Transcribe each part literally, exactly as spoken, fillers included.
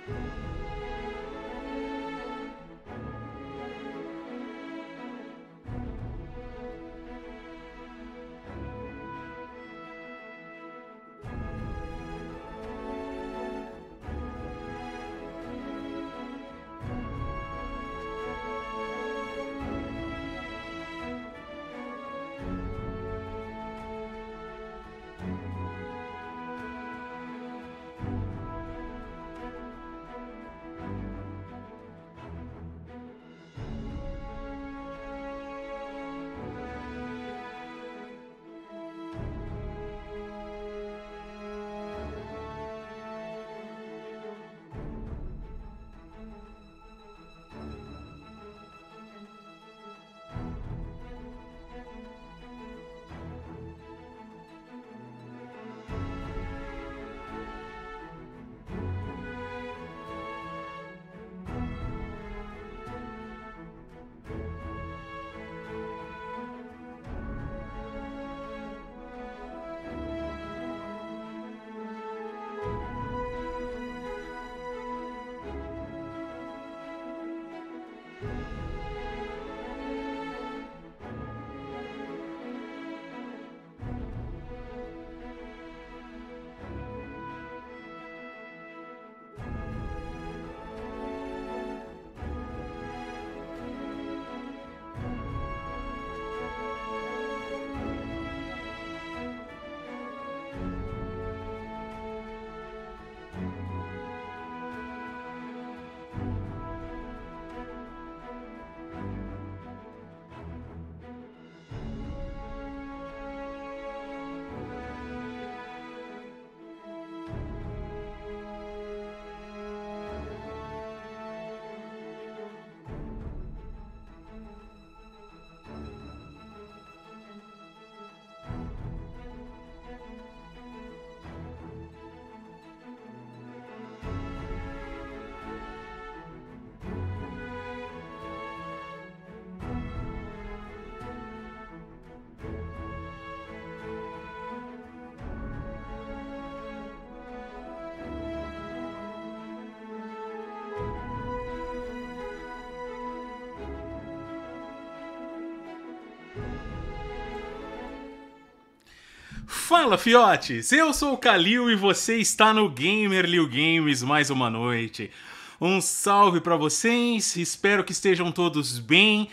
Fala, fiotes! Eu sou o Kalil e você está no Gamer Liu Games mais uma noite. Um salve pra vocês, espero que estejam todos bem.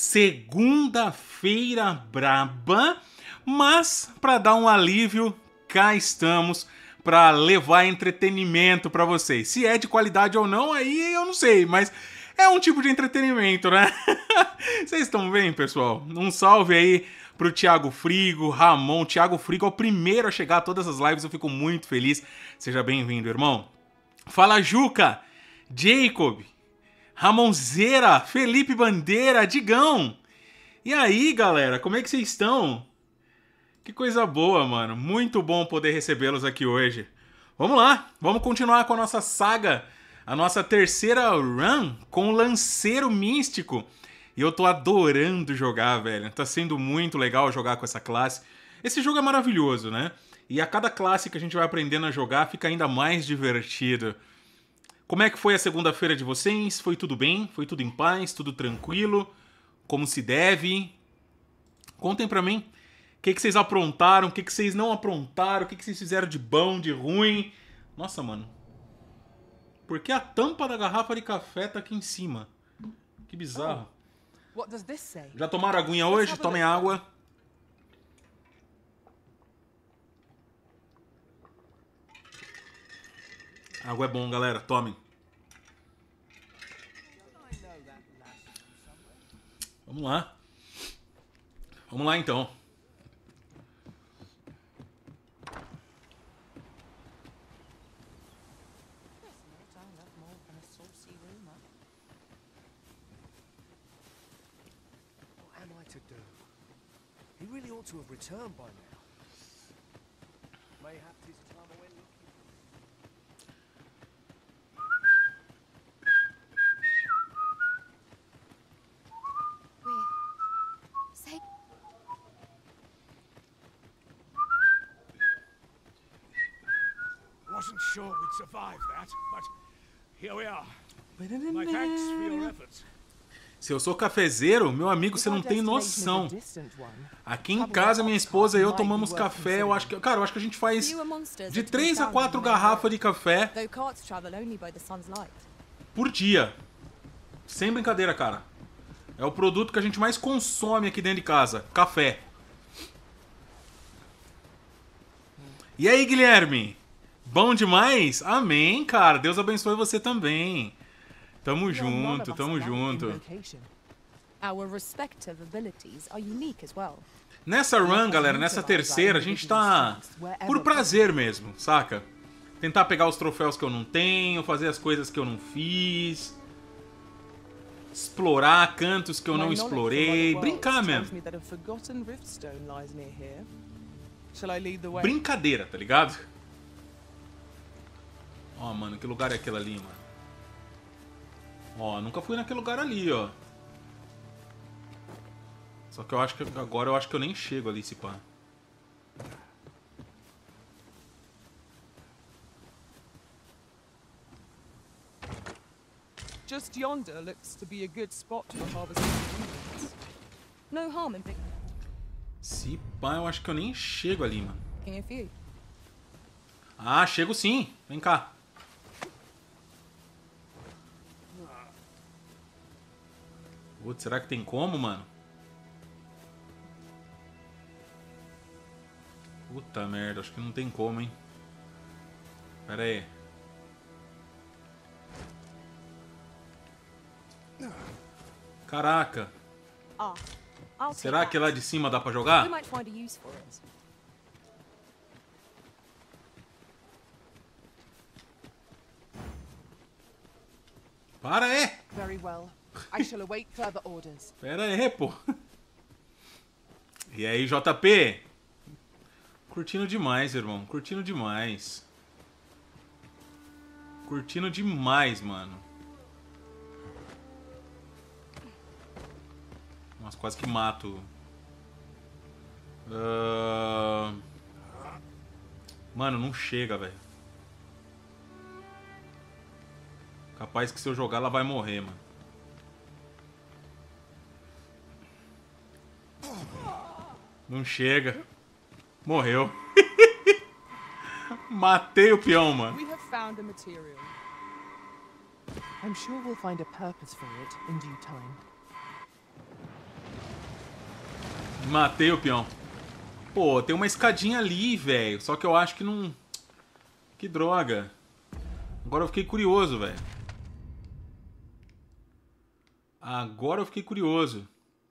Segunda-feira braba, mas para dar um alívio, cá estamos para levar entretenimento pra vocês. Se é de qualidade ou não, aí eu não sei, mas é um tipo de entretenimento, né? Vocês estão bem, pessoal? Um salve aí pro Thiago Frigo, Ramon. Thiago Frigo é o primeiro a chegar a todas as lives, eu fico muito feliz. Seja bem-vindo, irmão. Fala, Juca, Jacob, Ramonzeira, Felipe Bandeira, Digão. E aí, galera, como é que vocês estão? Que coisa boa, mano. Muito bom poder recebê-los aqui hoje. Vamos lá, vamos continuar com a nossa saga, a nossa terceira run com o Lanceiro Místico. E eu tô adorando jogar, velho. Tá sendo muito legal jogar com essa classe. Esse jogo é maravilhoso, né? E a cada classe que a gente vai aprendendo a jogar fica ainda mais divertido. Como é que foi a segunda-feira de vocês? Foi tudo bem? Foi tudo em paz? Tudo tranquilo? Como se deve? Contem pra mim. O que, que vocês aprontaram? O que, que vocês não aprontaram? O que, que vocês fizeram de bom, de ruim? Nossa, mano. Por que a tampa da garrafa de café tá aqui em cima? Que bizarro. Já tomaram aguinha hoje? Tomem água. Água é bom, galera. Tomem. Vamos lá. Vamos lá, então. To have returned by now. Mayhap his time away looking. We're safe. Wasn't sure we'd survive that, but Here we are. My thanks for your efforts. Se eu sou cafezeiro, meu amigo, você não tem noção. Aqui em casa, minha esposa e eu tomamos café, eu acho que... Cara, eu acho que a gente faz de três a quatro garrafas de café por dia. Sem brincadeira, cara. É o produto que a gente mais consome aqui dentro de casa. Café. E aí, Guilherme? Bom demais? Amém, cara. Deus abençoe você também. Tamo junto, tamo junto. Nessa run, galera, nessa terceira, a gente tá por prazer mesmo, saca? Tentar pegar os troféus que eu não tenho, fazer as coisas que eu não fiz, explorar cantos que eu não explorei, brincar mesmo. Brincadeira, tá ligado? Ó, mano, que lugar é aquele ali, mano? Ó, nunca fui naquele lugar ali, ó. Só que eu acho que agora eu acho que eu nem chego ali, se pá. Just yonder looks to be a good spot for harvesting ingredients. No harm in picking. Se pá, eu acho que eu nem chego ali, mano. A few. Ah, chego sim. Vem cá. Putz, será que tem como, mano? Puta merda, acho que não tem como, hein? Pera aí. Caraca. Será que lá de cima dá pra jogar? Para aí! Very well. I shall await further orders. Pera aí, pô. E aí, J P? Curtindo demais, irmão. Curtindo demais. Curtindo demais, mano. Nossa, quase que mato. Uh... Mano, não chega, velho. Capaz que se eu jogar ela vai morrer, mano. Não chega. Morreu. Matei o peão, mano. We have found a material. I'm sure we'll find a purpose for it in due time. Matei o peão. Pô, tem uma escadinha ali, velho. Só que eu acho que não... Que droga. Agora eu fiquei curioso, velho. Agora eu fiquei curioso.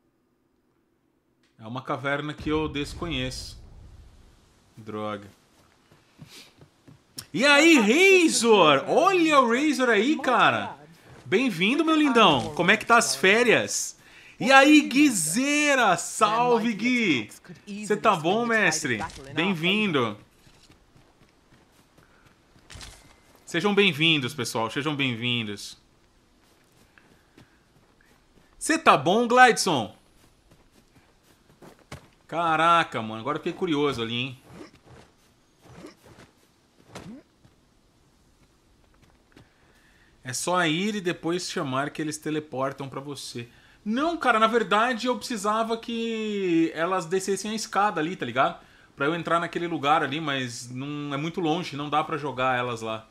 É uma caverna que eu desconheço. Droga. E aí, Razor? Olha o Razor aí, cara. Bem-vindo, meu lindão. Como é que tá as férias? E aí, Guizeira? Salve, Gui. Você tá bom, mestre? Bem-vindo. Sejam bem-vindos, pessoal. Sejam bem-vindos. Você tá bom, Glideson? Caraca, mano. Agora eu fiquei curioso ali, hein? É só ir e depois chamar que eles teleportam pra você. Não, cara. Na verdade, eu precisava que elas descessem a escada ali, tá ligado? Pra eu entrar naquele lugar ali, mas não é muito longe. Não dá pra jogar elas lá.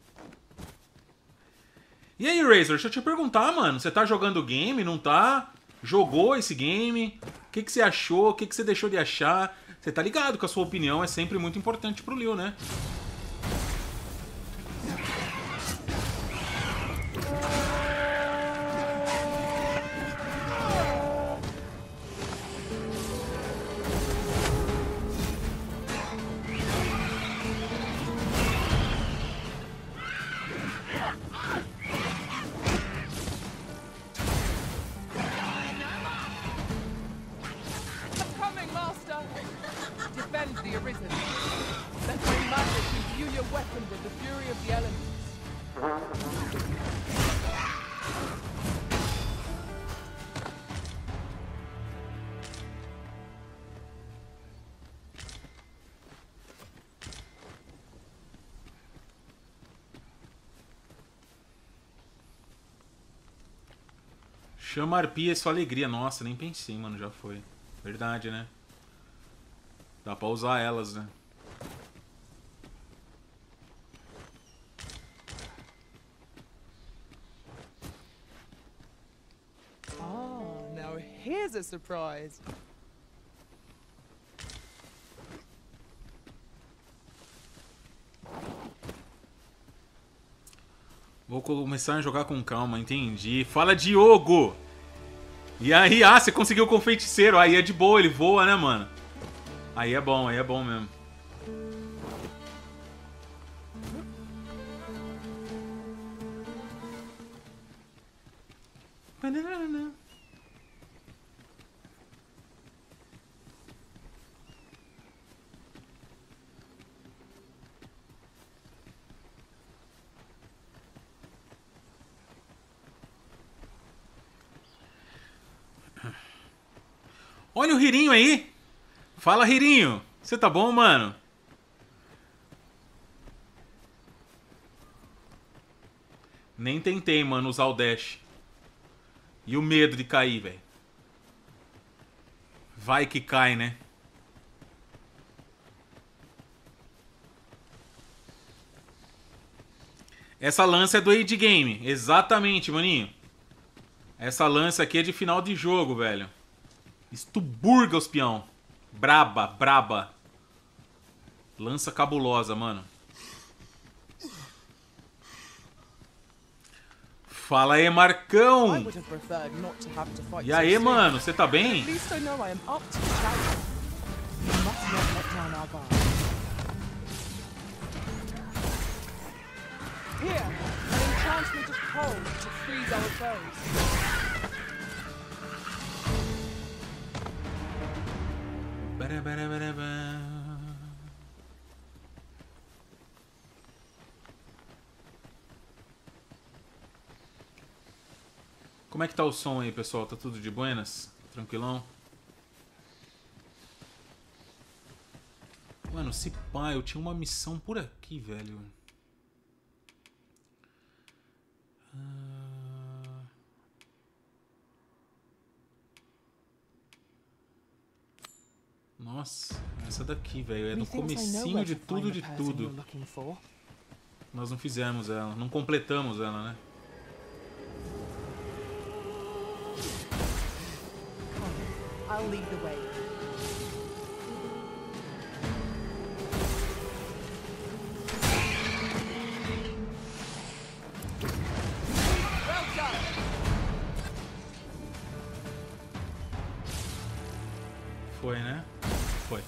E aí, Razor? Deixa eu te perguntar, mano. Você tá jogando o game? Não tá? Jogou esse game? O que, que você achou? O que, que você deixou de achar? Você tá ligado que a sua opinião é sempre muito importante pro Leo, né? Defend the Arisen. Let my magic Chama a arpia e sua alegria. Nossa, nem pensei, mano. Já foi. Verdade, né? Dá pra usar elas, né? Ah, now here's a surprise. Vou começar a jogar com calma, entendi. Fala, Diogo! E aí, ah, você conseguiu com o feiticeiro. Aí é de boa, ele voa, né, mano? Aí é bom, aí é bom mesmo. Olha o Ririnho aí. Fala, Ririnho. Você tá bom, mano? Nem tentei, mano, usar o dash. E o medo de cair, velho. Vai que cai, né? Essa lança é do Age Game. Exatamente, maninho. Essa lança aqui é de final de jogo, velho. Estuburga os peão. Braba, braba. Lança cabulosa, mano. Fala aí, Marcão. I would have preferred not to have to fight E so aí, soon. mano, você tá At bem? least I know I am up to the challenge. We must not let down our guard. Here, an enchantment of cold to freeze our foes. Bara, bara, bara, bara. Como é que tá o som aí, pessoal? Tá tudo de buenas? Tranquilão? Mano, se pá, eu tinha uma missão por aqui, velho. Ah... Nossa, essa daqui, velho. É no Methinks I know comecinho where de to tudo find de the person tudo. you're looking for. Nós não fizemos ela, não completamos ela, né? I'll lead the way. Well done. Foi, né? Foi.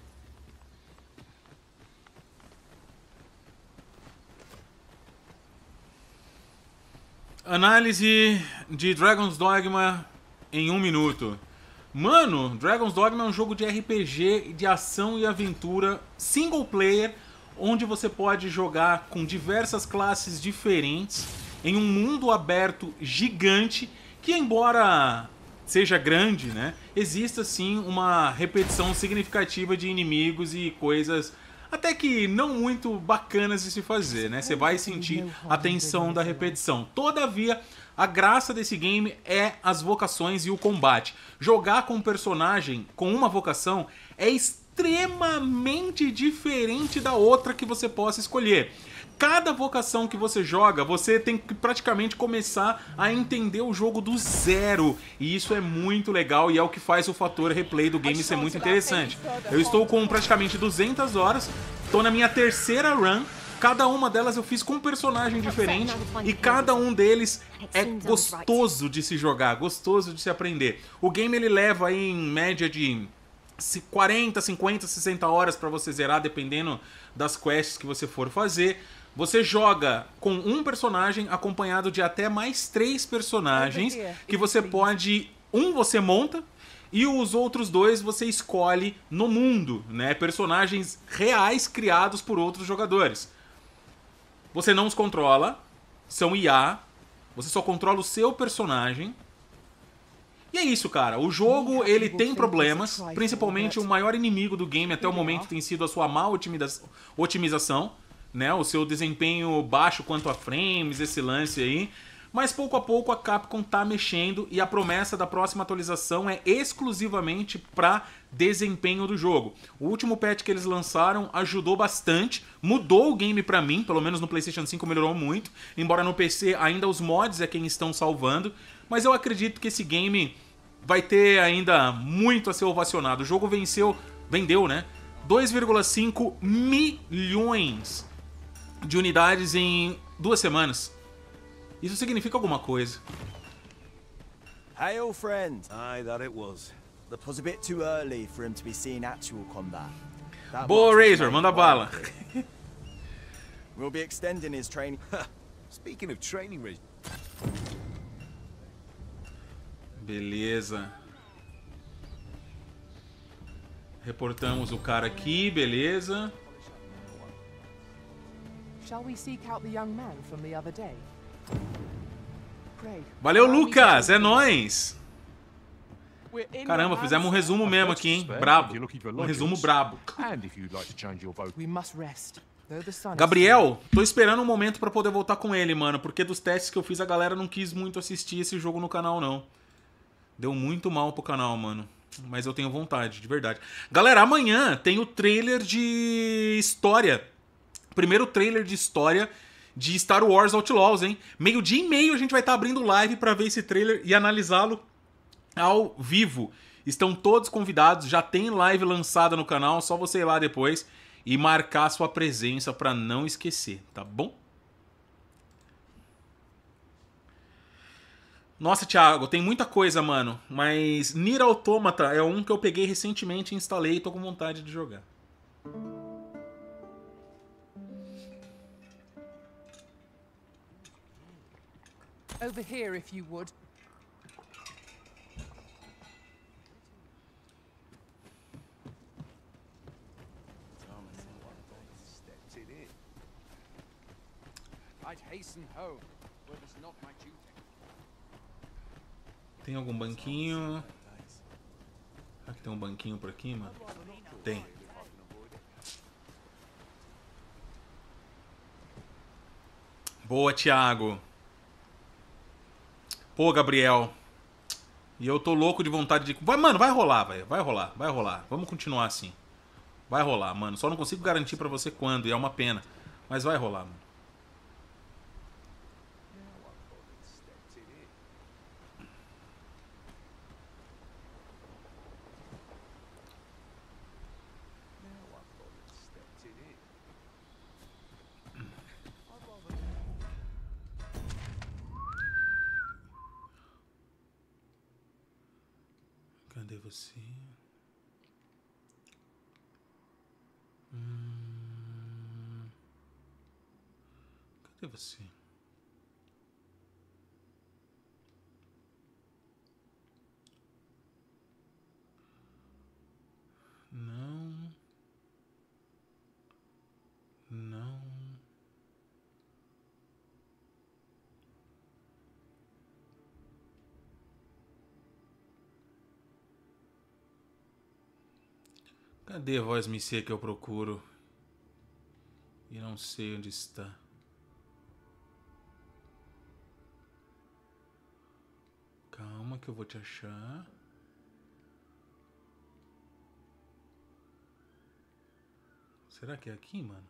Análise de Dragon's Dogma em um minuto. Mano, Dragon's Dogma é um jogo de R P G, de ação e aventura, single player, onde você pode jogar com diversas classes diferentes, em um mundo aberto gigante, que embora seja grande, né, exista sim uma repetição significativa de inimigos e coisas até que não muito bacanas de se fazer, né? Você vai sentir a tensão da repetição. Todavia, a graça desse game é as vocações e o combate. Jogar com um personagem com uma vocação é extremamente diferente da outra que você possa escolher. Cada vocação que você joga, você tem que praticamente começar a entender o jogo do zero. E isso é muito legal e é o que faz o fator replay do game ser muito interessante. Eu estou com praticamente duzentas horas, estou na minha terceira run. Cada uma delas eu fiz com um personagem diferente e cada um deles é gostoso de se jogar, gostoso de se aprender. O game ele leva aí em média de quarenta, cinquenta, sessenta horas para você zerar, dependendo das quests que você for fazer. Você joga com um personagem acompanhado de até mais três personagens que você pode... Um você monta e os outros dois você escolhe no mundo, né? Personagens reais criados por outros jogadores. Você não os controla, são I A, você só controla o seu personagem. E é isso, cara. O jogo, ele tem problemas, principalmente o maior inimigo do game até o momento tem sido a sua má otimização, né? O seu desempenho baixo quanto a frames, esse lance aí. Mas pouco a pouco a Capcom tá mexendo e a promessa da próxima atualização é exclusivamente para desempenho do jogo. O último patch que eles lançaram ajudou bastante, mudou o game pra mim, pelo menos no PlayStation cinco melhorou muito, embora no P C ainda os mods é quem estão salvando, mas eu acredito que esse game vai ter ainda muito a ser ovacionado. O jogo venceu, vendeu, né, dois vírgula cinco milhões de unidades em duas semanas. Isso significa alguma coisa. Hail, friend. Aye, that it was. It was a bit too early for him to be seeing actual combat. That Boa, marks was Razor, made manda bala. quietly. We'll be extending his training. Speaking of training, Ridge. Beleza. Reportamos o cara aqui, beleza. Shall we seek out the young man from the other day? Craig, Valeu, allow me to Lucas! take É a- nóis! We're in Caramba, your fizemos um hands. resumo mesmo aqui, hein? Brabo. Um resumo brabo. And if you'd like to change your vote, We must rest. Though the sun is Gabriel, tô esperando um momento pra poder voltar com ele, mano. Porque dos testes que eu fiz, a galera não quis muito assistir esse jogo no canal, não. Deu muito mal pro canal, mano. Mas eu tenho vontade, de verdade. Galera, amanhã tem o trailer de história. Primeiro trailer de história de Star Wars Outlaws, hein? Meio dia e meio a gente vai estar abrindo live pra ver esse trailer e analisá-lo ao vivo. Estão todos convidados, já tem live lançada no canal, só você ir lá depois e marcar sua presença pra não esquecer, tá bom? Nossa, Thiago, tem muita coisa, mano, mas Nier Automata é um que eu peguei recentemente, instalei e tô com vontade de jogar. over here, if you would. I'd hasten home, were this not my duty. Tem algum banquinho? Será que tem um banquinho por aqui, mano? Tem. Boa, Thiago. Pô, Gabriel. E eu tô louco de vontade de... Vai, mano, vai rolar, velho. Vai rolar, vai rolar. Vamos continuar assim. Vai rolar, mano. Só não consigo garantir pra você quando, e é uma pena. Mas vai rolar, mano. Cadê você? Hum... Cadê você? Não. Não. Cadê a voz Messias que eu procuro? E não sei onde está. Calma que eu vou te achar. Será que é aqui, mano?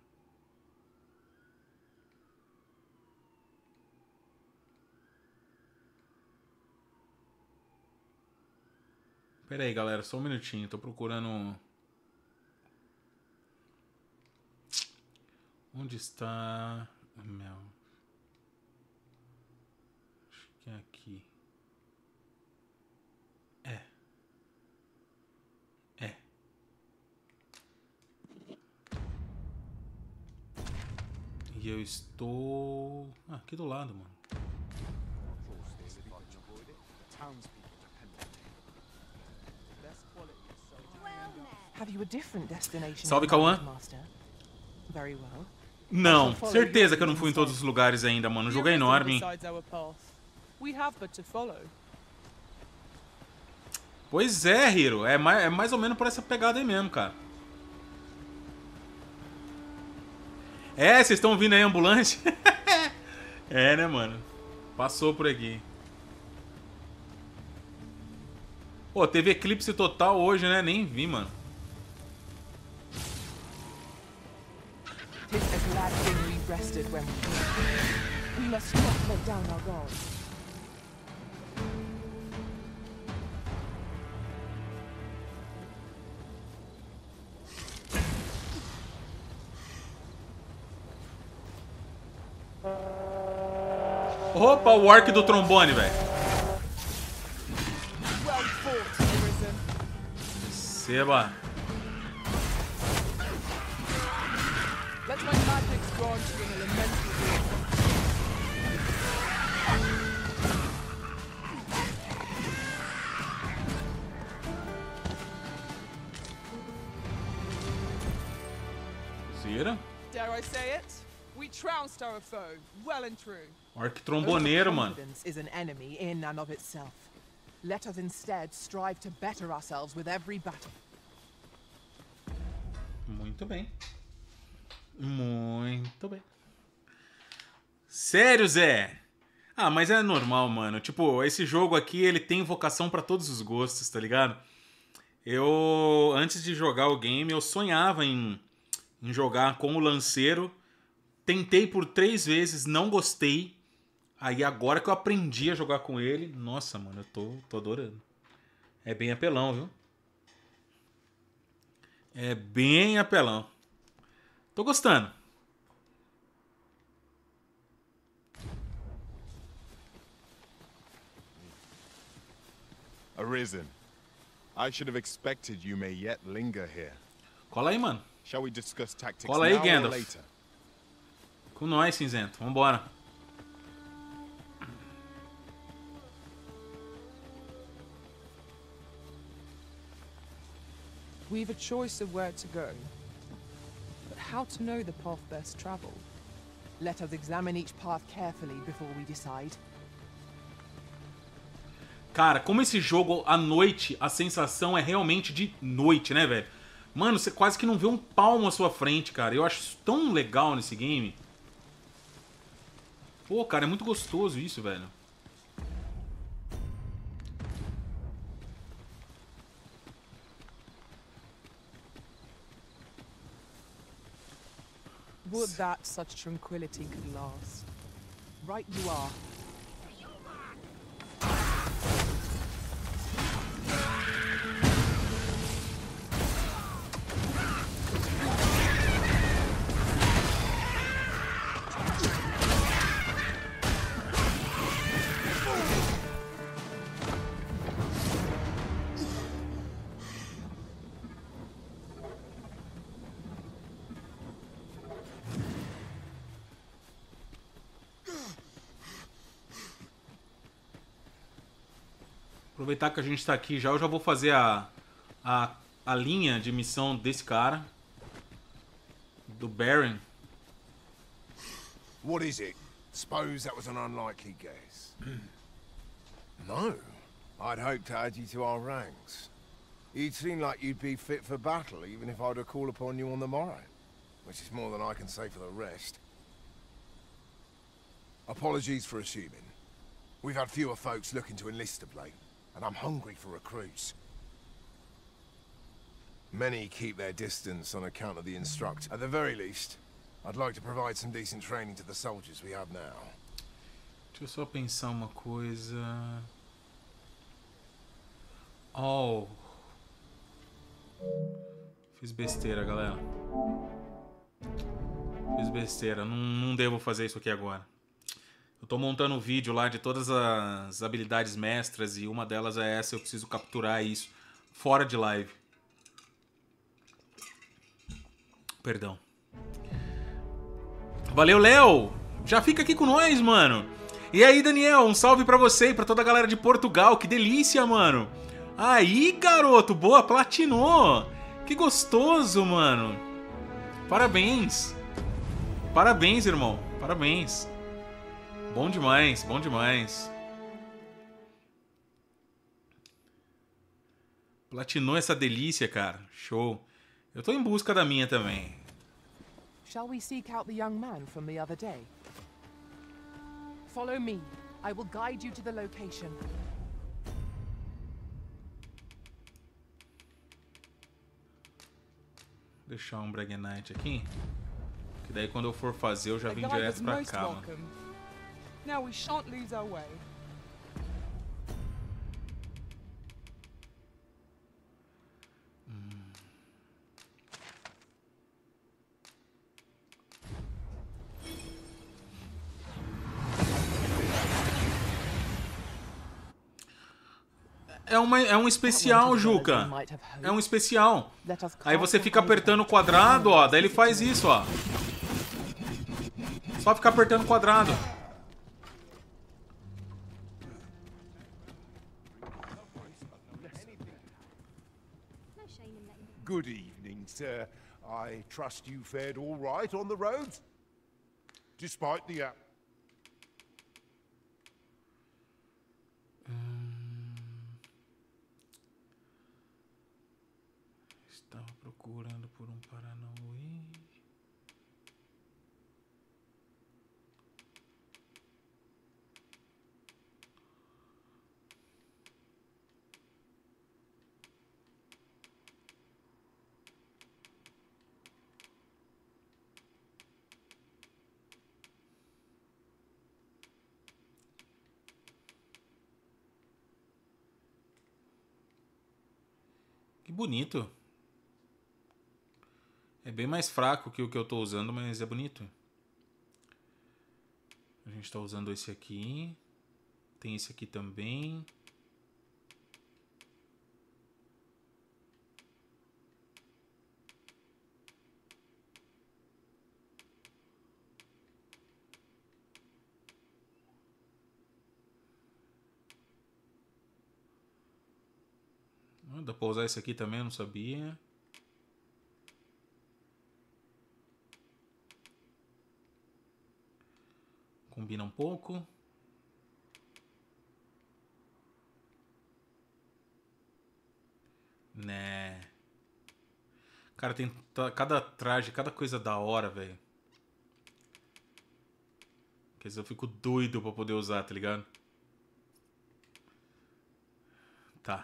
Pera aí, galera, só um minutinho. Tô procurando... Onde está... Meu... Acho que é aqui. É. É. E eu estou... Ah, aqui do lado, mano. Have you a different destination? Salve, in mind, Cauã. Master? Very well. Não, certeza que eu não fui em todos os lugares ainda, mano. O jogo é enorme, hein? Besides our path. We have but to follow. Pois é, Hiro. É mais, é mais ou menos por essa pegada aí mesmo, cara. É, vocês estão ouvindo aí a ambulância? É, né, mano? Passou por aqui. Pô, teve eclipse total hoje, né? Nem vi, mano. Tis a glad thing we rested when we did. We must not let down our guard. Opa, o orc do trombone, velho. Well fought, Arisen. Seba. Let my magics grant you an elemental wisdom. Zira. Dare I say it? We trounced our foe, well and true. Orc tromboneiro, mano. Overconfidence is an enemy in and of itself. Let us instead strive to better ourselves with every battle. Muito bem. Muito bem. Sério, Zé? Ah, mas é normal, mano. Tipo, esse jogo aqui, ele tem vocação pra todos os gostos, tá ligado? Eu, antes de jogar o game, eu sonhava em, em jogar com o lanceiro. Tentei por três vezes, não gostei. Aí agora que eu aprendi a jogar com ele, nossa, mano, eu tô, tô adorando. É bem apelão, viu? É bem apelão. Tô gostando. Arisen, I should have expected you may yet linger here. Cola aí, mano. Shall we discuss tactics Cola aí, now or Gandalf. later? Com nós, cinzento. Vambora. We've a choice of where to go, but how to know the path best traveled? Let us examine each path carefully before we decide. Cara, como esse jogo, à noite, a sensação é realmente de noite, né, velho? Mano, você quase que não vê um palmo à sua frente, cara. Eu acho isso tão legal nesse game. Pô, cara, é muito gostoso isso, velho. Would that such tranquility could last. Right you are. Aproveitar que a gente tá aqui já, eu já vou fazer a, a, a linha de missão desse cara. Do Baron. What is it? Suppose that was an unlikely guess. No. I'd hoped to add you to our ranks. You'd seem like you'd be fit for battle, even if I were to call upon you on the morrow. Which is more than I can say for the rest. Apologies for assuming. We've had fewer folks looking to enlist of late, and I'm hungry for recruits. Many keep their distance on account of the instructor. At the very least, I'd like to provide some decent training to the soldiers we have now. Deixa eu só pensar uma coisa. Oh. Fiz besteira, galera. Fiz besteira. Não, não devo fazer isso aqui agora. Eu tô montando um vídeo lá de todas as habilidades mestras e uma delas é essa. Eu preciso capturar isso fora de live. Perdão. Valeu, Léo! Já fica aqui com nós, mano. E aí, Daniel, um salve pra você e pra toda a galera de Portugal. Que delícia, mano. Aí, garoto, boa, platinou. Que gostoso, mano. Parabéns. Parabéns, irmão. Parabéns. Bom demais, bom demais. Platinou essa delícia, cara. Show. Eu tô em busca da minha também. Shall we seek out the young man from the other day? Follow me, I will guide you to the location. Vou deixar um Bragenite aqui. Que daí quando eu for fazer eu já The vim guide was direto pra most cá, mano. welcome. Now we shan't lose our way. É, uma, é um especial, Juca. É um especial. Aí você fica apertando o quadrado, ó. Daí ele faz isso, ó. Só ficar apertando o quadrado. Good evening, sir. I trust you fared all right on the roads? Despite the... Uh... Estava procurando por um Paranauê. Que bonito. É bem mais fraco que o que eu tô usando, mas é bonito. A gente tá usando esse aqui. Tem esse aqui também. Ah, dá pra usar esse aqui também, eu não sabia. Combina um pouco. Né. Cara, tem cada traje, cada coisa da hora, velho. Quer dizer, eu fico doido pra poder usar, tá ligado? Tá.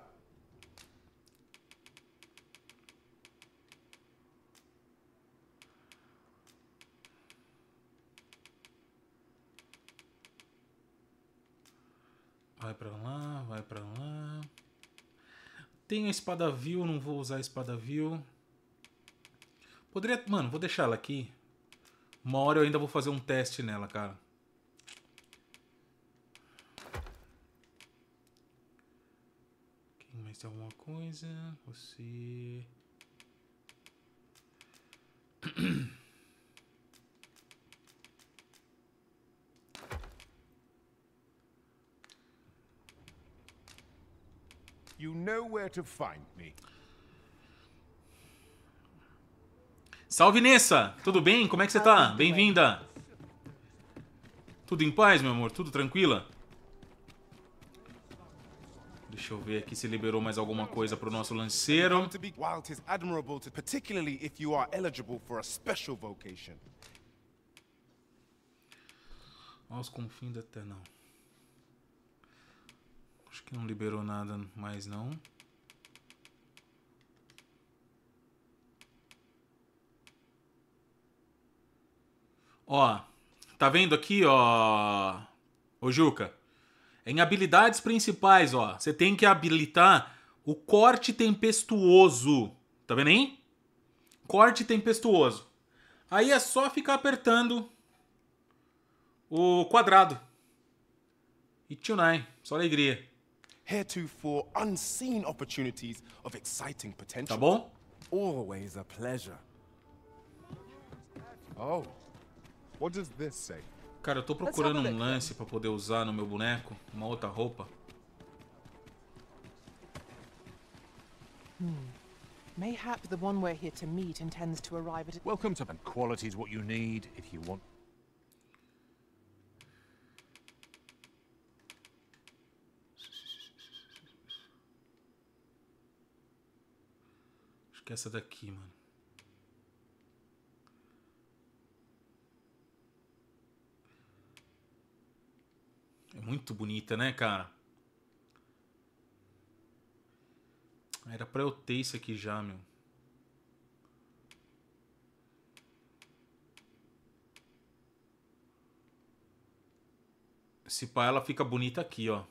Vai pra lá, vai pra lá. Tenho a espada vil, não vou usar a espada vil. Poderia... Mano, vou deixar ela aqui. Uma hora eu ainda vou fazer um teste nela, cara. Quem mais tem alguma coisa? Você... You know where to find me. Salve, Nessa! Tudo bem? Como é que você tá? Bem-vinda! Tudo em paz, meu amor? Tudo tranquila? Deixa eu ver aqui se liberou mais alguma coisa pro nosso lanceiro. While it is admirable, to, particularly if you are eligible for a special vocation. Aos confins da terra, não. Acho que não liberou nada mais, não. Ó, tá vendo aqui, ó, ô Juca? Em habilidades principais, ó, você tem que habilitar o corte tempestuoso. Tá vendo aí? Corte tempestuoso. Aí é só ficar apertando o quadrado. E tchunai, só alegria. Heretofore unseen opportunities of exciting potential. Tá bom? Always a pleasure. Oh, what does this say? Cara, eu tô procurando um lance pra poder usar no meu boneco, uma outra roupa. Hmm. Mayhap the one we're here to meet intends to arrive at... Welcome to... And quality's what you need if you want... Acho que é essa daqui, mano. É muito bonita, né, cara? Era pra eu ter isso aqui já, meu. Se pá, ela fica bonita aqui, ó.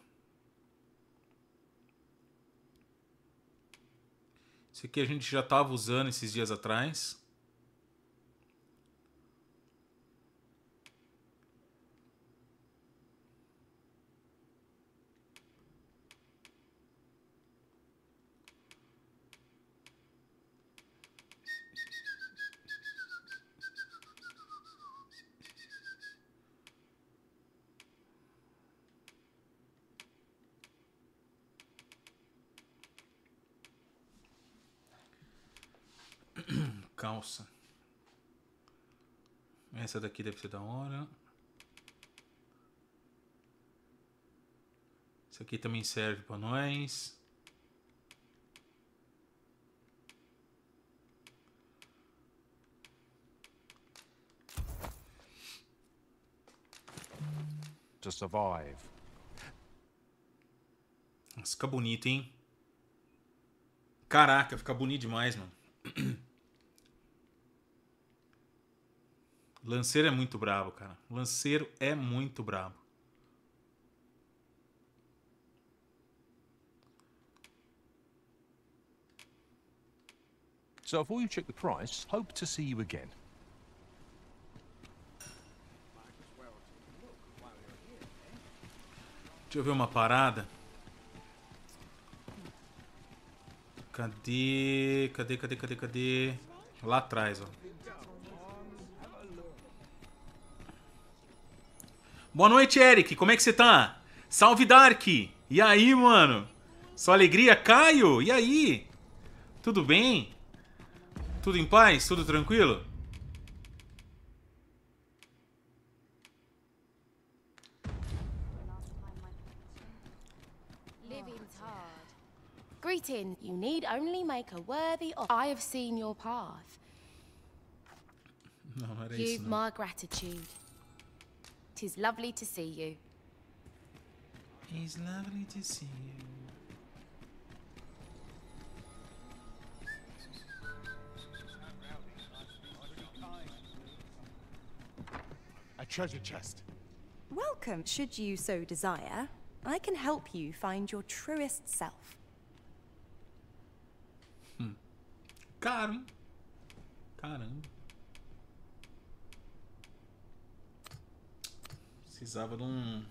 Esse aqui a gente já tava usando esses dias atrás. Calça. Essa daqui deve ser da hora. Isso aqui também serve pra nós. To survive. Nossa, fica bonito, hein? Caraca, fica bonito demais, mano. Lanceiro é muito brabo, cara. Lanceiro é muito brabo. So before you check the price, hope to see you again. Deixa eu ver uma parada. Cadê? Cadê, cadê, cadê, cadê? Lá atrás, ó. Boa noite, Eric. Como é que você tá? Salve, Dark. E aí, mano? Sua alegria, Caio? E aí? Tudo bem? Tudo em paz? Tudo tranquilo? Living's hard. Greeting. You need only make a worthy offer. I have seen your path. Não, não era isso, You've não. my gratitude. 'Tis lovely to see you. It's lovely to see you. A treasure chest. Welcome, should you so desire. I can help you find your truest self. Hum. Caro, hein? Caramba. Precisava de um...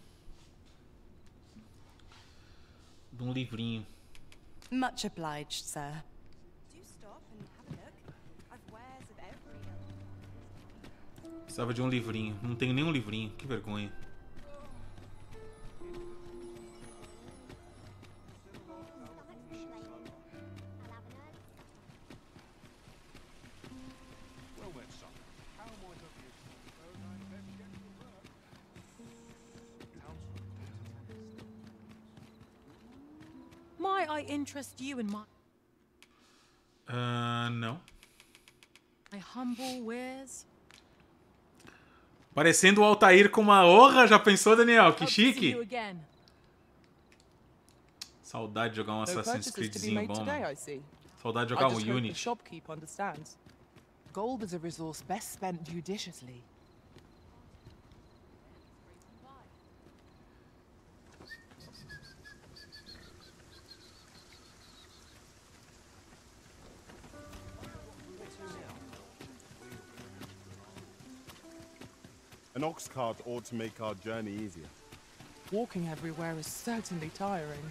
de um livrinho. Much obliged, sir. Do stop and have a look. I've wares of every ilk. Precisava de um livrinho. Não tenho nenhum livrinho. Que vergonha. Might I interest you in my Ah, não. my humble wares? Parecendo o Altair com uma honra. Já pensou, Daniel? Que Hope to see chique. you again. Saudade de jogar um No Assassin's purchases to be Creedzinho made bom, today, mano. I see. Saudade de I jogar just um hope the Unity. shopkeep understands. Gold is a resource best spent judiciously. An ox cart ought to make our journey easier. Walking everywhere is certainly tiring.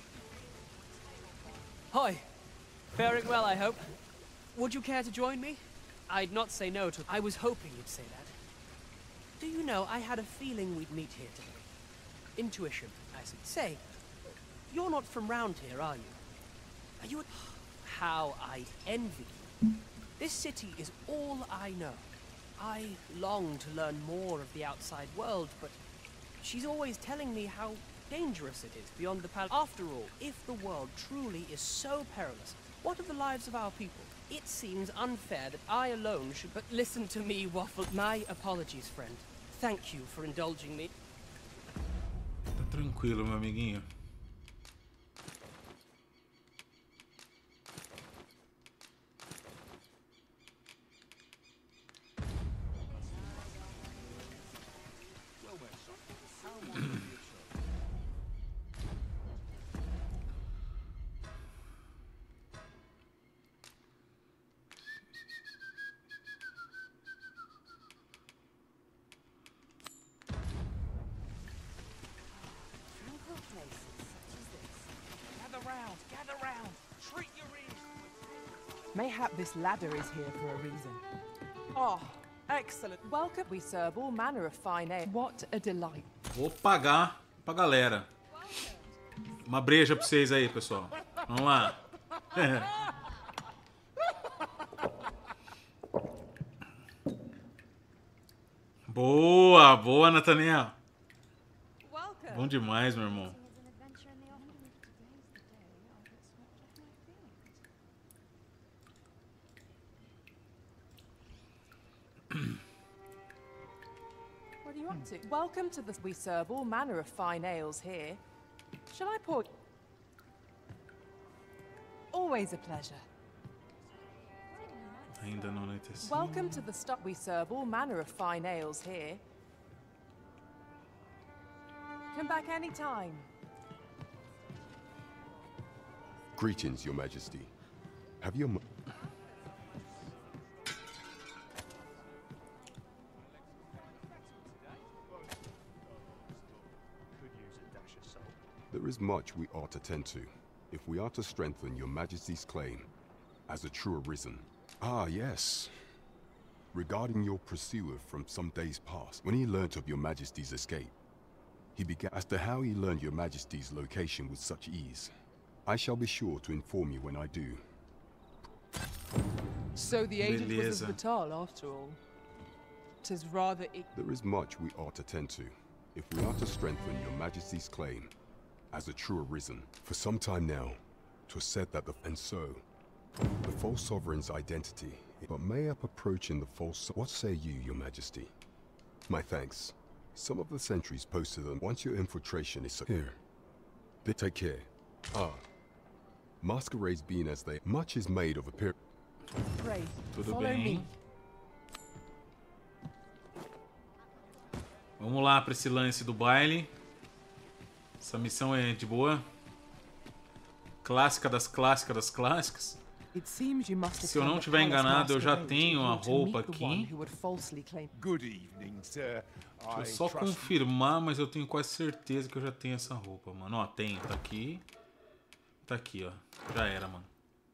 Hi. Faring well, I hope. Would you care to join me? I'd not say no to... I was hoping you'd say that. Do you know, I had a feeling we'd meet here today. Intuition, I should say. You're not from round here, are you? Are you a... How I envy you. This city is all I know. I long to learn more of the outside world, but she's always telling me how dangerous it is beyond the palace. After all, if the world truly is so perilous, what of the lives of our people? It seems unfair that I alone should... But listen to me, Waffle. My apologies, friend. Thank you for indulging me. Tranquilo, meu amiguinho. Mayhap this ladder is here for a reason. Oh, excellent. Welcome. We serve all manner of fine ale. What a delight. Vou pagar pra galera. Uma breja pra vocês aí, pessoal. Vamos lá. Boa, boa, Nathaniel. Bom demais, meu irmão. What are you up to? Welcome to the... We serve all manner of fine ales here. Shall I pour... Always a pleasure. Ainda não anoiteceu. Welcome to the stop. We serve all manner of fine ales here. Come back anytime. Greetings, Your Majesty. Have your... There is much we ought to tend to, if we are to strengthen Your Majesty's claim as a true arisen. Ah, yes. Regarding your pursuer from some days past, when he learnt of Your Majesty's escape, he began as to how he learned Your Majesty's location with such ease. I shall be sure to inform you when I do. So the agent was Beleza. of Vital, after all. 'Tis rather... I There is much we ought to tend to, if we are to strengthen Your Majesty's claim as a true arisen. For some time now, 'twas said that the... And so, the false sovereign's identity... But mayhap approaching the false... What say you, Your Majesty? My thanks. Some of the sentries posted them. Once your infiltration is... Here. They take care. Ah. Masquerades being as they... Much is made of appear... Pray, Tudo follow bem. me. Vamos lá pra esse lance do baile. Essa missão é de boa. Clássica das clássicas das clássicas. It seems you must Se eu não attend the tiver palace enganado, eu já masquerade tenho in a order to roupa meet the one aqui. who would falsely claim- Good evening, sir. Deixa eu I só trust- confirmar, mas eu tenho quase certeza que eu já tenho essa roupa, mano. Ó, tem, tá aqui. Tá aqui, ó. Já era, mano.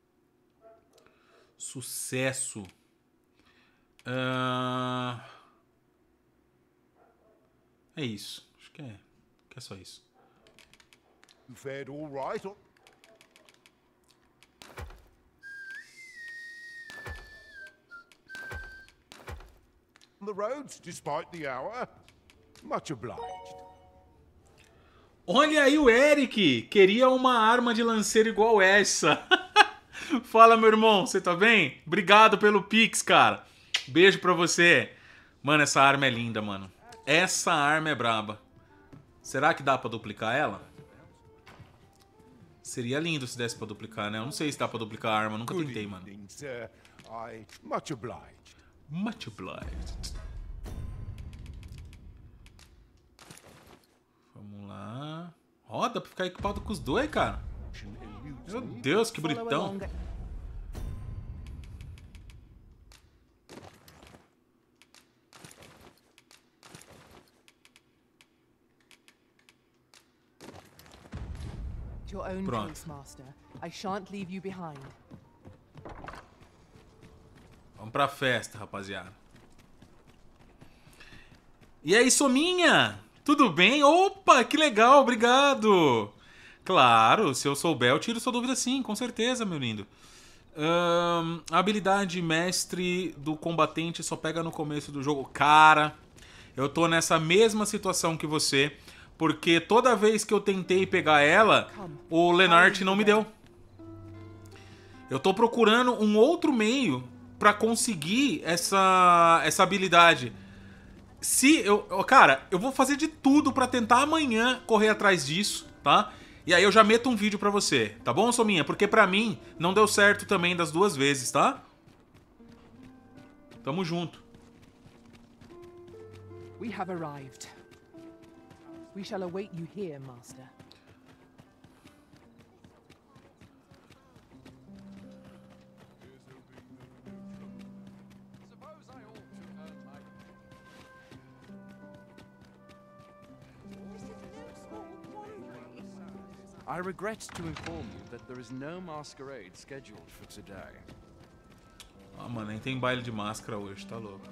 Sucesso. Ah, é isso. Acho que é, que é só isso. You fared all right on... on the roads, despite the hour. Much obliged. Olha aí o Eric! Queria uma arma de lanceiro igual essa. Fala, meu irmão, você tá bem? Obrigado pelo Pix, cara. Beijo pra você. Mano, essa arma é linda, mano. Essa arma é braba. Será que dá pra duplicar ela? Seria lindo se desse pra duplicar, né? Eu não sei se dá pra duplicar a arma, nunca Good tentei, mano. evening, sir. I... Much obliged. Much obliged. Vamos lá. Ó, dá pra ficar equipado com os dois, cara. Meu Deus, que Follow bonitão. along. Your own Pronto. pace, master. I shan't leave you behind. Vamos pra festa, rapaziada. E aí, Sominha? Tudo bem? Opa, que legal, obrigado. Claro, se eu souber, eu tiro sua dúvida sim, com certeza, meu lindo. Ahn, a habilidade mestre do combatente só pega no começo do jogo. Cara, eu tô nessa mesma situação que você, porque toda vez que eu tentei pegar ela, o Lennart não me deu. Eu tô procurando um outro meio pra conseguir essa, essa habilidade. Se eu... Cara, eu vou fazer de tudo pra tentar amanhã correr atrás disso, tá? E aí eu já meto um vídeo pra você, tá bom, Sominha? Porque pra mim não deu certo também das duas vezes, tá? Tamo junto. We have arrived. We shall await you here, Master. I regret to inform you that there is no masquerade scheduled for today. Ah, mano, nem tem baile de máscara hoje, tá louco.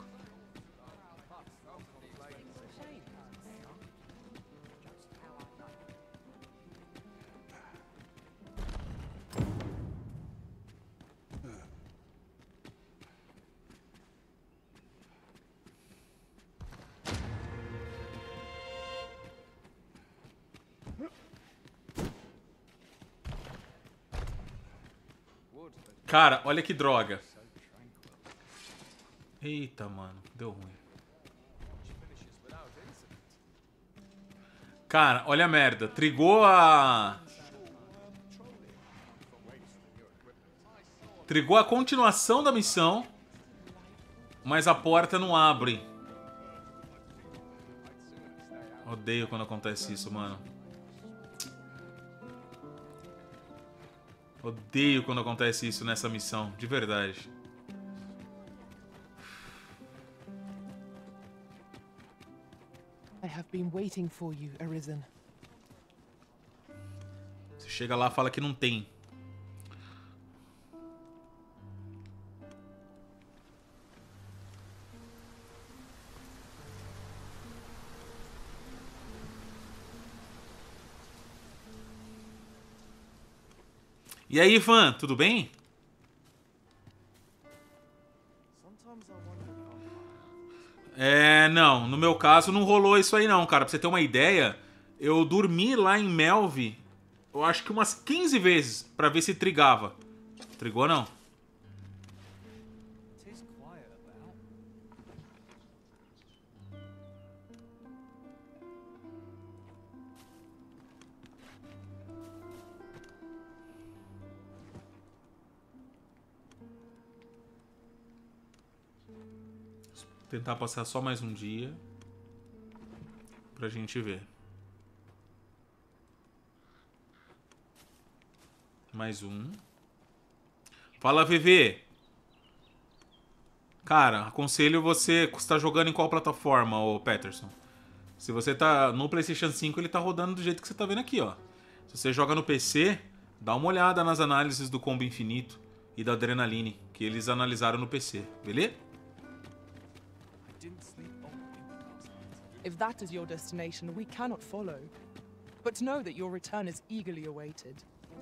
Cara, olha que droga. Eita, mano. Deu ruim. Cara, olha a merda. Trigou a... Trigou a continuação da missão. Mas a porta não abre. Odeio quando acontece isso, mano. Odeio quando acontece isso nessa missão, de verdade. I have been waiting for you, Arisen. Você chega lá e fala que não tem. E aí, Ivan, tudo bem? É, não, no meu caso não rolou isso aí não, cara. Pra você ter uma ideia, eu dormi lá em Melve, eu acho que umas quinze vezes pra ver se trigava. Trigou não? Tentar passar só mais um dia pra gente ver. Mais um. Fala, V V. Cara, aconselho você... Você tá jogando em qual plataforma, ô Peterson? Se você tá no PlayStation cinco, ele tá rodando do jeito que você tá vendo aqui, ó. Se você joga no P C, dá uma olhada nas análises do Combo Infinito e da Adrenaline, que eles analisaram no P C, beleza? If that is your destination, we cannot follow. But know that your return is eagerly awaited.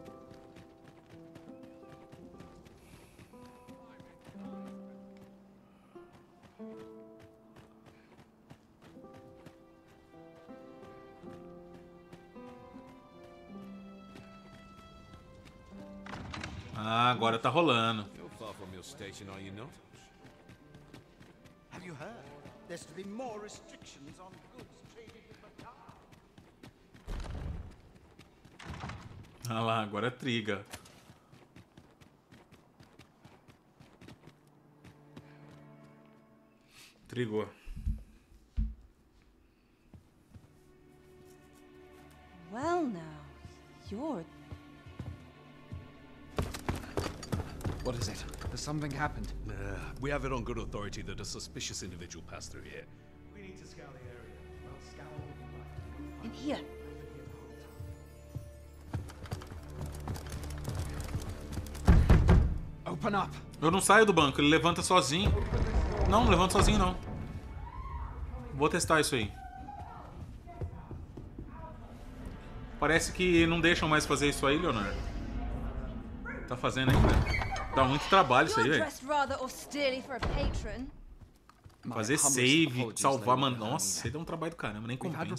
Ah, agora tá rolando. You're far from your station, are you not? Have you heard? There's to be more restrictions on goods traded in Bakar. Ah lá, agora triga. Trigou. Well now, you're... What is it? Has something happened? Uh, we have it on good authority that a suspicious individual passed through here. We need to scour the area. Well, scour what we In here. Open up. Eu não saio do banco, ele levanta sozinho. Não, não levanta sozinho não. Vou testar isso aí. Parece que não deixam mais fazer isso aí, Leonardo. Tá fazendo ainda. Dá muito trabalho isso aí, velho. Fazer save, salvar, mano. Nossa, isso aí dá um trabalho do caramba, nem compensa.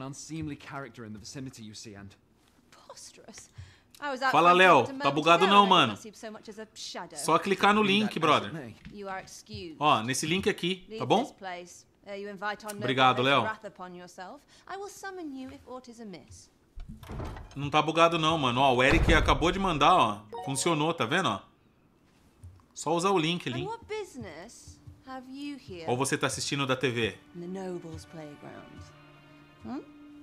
Fala, Léo. Tá bugado não, mano. Só clicar no link, brother. Ó, nesse link aqui, tá bom? Ere you invite our Obrigado, Léo. wrath upon yourself, I will summon you if aught is amiss. Não tá bugado não, mano. Ó, o Eric acabou de mandar, ó. Funcionou, tá vendo, ó? Só usar o link ali. And what business have you here? Ou você tá assistindo da T V? In the nobles' playground. Hmm?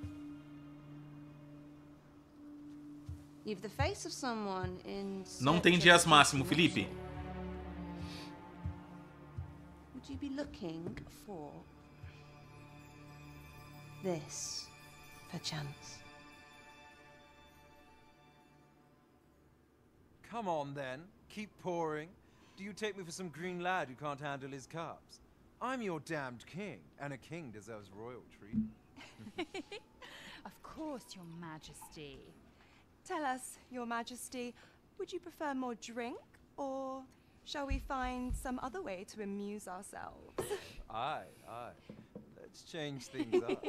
You've the face of someone in Não tem dias máximo, Felipe. Would you be looking for this, perchance? Come on, then. Keep pouring. Do you take me for some green lad who can't handle his cups? I'm your damned king, and a king deserves royal treatment. Of course, Your Majesty. Tell us, Your Majesty, would you prefer more drink, or shall we find some other way to amuse ourselves? Aye, aye. Let's change things up.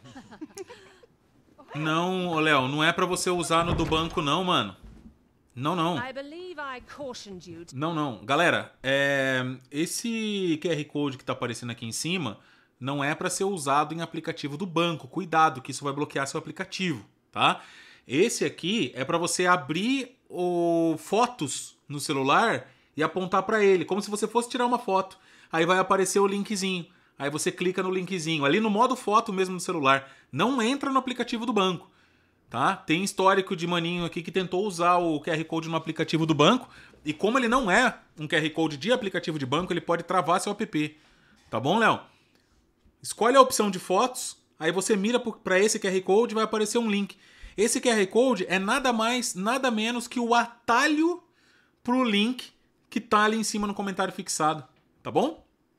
Não, ô Léo, não é pra você usar no do banco não, mano. Não, não. I believe I cautioned you to... Não, não. Galera, é... esse Q R Code que tá aparecendo aqui em cima não é pra ser usado em aplicativo do banco. Cuidado, que isso vai bloquear seu aplicativo, tá? Esse aqui é pra você abrir o... fotos no celular e apontar pra ele, como se você fosse tirar uma foto. Aí vai aparecer o linkzinho. Aí você clica no linkzinho, ali no modo foto mesmo do celular. Não entra no aplicativo do banco. Tá? Tem histórico de maninho aqui que tentou usar o Q R Code no aplicativo do banco. E como ele não é um Q R Code de aplicativo de banco, ele pode travar seu app. Tá bom, Léo? Escolhe a opção de fotos. Aí você mira para esse Q R Code e vai aparecer um link. Esse Q R Code é nada mais, nada menos que o atalho pro link que tá ali em cima no comentário fixado. Tá bom?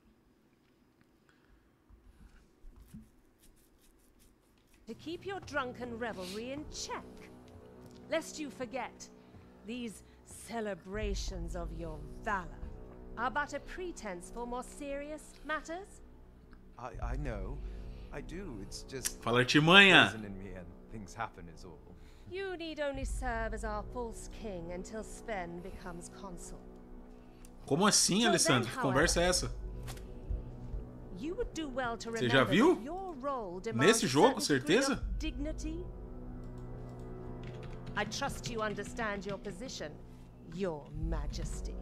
to keep your drunken revelry in check. Lest you forget, these celebrations of your valor are but a pretense for more serious matters. I, I know. I do. It's just... Fala, Artimanha. Poison in me and things happen is all. You need only serve as our false king until Sven becomes consul. Como assim, So Alessandro? then, Que conversa é essa? You would do well to Você já remember viu? that your role demands Nesse a jogo, certain degree certeza? of dignity. I trust you understand your position, Your Majesty.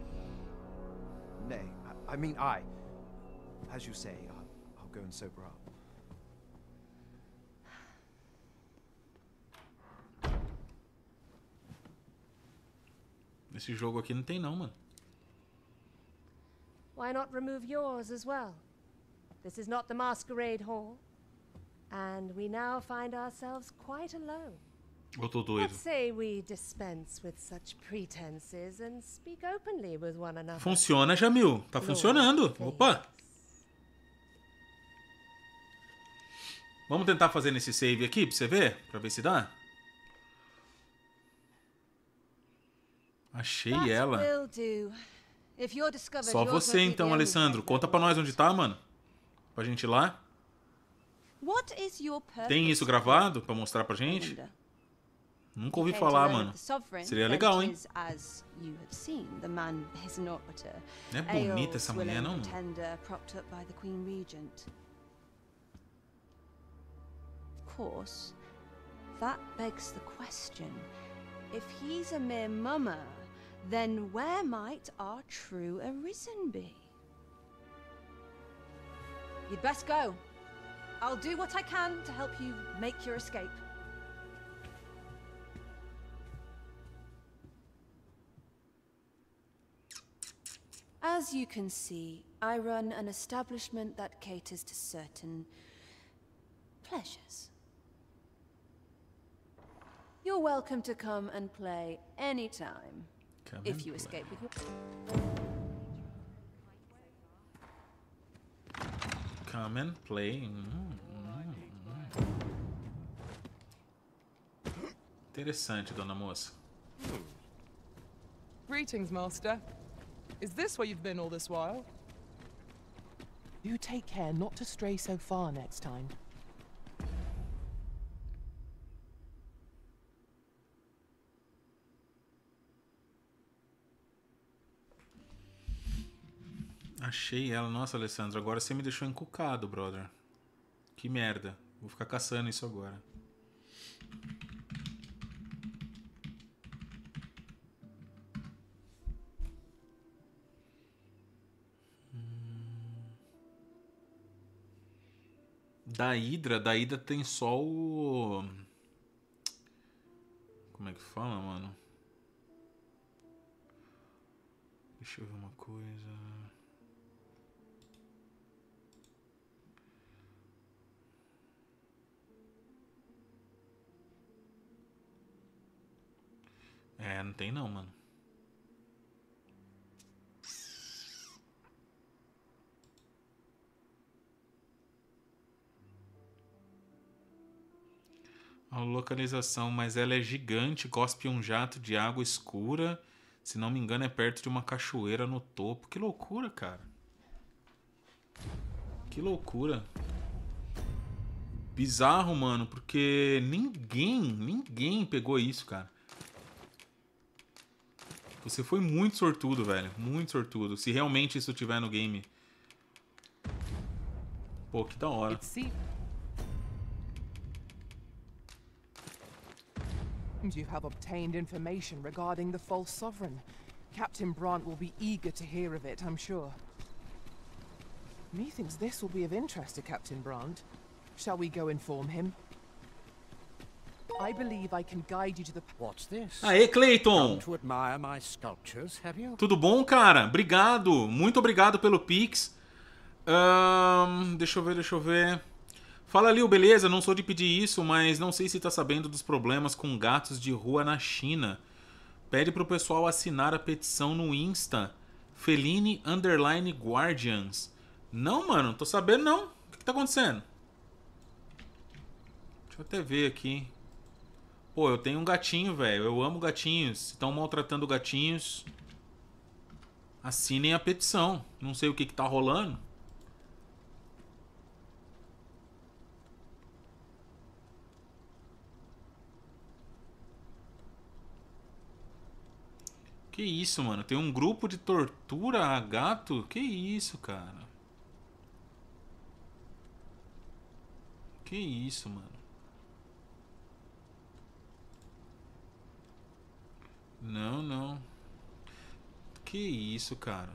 Nay, I, I mean I. As you say, I'll, I'll go and sober up. Esse jogo aqui não tem não, mano. Why not remove yours as well? This is not the masquerade hall, and we now find ourselves quite alone. Eu tô doido. Let's say we dispense with such pretenses and speak openly with one another. Funciona, Jamil. Tá funcionando. Opa. Vamos tentar fazer nesse save aqui pra você ver? Pra ver se dá. Achei ela. Will do. If you're discovered, Só yours você won't be então, the only Alessandro. Conta pra nós onde tá, mano. Pra gente ir lá. What is your purpose? Tem isso gravado pra mostrar pra gente? Nunca ouvi Came to falar, learn mano. of the sovereign, Seria then legal, hein? 'tis as you have seen, the man is not but a Não é bonita essa mulher, ale-swilling não? pretender propped up by the Queen Regent. Of course, that begs the question. If he's a mere mummer, then where might our true Arisen be? You'd best go. I'll do what I can to help you make your escape. As you can see, I run an establishment that caters to certain pleasures. You're welcome to come and play anytime, Come if and you play. escape with your... Come and play. Hum, hum, hum. Interessante, dona moça. Greetings, Master. Is this where you've been all this while? You take care not to stray so far next time. Achei ela. Nossa, Alessandro, agora você me deixou encucado, brother. Que merda. Vou ficar caçando isso agora. Da Hydra, da Hydra tem só o... Como é que fala, mano? Deixa eu ver uma coisa... É, não tem não, mano. A localização, mas ela é gigante, cospe um jato de água escura. Se não me engano, é perto de uma cachoeira no topo. Que loucura, cara. Que loucura. Bizarro, mano, porque ninguém, ninguém pegou isso, cara. Você foi muito sortudo, velho. Muito sortudo. Se realmente isso tiver no game. Pô, que da hora. You have obtained information regarding the false sovereign. Captain Brant will be eager to hear of it, I'm sure. Methinks this will be of interest to Captain Brant. Shall we go inform him? I believe I can guide you to the... What's this? Aê, Clayton! To admire my sculptures, have you? Tudo bom, cara? Obrigado. Muito obrigado pelo Pix. Um, deixa eu ver, deixa eu ver. Fala, Lil, beleza? Não sou de pedir isso, mas não sei se tá sabendo dos problemas com gatos de rua na China. Pede pro pessoal assinar a petição no Insta. Feline Underline Guardians. Não, mano, tô sabendo não. O que, que tá acontecendo? Deixa eu até ver aqui. Pô, eu tenho um gatinho, velho. Eu amo gatinhos. Se estão maltratando gatinhos, assinem a petição. Não sei o que, que tá rolando. Que isso, mano? Tem um grupo de tortura a gato? Que isso, cara? Que isso, mano? Não, não. Que isso, cara?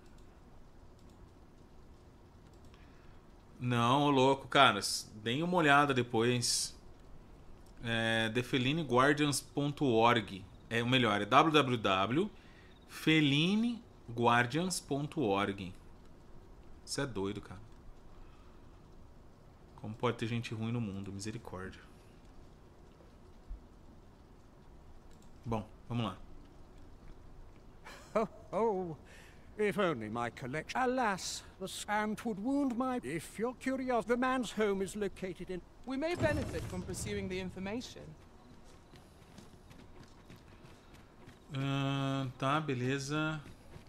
Não, ô louco, cara. Deem uma olhada depois. É the feline guardians ponto org. É o melhor, é w w w ponto feline guardians ponto org. Isso é doido, cara. Como pode ter gente ruim no mundo? Misericórdia. Bom, vamos lá. Oh, oh, if only my collection. Alas, the scam would wound my. If you're curious, the man's home is located in. We may benefit from pursuing the information. Uh, tá, beleza.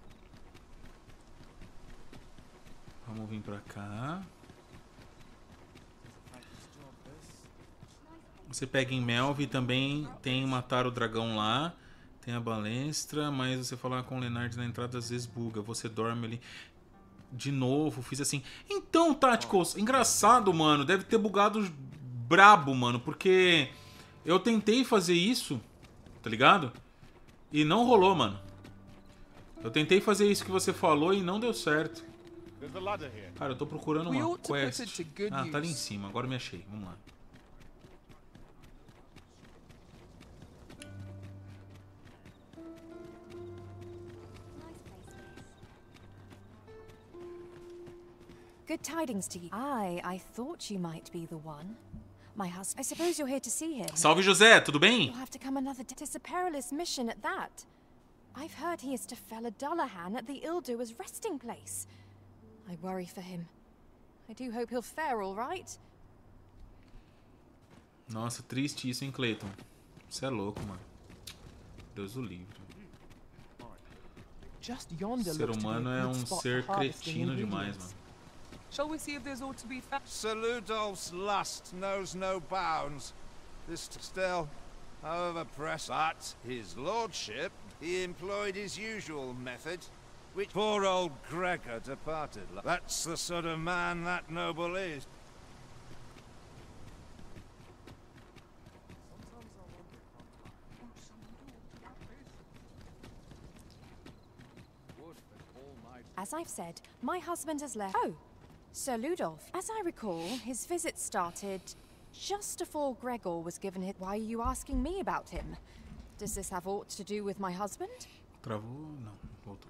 Vamos vir pra cá. Você pega em Melve, também tem matar o dragão lá. Tem a balestra, mas você falar com o Leonard na entrada às vezes buga. Você dorme ali. De novo, fiz assim. Então, Tacticals, engraçado, mano. Deve ter bugado brabo, mano. Porque eu tentei fazer isso, tá ligado? E não rolou, mano. Eu tentei fazer isso que você falou e não deu certo. Cara, eu tô procurando uma quest. Ah, tá ali em cima. Agora me achei. Vamos lá. Good tidings to you. I, I thought you might be the one. My husband. I suppose you're here to see him. Salve, José, tudo bem? You'll have to come another day. It's a perilous mission at that. I've heard he is to fell a Dullahan at the Ildua's resting place. I worry for him. I do hope he'll fare all right. Nossa, triste isso, hein, Clayton? Você é louco, mano. Deus o livre. O ser humano é um ser cretino demais, mano. Shall we see if there's ought to be fa- Sir Ludolf's lust knows no bounds. This still, however press, but his lordship, he employed his usual method. Which poor old Gregor departed. That's the sort of man that noble is. As I've said, my husband has left. Oh, Sir Ludolf. As I recall, his visit started just before Gregor was given his. Why are you asking me about him? Does this have aught to do with my husband? Travou? Não, voltou.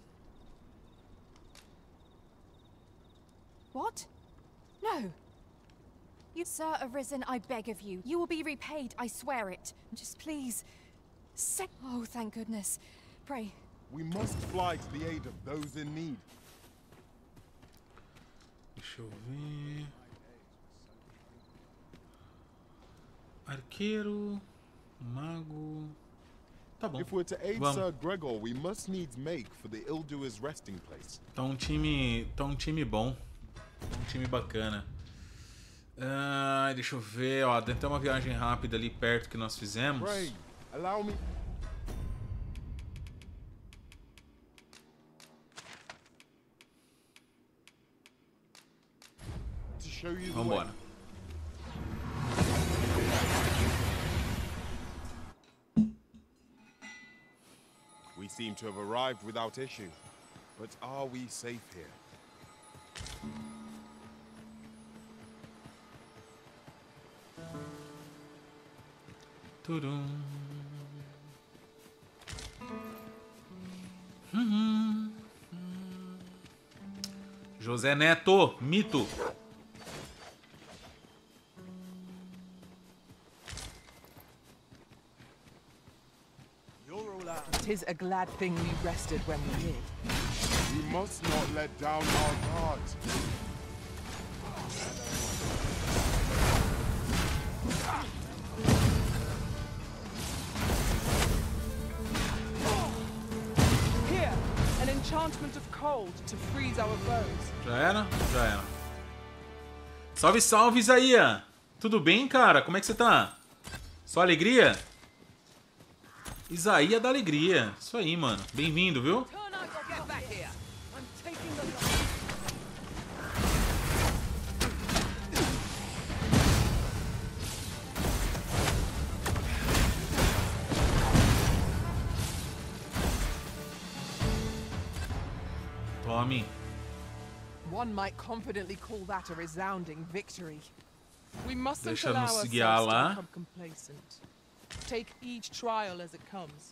What? No. You, Sir Arisen, I beg of you. You will be repaid, I swear it. Just please. Say. Oh, thank goodness. Pray. We must fly to the aid of those in need. Deixa eu ver. Arqueiro, mago. Tá bom. If we're to aid Vamos. Sir Gregor, we must needs make for the Illdoer's resting place. Tá um time, tá um time bom. Um time bacana. Ah, deixa eu ver, ó, tem até uma viagem rápida ali perto que nós fizemos. Pray, allow me. To show you the way. Vambora. We seem to have arrived without issue, but are we safe here? Turum. Uhum. José Neto, mito. Tis a glad thing we rested when we did. We must not let down our guards. Here, an enchantment of cold to freeze our foes. Já era? Já era. Salve, salve, Isaías! Tudo bem, cara? Como é que você tá? Só alegria? Isaías da alegria. Isso aí, mano. Bem-vindo, viu? Tome. One might confidently call that a resounding victory. We mustn't Deixa allow nos ourselves guiar to lá. become complacent. Take each trial as it comes.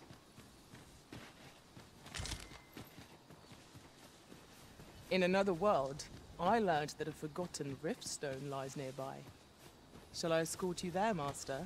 In another world, I learned that a forgotten riftstone lies nearby. Shall I escort you there, Master?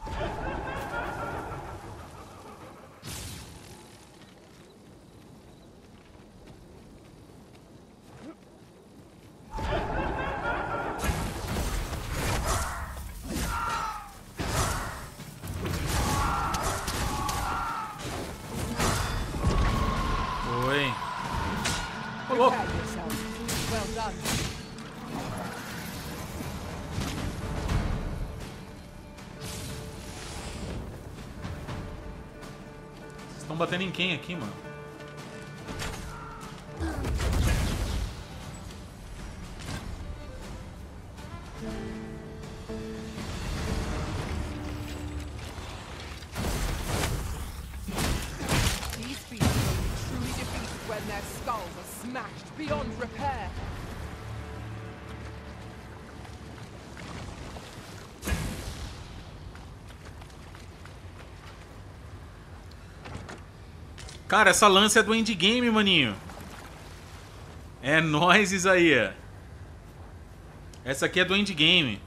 Oi. Prepare yourself. Well done. Vocês estão batendo em quem aqui, mano? These beasts will be truly defeated when their skulls are smashed beyond repair. Cara, essa lança é do endgame, maninho. É nóis, Isaías. Essa aqui é do endgame.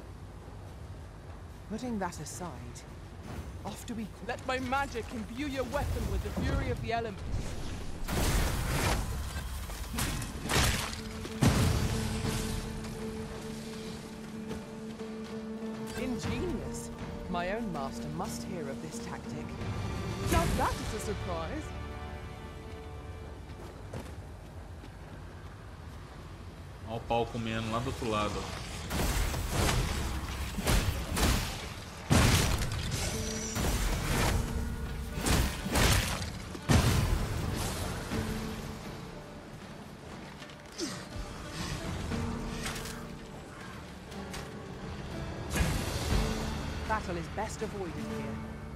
Putting that aside, off to we. Let my magic imbue your weapon with the fury of the elements. Ingenious. My own master must hear of this tactic. Now that is a surprise. Olha o pau comendo lá do outro lado. battle is best avoided here.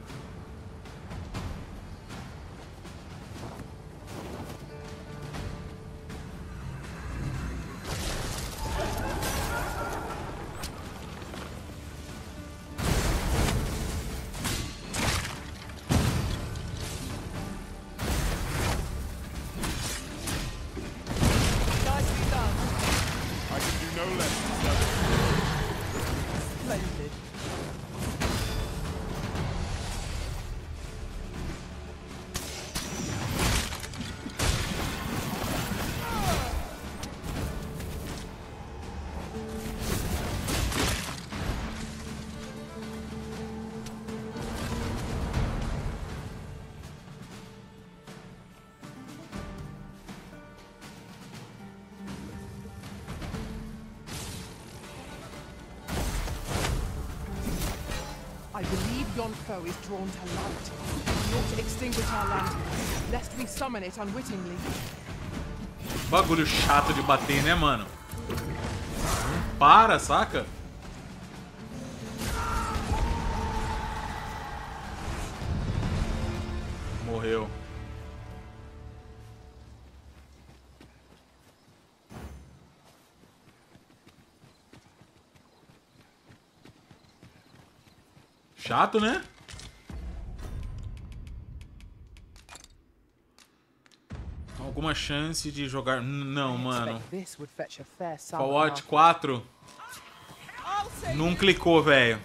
I believe yon foe is drawn to light. We ought to extinguish our lantern, lest we summon it unwittingly. Bagulho chato de bater, né, mano? Para, saca? Morreu. Chato, né? Alguma chance de jogar... Não, mano. Fallout quatro. Não clicou, velho.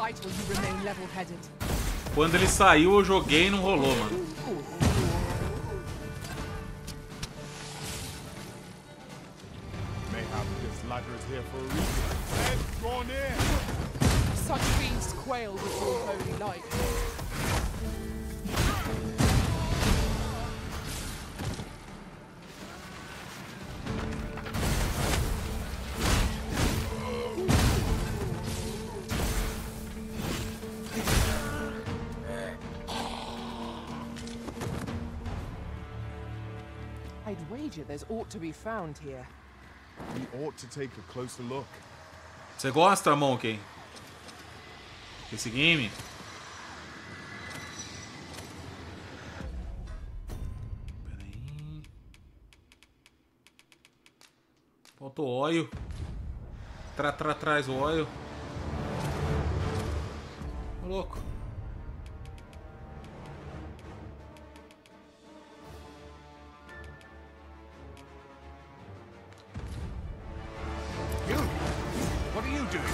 Quando ele saiu, eu joguei e não rolou, mano. Such fiends quail before holy light. I'd wager there's ought to be found here. We ought to take a closer look. Você gosta, Monkey? Esse game? Peraí. Falta o óleo. Tra, tra, traz o óleo. Ô, louco. You? What are you doing?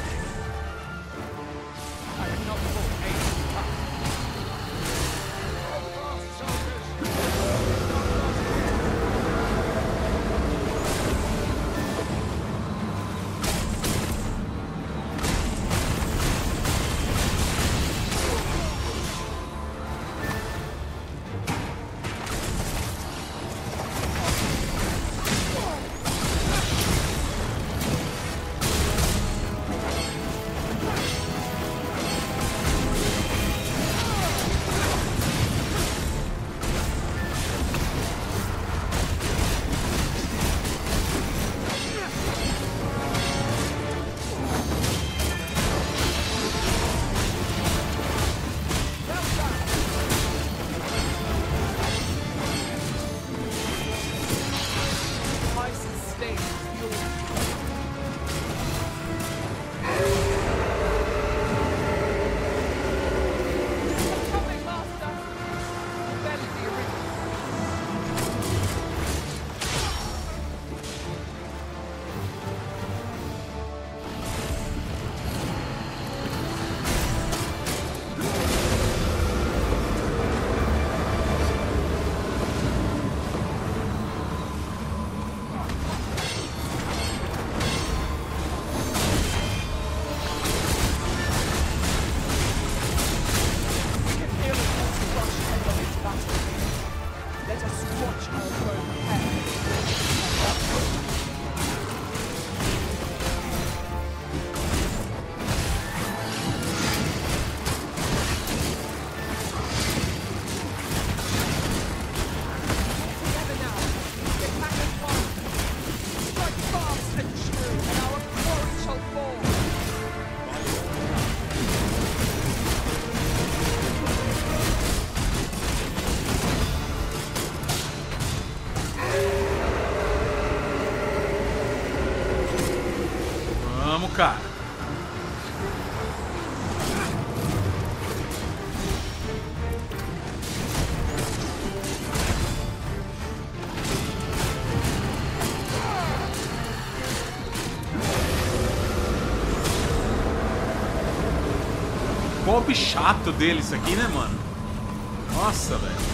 golpe chato dele isso aqui, né, mano? Nossa, velho.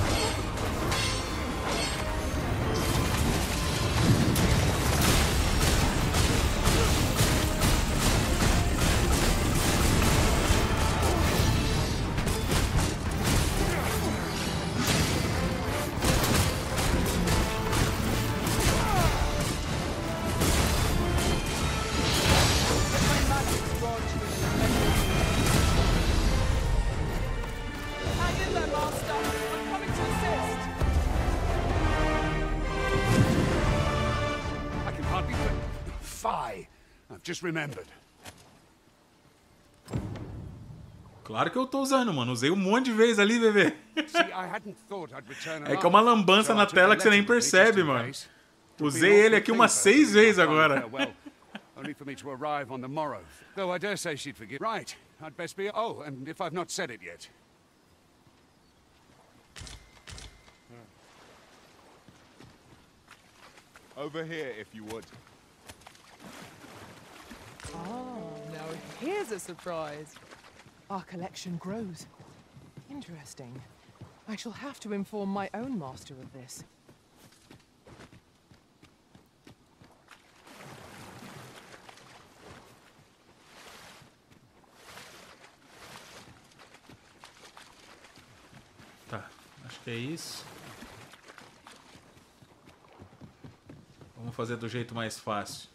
Just remembered. Claro que eu tô usando, mano. Usei um monte de vezes ali, bebê. É que é uma lambança na tela que você nem percebe, mano. Usei ele aqui umas seis vezes agora. Only for me to arrive on the morrow. Though I dare say she'd forgive. Right. I'd best be. Oh, and if I've not said it yet. Over here, if you would. Ah, now here's a surprise. Our collection grows. Interesting. I shall have to inform my own master of this. Tá, acho que é isso. Vamos fazer do jeito mais fácil.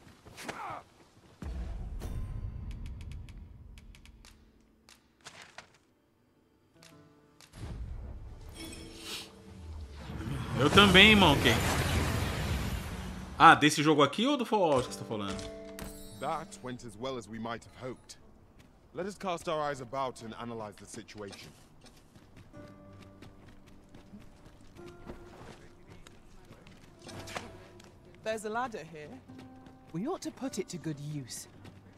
Eu também, Monkey. Ah, desse jogo aqui ou do Fallout que você tá falando? That went as well as we might have hoped. Let us cast our eyes about and analyze the situation. There's a ladder here. We ought to put it to good use.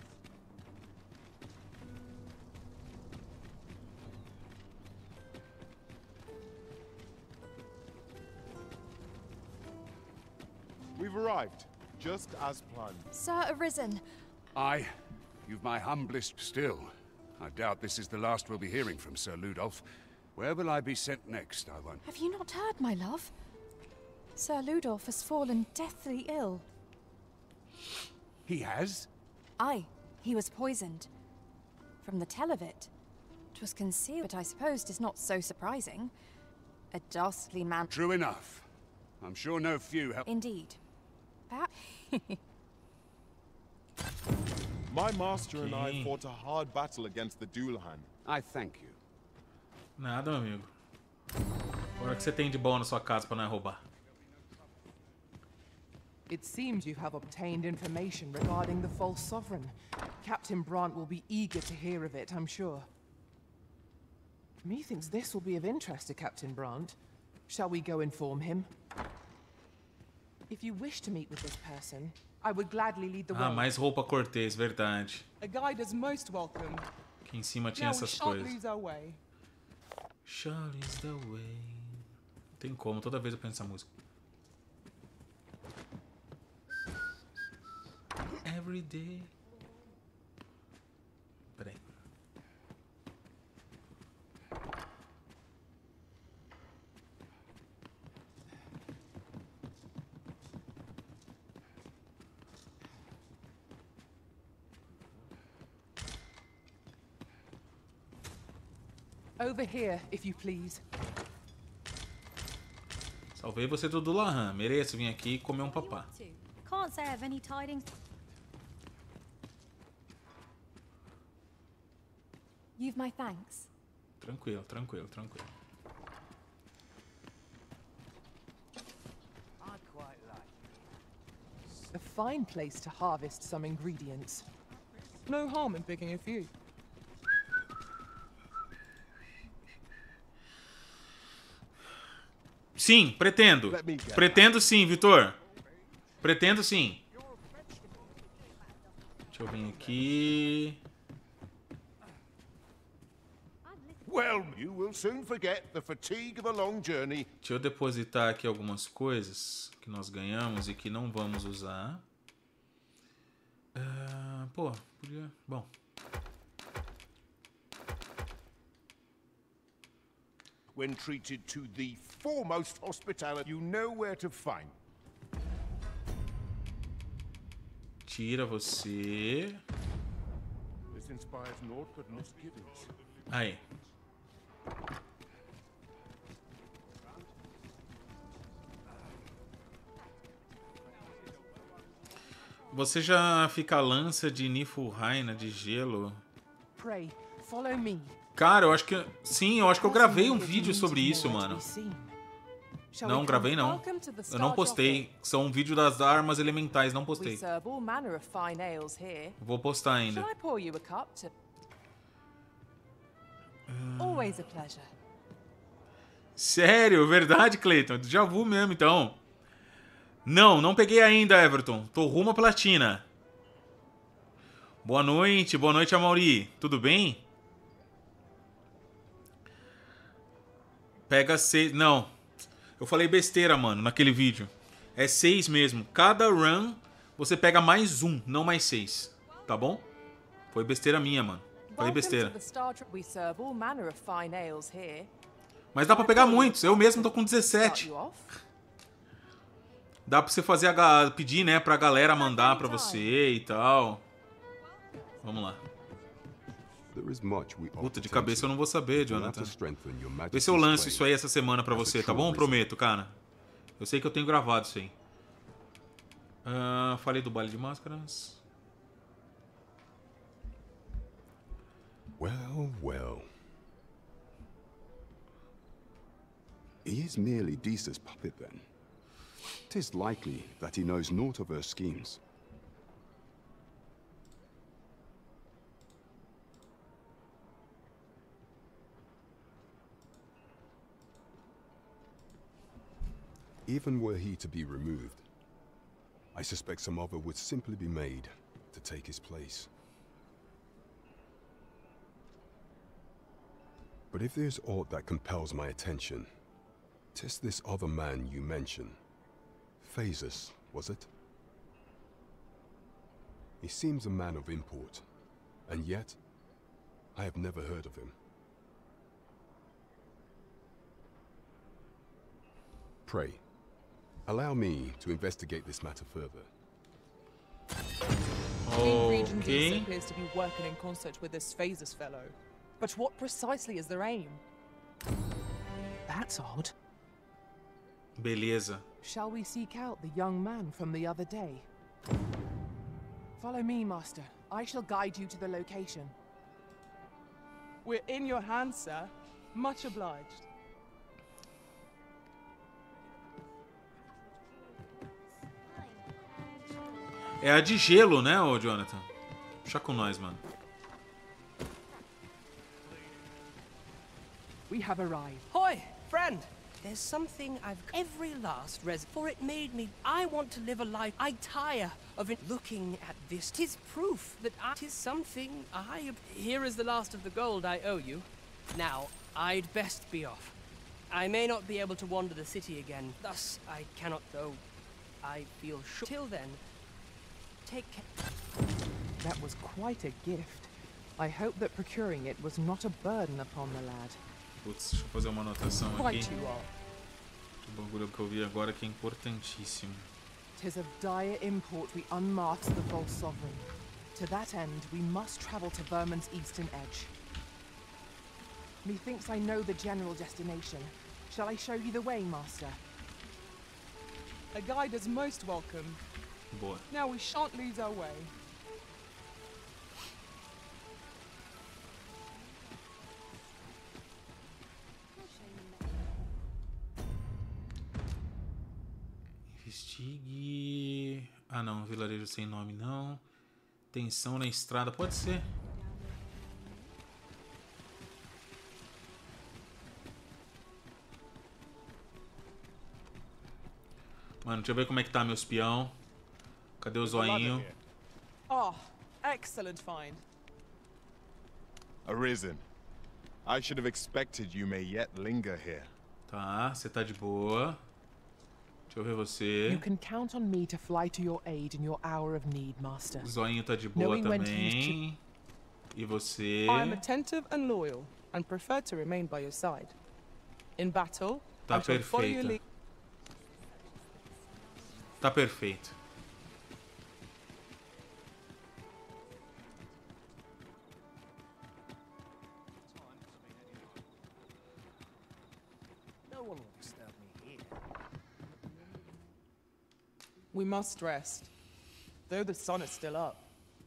We've arrived, just as planned. Sir Arisen. Aye, you've my humblest still. I doubt this is the last we'll be hearing from Sir Ludolf. Where will I be sent next, I wonder? Have you not heard, my love? Sir Ludolf has fallen deathly ill. He has? Aye, he was poisoned. From the tell of it, it was concealed, but I suppose 'tis not so surprising. A dastardly man. True enough. I'm sure no few have. Indeed. Perhaps. My master and I fought a hard battle against the Dullahan. I thank you. Nada, meu amigo. Agora que você tem de bom na sua casa pra não roubar. It seems you have obtained information regarding the false sovereign. Captain Brant will be eager to hear of it, I'm sure. Methinks this will be of interest to Captain Brant. Shall we go inform him? If you wish to meet with this person, I would gladly lead the way. Ah, mais roupa cortês, verdade. A guide is most welcome. Aqui em cima tinha Now we essas shan't coisas. lose our way. Charlie's the way. Não tem como, toda vez eu penso nessa música. Every day. Peraí. Over here, if you please. Salvei você do Dullahan. Mereço vir aqui e comer um papá. Can't say I have any tidings. You've my thanks. Tranquilo, tranquilo, tranquilo. I quite like. A fine place to harvest some ingredients. No harm in picking a few. Sim, pretendo. Pretendo sim, Vitor. Pretendo sim. Deixa eu vir aqui. Well, you will soon forget the fatigue of a long journey. Deixa eu depositar aqui algumas coisas que nós ganhamos e que não vamos usar. Uh, pô, podia... Bom. when treated to the foremost hospitality. You know where to find. Tira você. This inspires naught but misgivings. Aí. Você já fica lança de Niflheim de gelo? Pray, follow me. Cara, eu acho que... Sim, eu acho que eu gravei um vídeo sobre isso, mano. Não, gravei não. Eu não postei. São um vídeo das armas elementais, não postei. Vou postar ainda. Always a pleasure. Sério? Verdade, Clayton? Já vu mesmo, então. Não, não peguei ainda, Everton. Tô rumo à platina. Boa noite, boa noite, Amaury. Tudo bem? Pega seis... Não. Eu falei besteira, mano, naquele vídeo. É seis mesmo. Cada run, você pega mais um, não mais seis. Tá bom? Foi besteira minha, mano. Falei besteira. Mas dá pra pegar muitos. Eu mesmo tô com dezessete. Dá pra você fazer a... pedir, né, pra galera mandar pra você e tal. Vamos lá. Puta, de cabeça eu não vou saber, Jonathan. Vê se eu lanço isso aí essa semana pra você, tá bom? Prometo, cara. Eu sei que eu tenho gravado isso aí. Uh, falei do baile de máscaras. Well, well. He is merely Disa's puppet, then. 'Tis likely that he knows naught of her schemes. Even were he to be removed, I suspect some other would simply be made to take his place. But if there's aught that compels my attention, 'tis this other man you mention. Phaesus, was it? He seems a man of import, and yet I have never heard of him. Pray, allow me to investigate this matter further. King Regent Disa appears to be working in concert with this Phaesus fellow. But what precisely is their aim? That's odd. Beleza. Shall we seek out the young man from the other day? Follow me, Master. I shall guide you to the location. We're in your hands, sir. Much obliged. É a de gelo, né, ô Jonathan? Puxa com nós, mano. We have arrived. Hoy, friend! There's something I've every last res for it made me I want to live a life I tire of it looking at this. 'Tis proof that I tis something I here is the last of the gold I owe you. Now, I'd best be off. I may not be able to wander the city again. Thus I cannot though I feel sure. Till then, take care. That was quite a gift. I hope that procuring it was not a burden upon the lad. Putz, deixa eu fazer uma anotação aqui. Quite you are. O bagulho que eu vi agora que é importantíssimo. 'Tis of dire import we unmask the false sovereign. To that end, we must travel to Vermin's eastern edge. Methinks I know the general destination. Shall I show you the way, Master? A guide is most welcome. Boa. Now we shan't lose our way. Investigue... Ah, não. Vilarejo sem nome, não. Tensão na estrada. Pode ser. Mano, deixa eu ver como é que tá meu espião. Cadê o zoinho? Oh, excellent find. Arisen. I should have expected you may yet linger here. Tá, você tá de boa. Deixa eu ver você. You can count on me to fly to your aid in your hour of need, Master. O zoinho tá de boa também. E você? I am attentive and loyal and prefer to remain by your side. In battle, Tá I shall follow your perfeita. lead. Tá perfeito. No one will disturb me here. We must rest, though the sun is still up.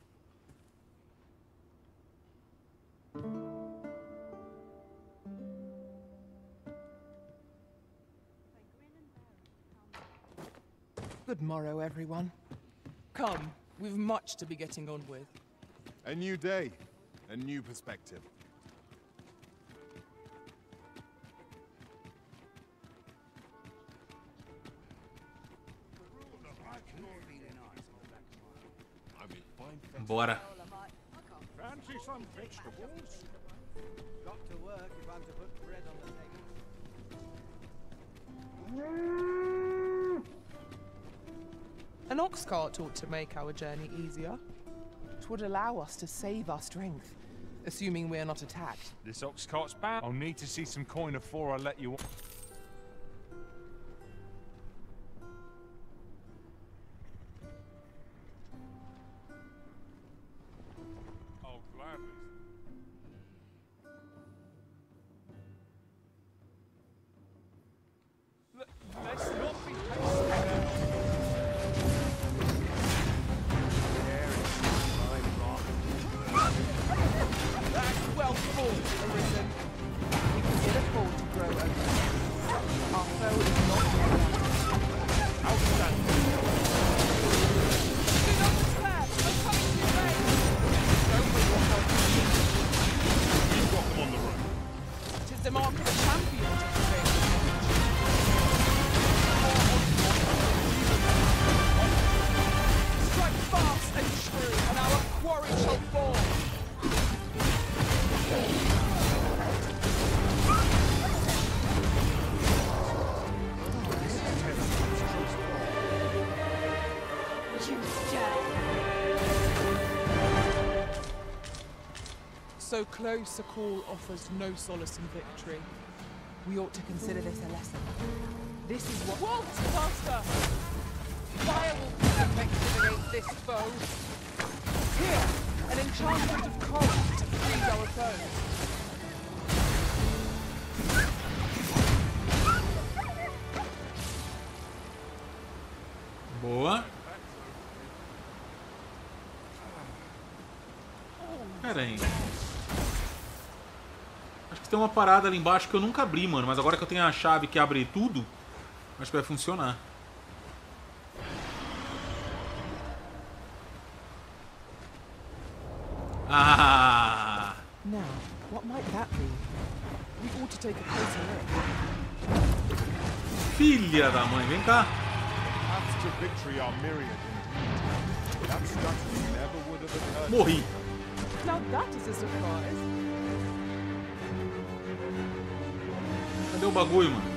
Good morrow, everyone. Come, we've much to be getting on with. A new day, a new perspective. Bora. Fancy some vegetables? Got to work if I'm to put bread on the table. An ox cart ought to make our journey easier. It would allow us to save our strength, assuming we are not attacked. This ox cart's bound. I'll need to see some coin before I let you. Oh, gladly. Let's not be That's well fought, Arisen. We can ill afford to grow over. Our foe is not here. Outstanding. Do not despair! I'm coming to your aid! Don't bring your help to me. We've got them on the run. It is the mark of a champion to prevail. Strike fast and true, and our quarry shall fall. So close a call offers no solace in victory. We ought to consider this a lesson. This is what— Waltz, Master! Fire will be effective against this foe. Here, an enchantment of cold to freeze our foes. Boa. Pera aí. Acho que tem uma parada ali embaixo que eu nunca abri, mano. Mas agora que eu tenho a chave que abre tudo, acho que vai funcionar. Ah! Now, what might that be? We ought to take a closer look. Filha da mãe, vem cá. Paths to victory are myriad indeed. That strategy never would have occurred. Morri. Now that is a surprise. Cadê o bagulho, mano?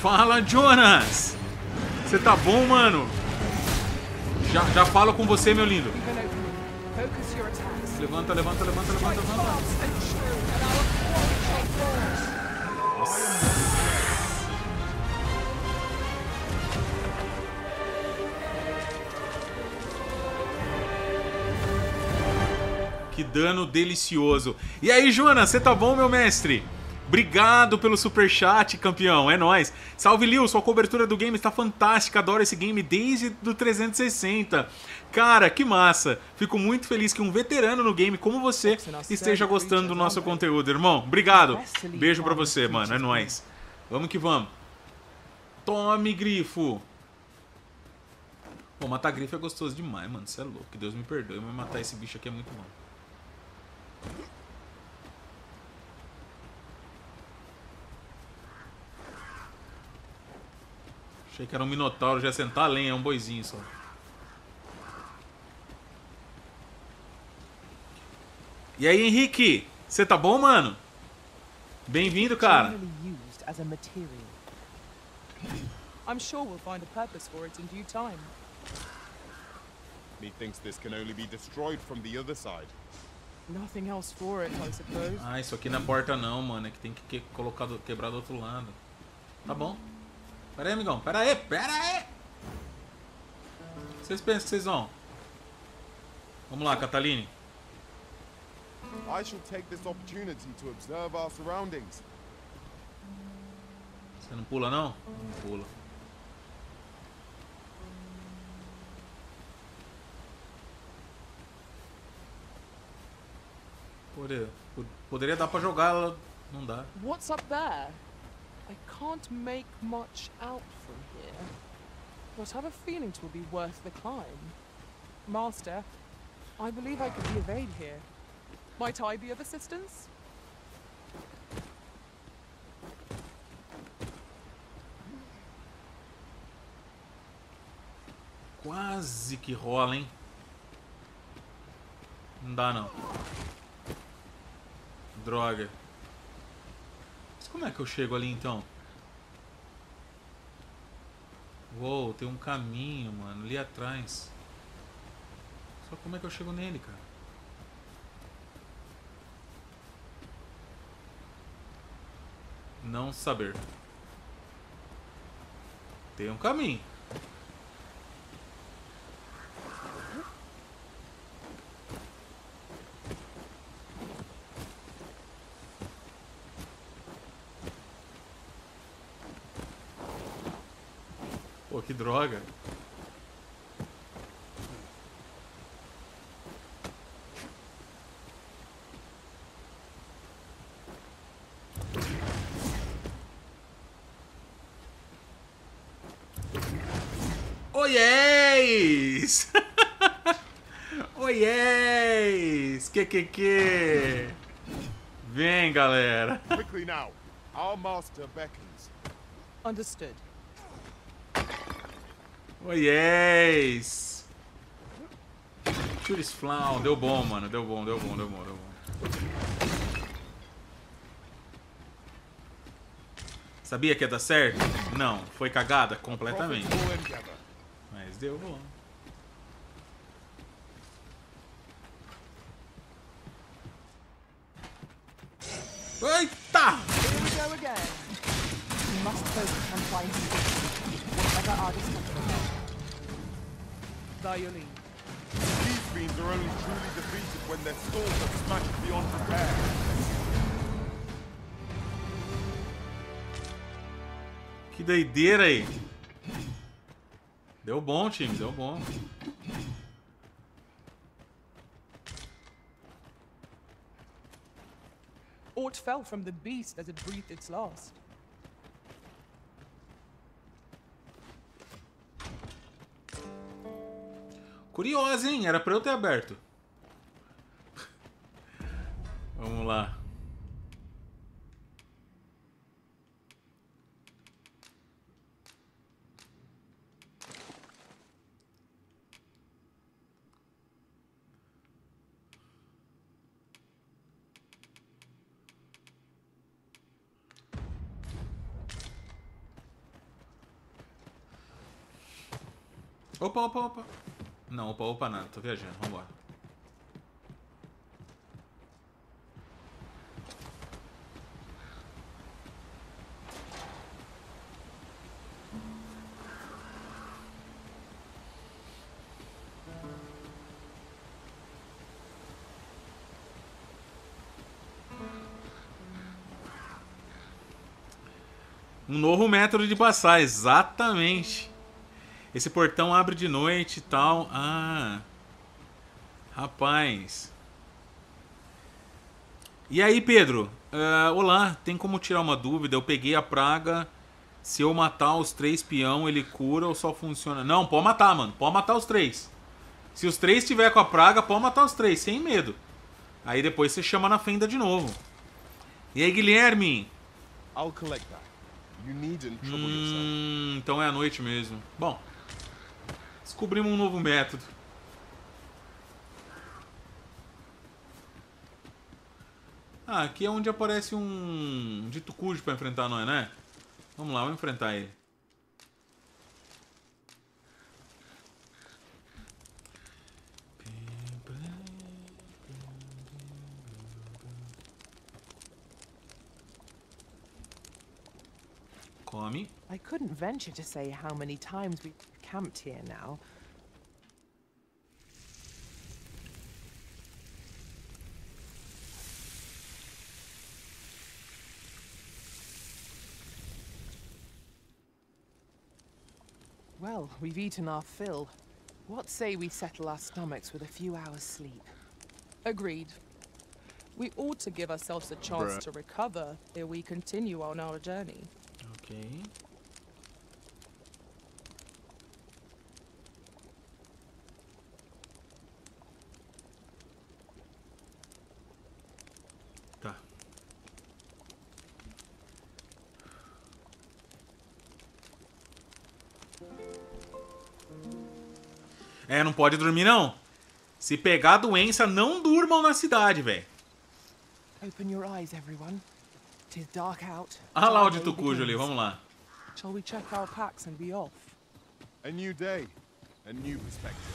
Fala, Jonas! Você tá bom, mano? Já, já falo com você, meu lindo. Levanta, levanta, levanta, levanta, levanta. Nossa. Que dano delicioso. E aí, Jonas, você tá bom, meu mestre? Obrigado pelo superchat, campeão. É nóis. Salve, Lil. Sua cobertura do game está fantástica. Adoro esse game desde do trezentos e sessenta. Cara, que massa. Fico muito feliz que um veterano no game como você esteja gostando do nosso conteúdo, irmão. Obrigado. Beijo pra você, mano. É nóis. Vamos que vamos. Tome, grifo. Pô, matar grifo é gostoso demais, mano. Você é louco. Que Deus me perdoe, mas matar esse bicho aqui é muito bom. Achei que era um minotauro, já ia sentar a lenha, é um boizinho só. E aí, Henrique? Você tá bom, mano? Bem-vindo, cara. I'm sure we'll find a purpose for it in due time. Methinks this can only be destroyed from the other side. Nothing else for it, I suppose. Ah, isso aqui na porta não, mano. É que tem que que colocar do, quebrar do outro lado. Tá bom. Pera aí, amigão. Pera aí, pera aí. Vocês pensam que vocês vão? Vamos lá, Cataline. I shall take this opportunity to observe our surroundings. Você não pula, não? Não pula. Poderia, poderia dar pra jogar ela. Não dá. What's up there? I can't make much out from here, but I have a feeling it will be worth the climb. Master, I believe I could be of aid here. Might I be of assistance? Quase que rola, hein? Não dá, não. Droga. Mas como é que eu chego ali, então? Uou, tem um caminho, mano, ali atrás. Só como é que eu chego nele, cara? Não saber. Tem um caminho. Pô, que droga. Oiês! Oiês! Que que que? Vem, galera. Quickly now. Our master beckons. Understood. Oiês! Churisflau, deu bom, mano. Deu bom, deu bom, deu bom, deu bom. Sabia que ia dar certo? Não, foi cagada completamente. Mas deu bom. Eita! Here we go again. We must focus on finding whatever our discovery. Violin. These fiends are only truly defeated when their swords are smashed beyond repair. Que doideira aí. Deu bom, time, deu bom. Aught fell from the beast as it breathed its last. Curioso, hein? Era pra eu ter aberto. Vamos lá. Opa, opa, opa. Não, opa, opa, nada. Tô viajando. Vambora. Um novo método de passar, exatamente. Esse portão abre de noite e tal. Ah. Rapaz. E aí, Pedro? Uh, olá, tem como tirar uma dúvida? Eu peguei a praga. Se eu matar os três peão, ele cura ou só funciona? Não, pode matar, mano. Pode matar os três. Se os três tiver com a praga, pode matar os três, sem medo. Aí depois você chama na fenda de novo. E aí, Guilherme? I'll collect that. You needn't trouble Hum, então é à noite mesmo. Bom, descobrimos um novo método. Ah, aqui é onde aparece um dito cujo pra enfrentar nós, né? Vamos lá, vamos enfrentar ele. Come. I couldn't venture to say how many times we've camped here now. Well, we've eaten our fill. What say we settle our stomachs with a few hours' sleep? Agreed. We ought to give ourselves a chance Bruh. to recover ere we continue on our journey. Ok. Tá. É, não pode dormir não. Se pegar a doença, não durmam na cidade, velho. Open your eyes, everyone. It is dark out. Ah lá o dito cujo ali, vamos lá. Shall we check our packs and be off? A new day, a new perspective.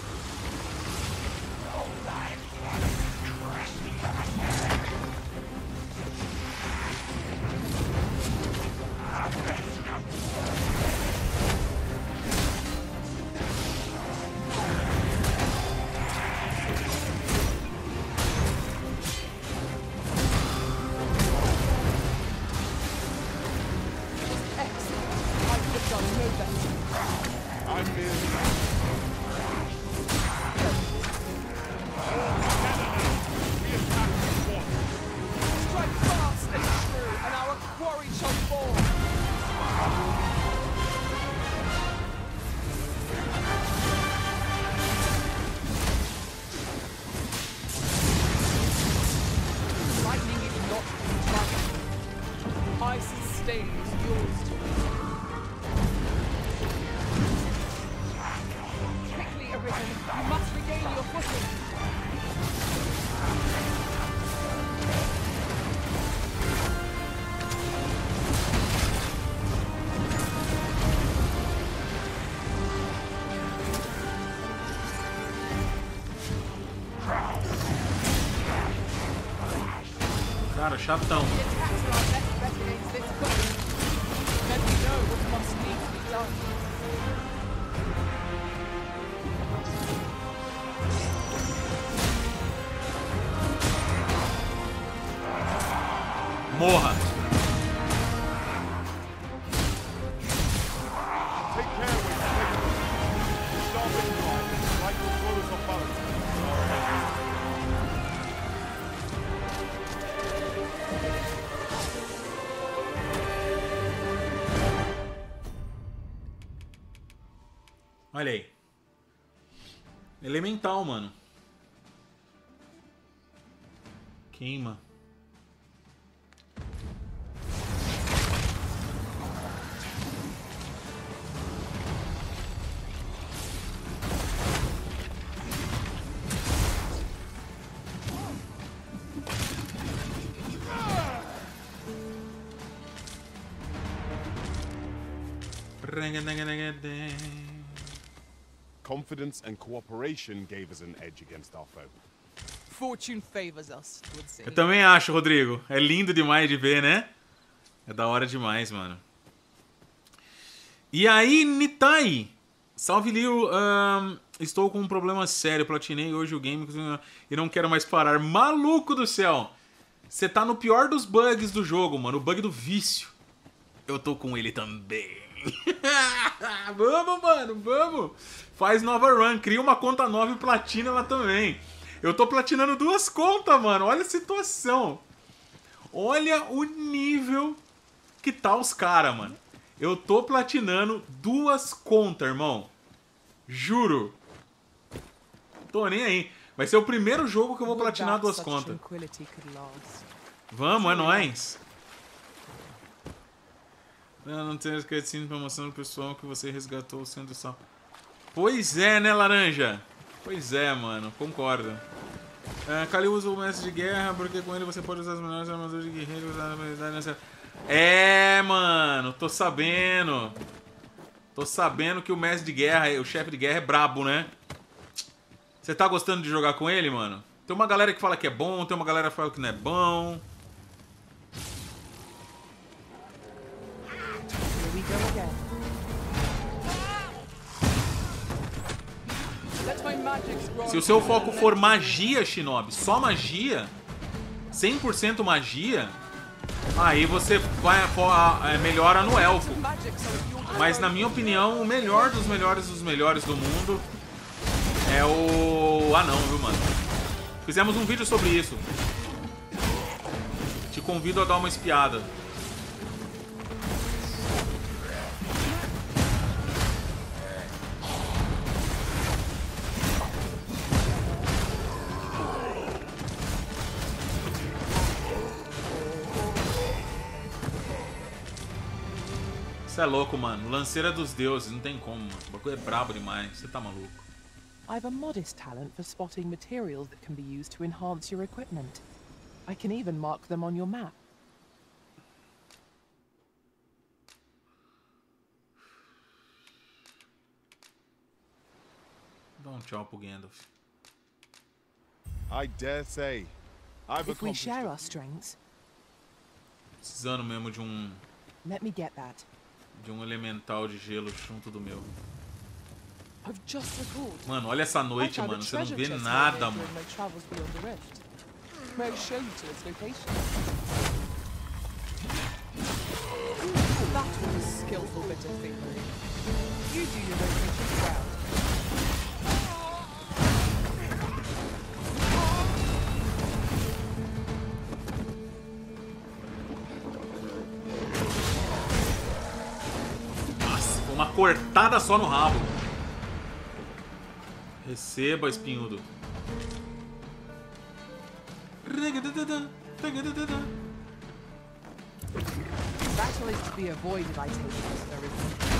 Cara, chatão. Morra. Take care when you take it. Stop it, like the throws of bullets. Olha aí. Elemental, mano. Queima. Confidence and cooperation gave us an edge against our foe. Fortune favors us, would say. Eu também acho, Rodrigo. É lindo demais de ver, né? É da hora demais, mano. E aí, Nitai. Salve, Lil. Um, estou com um problema sério. Platinei hoje o game e não quero mais parar. Maluco do céu. Você tá no pior dos bugs do jogo, mano. O bug do vício. Eu tô com ele também. Vamos, mano. Vamos. Faz nova run. Cria uma conta nova e platina ela também. Eu tô platinando duas contas, mano. Olha a situação. Olha o nível que tá os caras, mano. Eu tô platinando duas contas, irmão. Juro. Tô nem aí. Vai ser o primeiro jogo que eu vou platinar duas contas. Vamos, é nóis. Eu não tenho esquecido pra mostrar pro pessoal que você resgatou o centro sal. Pois é, né, Laranja? Pois é, mano. Concordo. Uh, Kali usa o mestre de guerra porque com ele você pode usar as melhores armaduras de guerreiro. Usar a habilidade nessa... É, mano. Tô sabendo. Tô sabendo que o mestre de guerra, o chefe de guerra é brabo, né? Você tá gostando de jogar com ele, mano? Tem uma galera que fala que é bom, tem uma galera que fala que não é bom. Se o seu foco for magia, Shinobi, só magia, cem por cento magia, aí você vai, é, melhora no elfo. Mas na minha opinião, o melhor dos melhores dos melhores do mundo é o anão, viu, mano? Fizemos um vídeo sobre isso. Te convido a dar uma espiada. Você é louco, mano. Lanceira dos deuses, não tem como, mano. O bagulho é brabo demais. Você tá maluco. I have a modest talent for spotting materials that can be used to enhance your equipment. I can even mark them on your map. Dá um tchau pro Gandalf. I dare say, I've If we share our strengths, precisando mesmo de um let me get that. de um elemental de gelo junto do meu. I've just recalled. Mano, olha essa noite, mano. Você não vê nada, mano. May I show you to its location? That was a skillful bit of thievery. You do your location well. Uma cortada só no rabo. Receba, espinhudo. Battle is to be avoided, I take it, there isn't.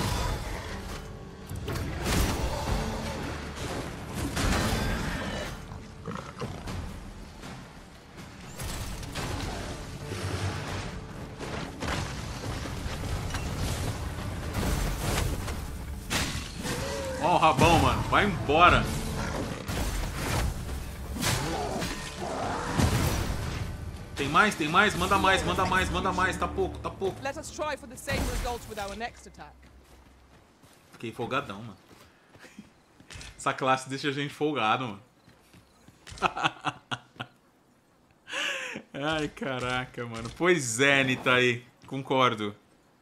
Ó o rabão, mano. Vai embora. Tem mais? Tem mais? Manda mais, manda mais, manda mais. Tá pouco, tá pouco. Let us try for the same result with our next attack. Fiquei folgadão, mano. Essa classe deixa a gente folgado, mano. Ai, caraca, mano. Pois é, Nitai. Concordo.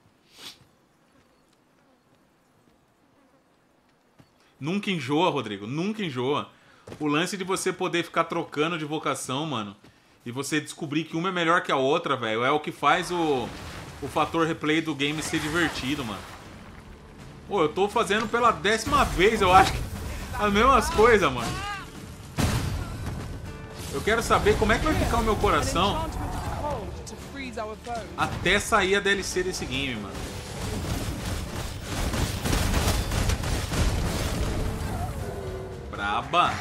Nunca enjoa, Rodrigo. Nunca enjoa. O lance de você poder ficar trocando de vocação, mano, e você descobrir que uma é melhor que a outra, velho, é o que faz o, o fator replay do game ser divertido, mano. Pô, eu tô fazendo pela décima vez, eu acho que as mesmas coisas, mano. Eu quero saber como é que vai ficar o meu coração até sair a D L C desse game, mano. Braba.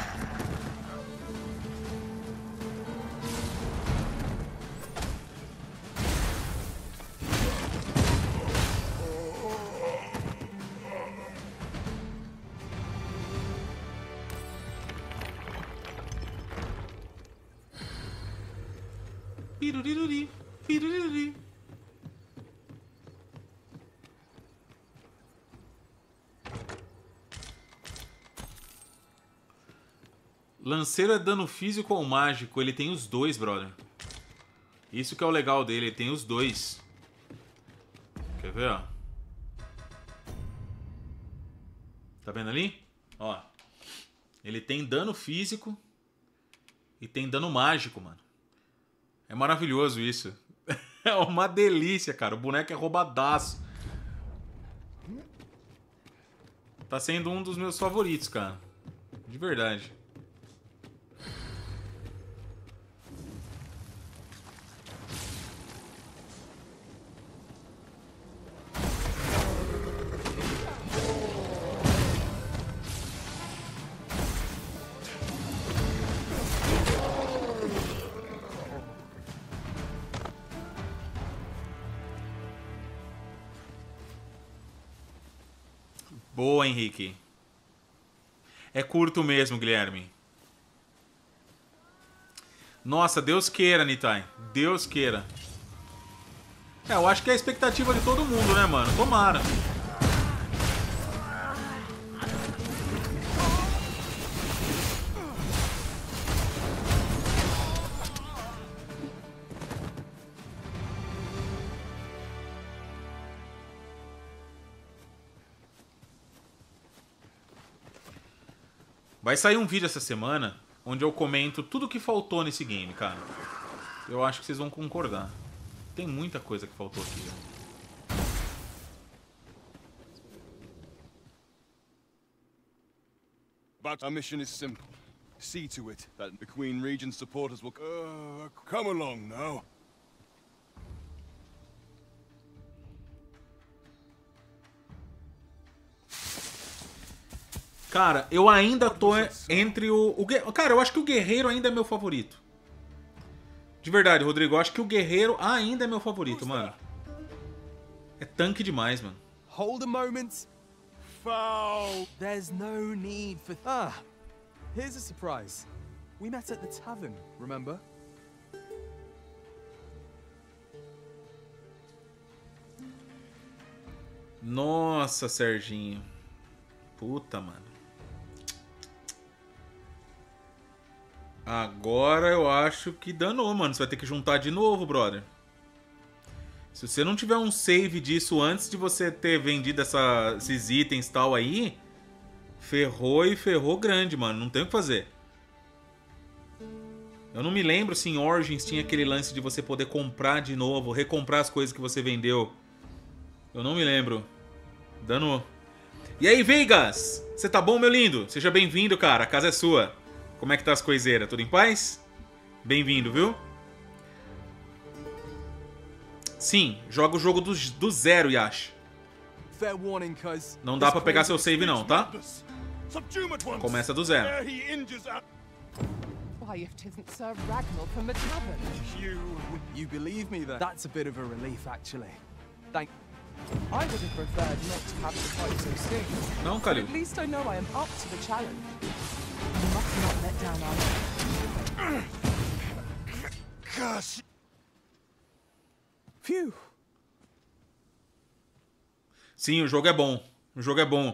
Piruriruri, piruriruri. Lanceiro é dano físico ou mágico? Ele tem os dois, brother. Isso que é o legal dele, ele tem os dois. Quer ver, ó? Tá vendo ali? Ó. Ele tem dano físico e tem dano mágico, mano. É maravilhoso isso. É uma delícia, cara. O boneco é roubadaço. Tá sendo um dos meus favoritos, cara. De verdade. Boa, Henrique. É curto mesmo, Guilherme. Nossa, Deus queira, Nitai. Deus queira. É, eu acho que é a expectativa de todo mundo, né, mano? Tomara. Vai sair um vídeo essa semana onde eu comento tudo que faltou nesse game, cara. Eu acho que vocês vão concordar. Tem muita coisa que faltou aqui. But our mission is simple. See to it that the Queen Regent's supporters will... Uh, come along now. Cara, eu ainda tô entre o, o... Cara, eu acho que o Guerreiro ainda é meu favorito. De verdade, Rodrigo, eu acho que o Guerreiro ainda é meu favorito, mano. É tanque demais, mano. Hold a moment. Foul. There's no need for... Ah, here's a surprise. We met at the tavern, remember? Nossa, Serginho. Puta, mano. Agora eu acho que danou, mano. Você vai ter que juntar de novo, brother. Se você não tiver um save disso antes de você ter vendido essa, esses itens e tal aí, ferrou e ferrou grande, mano. Não tem o que fazer. Eu não me lembro se em Origins tinha aquele lance de você poder comprar de novo, recomprar as coisas que você vendeu. Eu não me lembro. Danou. E aí, Vegas? Você tá bom, meu lindo? Seja bem-vindo, cara. A casa é sua. Como é que tá as coiseiras? Tudo em paz? Bem-vindo, viu? Sim, joga o jogo do, do zero, Yash. Não dá pra pegar seu save não, tá? Começa do zero. Why, if 'tisn't Sir Ragnar from the tavern? You... You believe me then? That's a bit of a relief, actually. Thank... I would have preferred not to have to fight so soon. Não, Kalil. At least I know I am up to the challenge. I must not let down our... Gosh. Phew. Sim, o jogo é bom. O jogo é bom.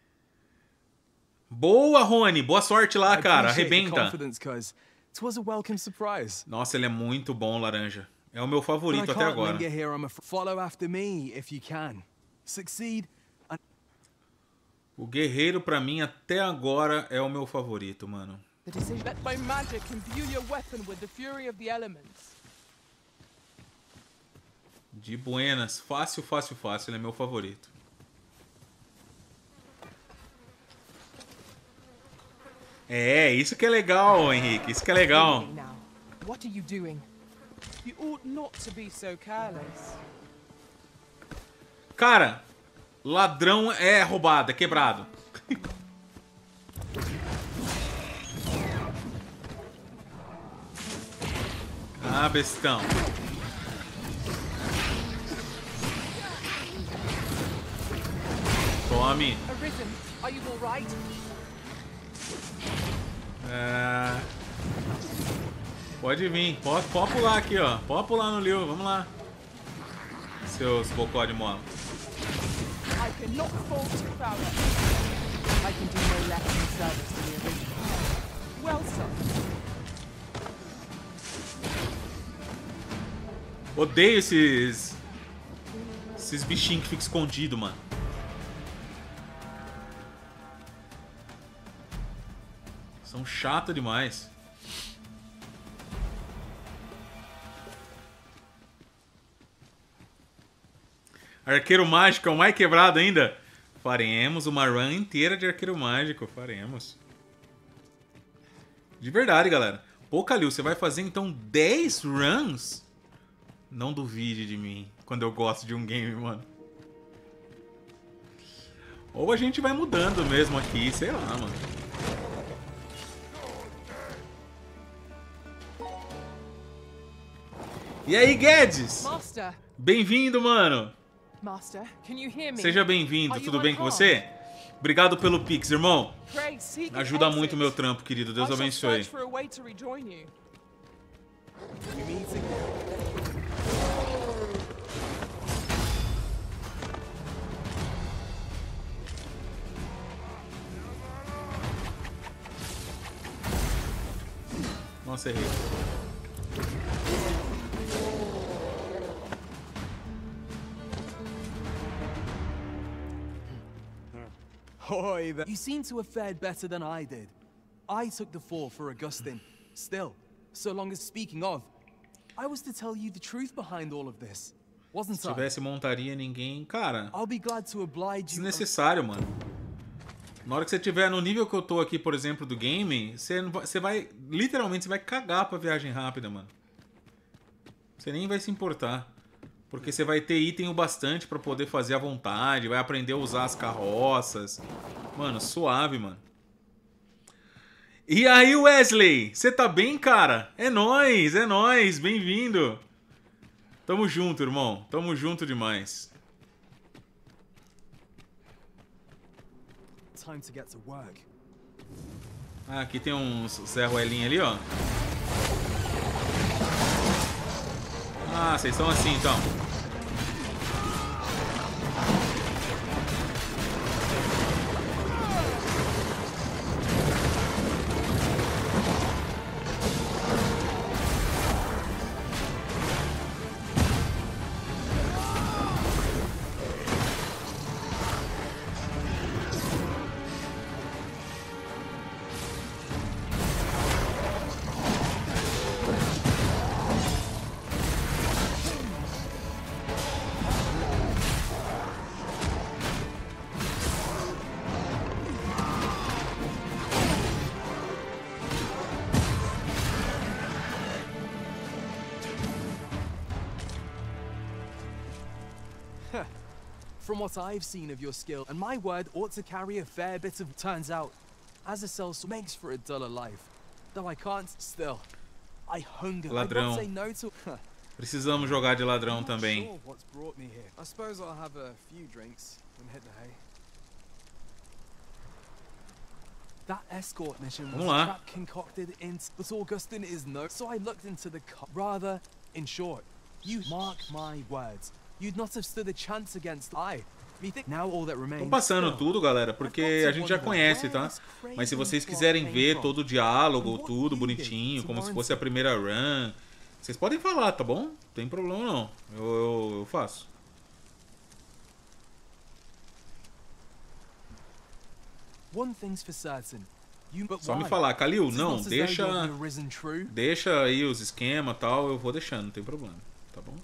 Boa, Rony. Boa sorte lá, cara. Arrebenta. Nossa, ele é muito bom, Laranja. É o meu favorito até agora. O Guerreiro, pra mim, até agora é o meu favorito, mano. Let my magic imbue your weapon with the fury of the elements. De buenas. Fácil, fácil, fácil. Ele é meu favorito. É, isso que é legal, Henrique. Isso que é legal. What are you doing? You ought not to be so careless. Cara, ladrão é roubado, é quebrado. Ah, bestão. Tome. Arisen, are you all right? É... Pode vir. Pode, pode pular aqui, ó. Pode pular no Liu. Vamos lá. Seus bocó de mola. I cannot fall to power. I can do no less in service to the original. Well, sir. Odeio esses... Esses bichinhos que ficam escondidos, mano. São chatos demais. Arqueiro mágico é o mais quebrado ainda. Faremos uma run inteira de arqueiro mágico. Faremos. De verdade, galera. Pô, Kalil, você vai fazer então dez runs? Não duvide de mim quando eu gosto de um game, mano. Ou a gente vai mudando mesmo aqui, sei lá, mano. E aí, Guedes? Master. Bem-vindo, mano. Master, can you hear me? Seja bem-vindo, Are tudo you bem com unharmed? você? Obrigado pelo Pix, irmão. Pray, seek Ajuda exit. muito o meu trampo, querido. Deus I shall abençoe. search for a way to rejoin you. We meet again. Nossa, errei. Oi, you seem to have fared better than I did. I took the fall for Augustine. Still, so long as speaking of, I was to tell you the truth behind all of this, wasn't Se I? tivesse montaria ninguém... Cara, I'll be glad to oblige you. desnecessário, mano. Na hora que você estiver no nível que eu tô aqui, por exemplo, do game, você, não vai, você vai... Literalmente, você vai cagar pra viagem rápida, mano. Você nem vai se importar. Porque você vai ter item o bastante pra poder fazer à vontade. Vai aprender a usar as carroças. Mano, suave, mano. E aí, Wesley? Você tá bem, cara? É nóis, é nóis. Bem-vindo. Tamo junto, irmão. Tamo junto demais. Time to get to work. Ah, aqui tem uns Zé Ruelinho ali, ó. Ah, vocês são assim, então. From what I've seen of your skill, and my word ought to carry a fair bit of... Turns out, as a sellsword makes for a duller life. Though I can't still. I hunger. Ladrão. I say no to... Precisamos jogar de ladrão também. Sure what's brought me here. I suppose I'll have a few drinks and hit the hay. That escort mission was Vamos lá. a trap concocted in... But Augustine is no... So I looked into the... co- Rather, in short, you mark my words. You'd not have stood a chance against I. Me think now all that remains... Tô passando tudo, galera, porque a gente já conhece, tá? Mas se vocês quiserem ver todo o diálogo, tudo bonitinho, como se fosse a primeira run, vocês podem falar, tá bom? Não tem problema não. Eu, eu, eu faço. One thing's for certain. You... But Só me why? falar, Kalil, It's não, not as though deixa... you're the risen true. Deixa aí os esquemas e tal, eu vou deixando, não tem problema, tá bom?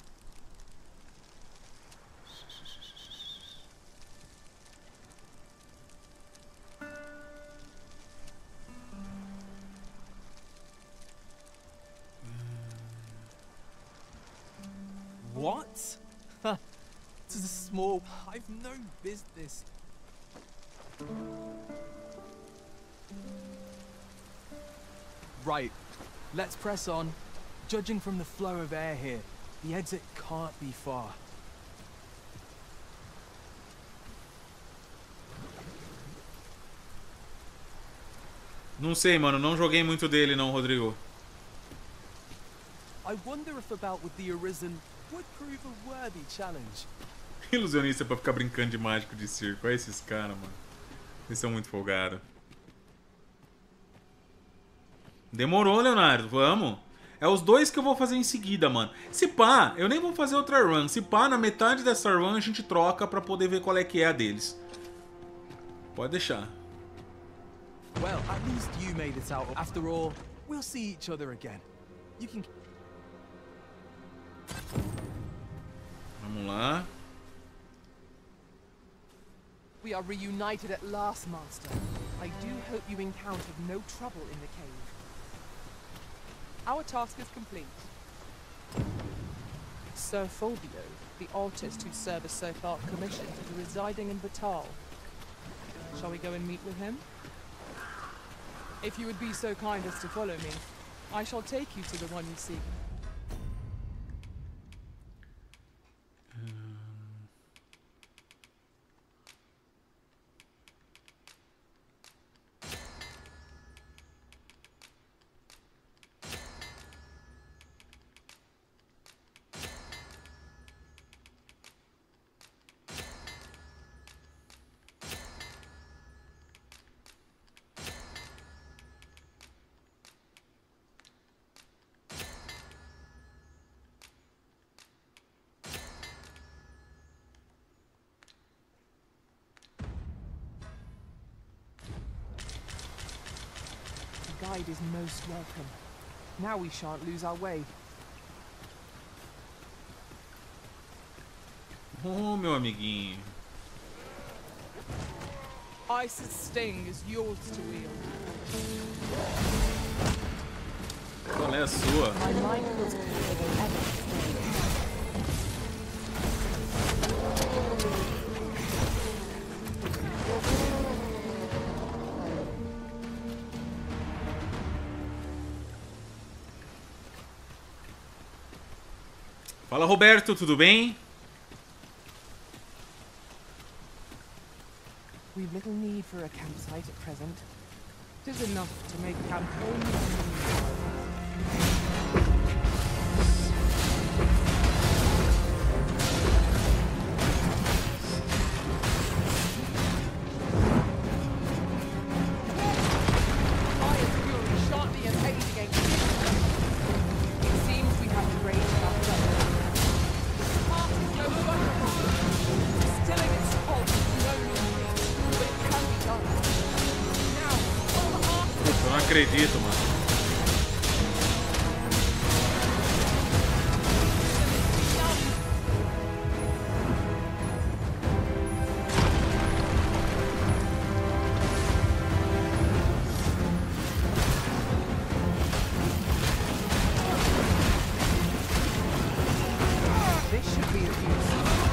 What? This is a small... I've no business. Right. Let's press on. Judging from the flow of air here, the exit can't be far. Não sei, mano, não joguei muito dele não, Rodrigo. I wonder if a bout with the Arisen would prove a worthy challenge. Ilusionista pra ficar brincando de mágico de circo. Olha esses caras, mano. Eles são muito folgados. Demorou, Leonardo. Vamos. É os dois que eu vou fazer em seguida, mano. Se pá, eu nem vou fazer outra run. Se pá, na metade dessa run a gente troca pra poder ver qual é que é a deles. Pode deixar. Well, at least you made it out. After all, we'll see each other again. You can... Vamos lá. We are reunited at last, Master. I do hope you encountered no trouble in the cave. Our task is complete. Sir Fulvio, the artist whose service so far commissioned, is residing in Vital. Shall we go and meet with him? If you would be so kind as to follow me, I shall take you to the one you seek. The guide is most welcome. Now we shan't lose our way. Oh, meu amiguinho. Ice's sting is yours to wield. Qual é a sua? My mind feels clearer than ever. Fala, Roberto, tudo bem? We've little need for a campsite at present. It is enough to make camp only. Eu não acredito, mano. This should be of use.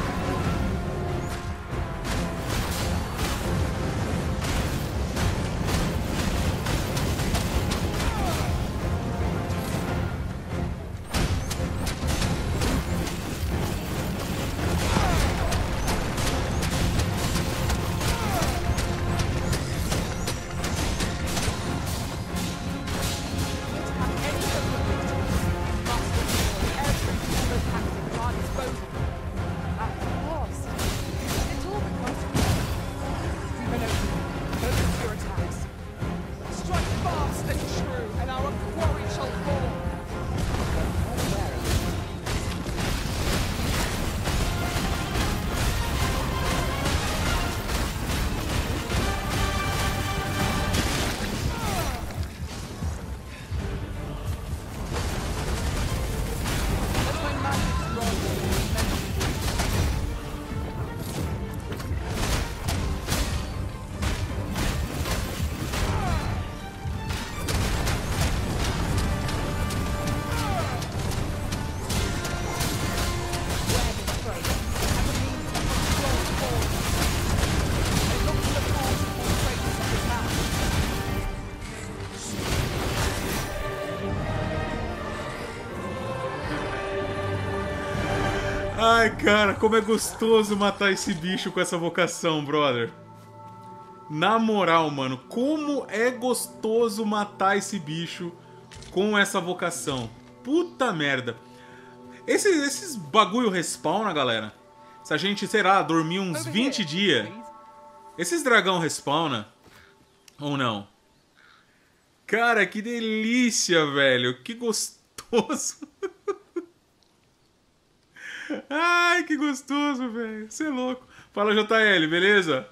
Ai, cara, como é gostoso matar esse bicho com essa vocação, brother. Na moral, mano, como é gostoso matar esse bicho com essa vocação. Puta merda. Esses, esses bagulho respawna, galera. Se a gente, sei lá, dormir uns vinte dias. Esses dragão respawna? Ou não? Cara, que delícia, velho. Que gostoso. Ai, que gostoso, velho. Você é louco. Fala, J L, beleza?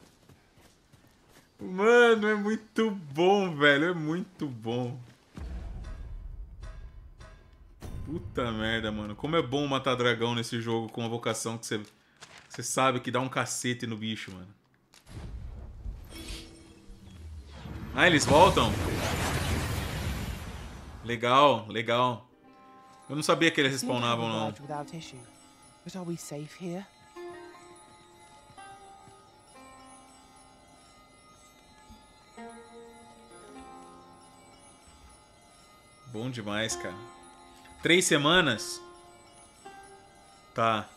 Mano, é muito bom, velho. É muito bom. Puta merda, mano. Como é bom matar dragão nesse jogo com a vocação que você, você sabe que dá um cacete no bicho, mano. Ah, eles voltam? Legal, legal. Eu não sabia que eles respawnavam, não. But are we safe here? Bom demais, cara. Três semanas? Tá.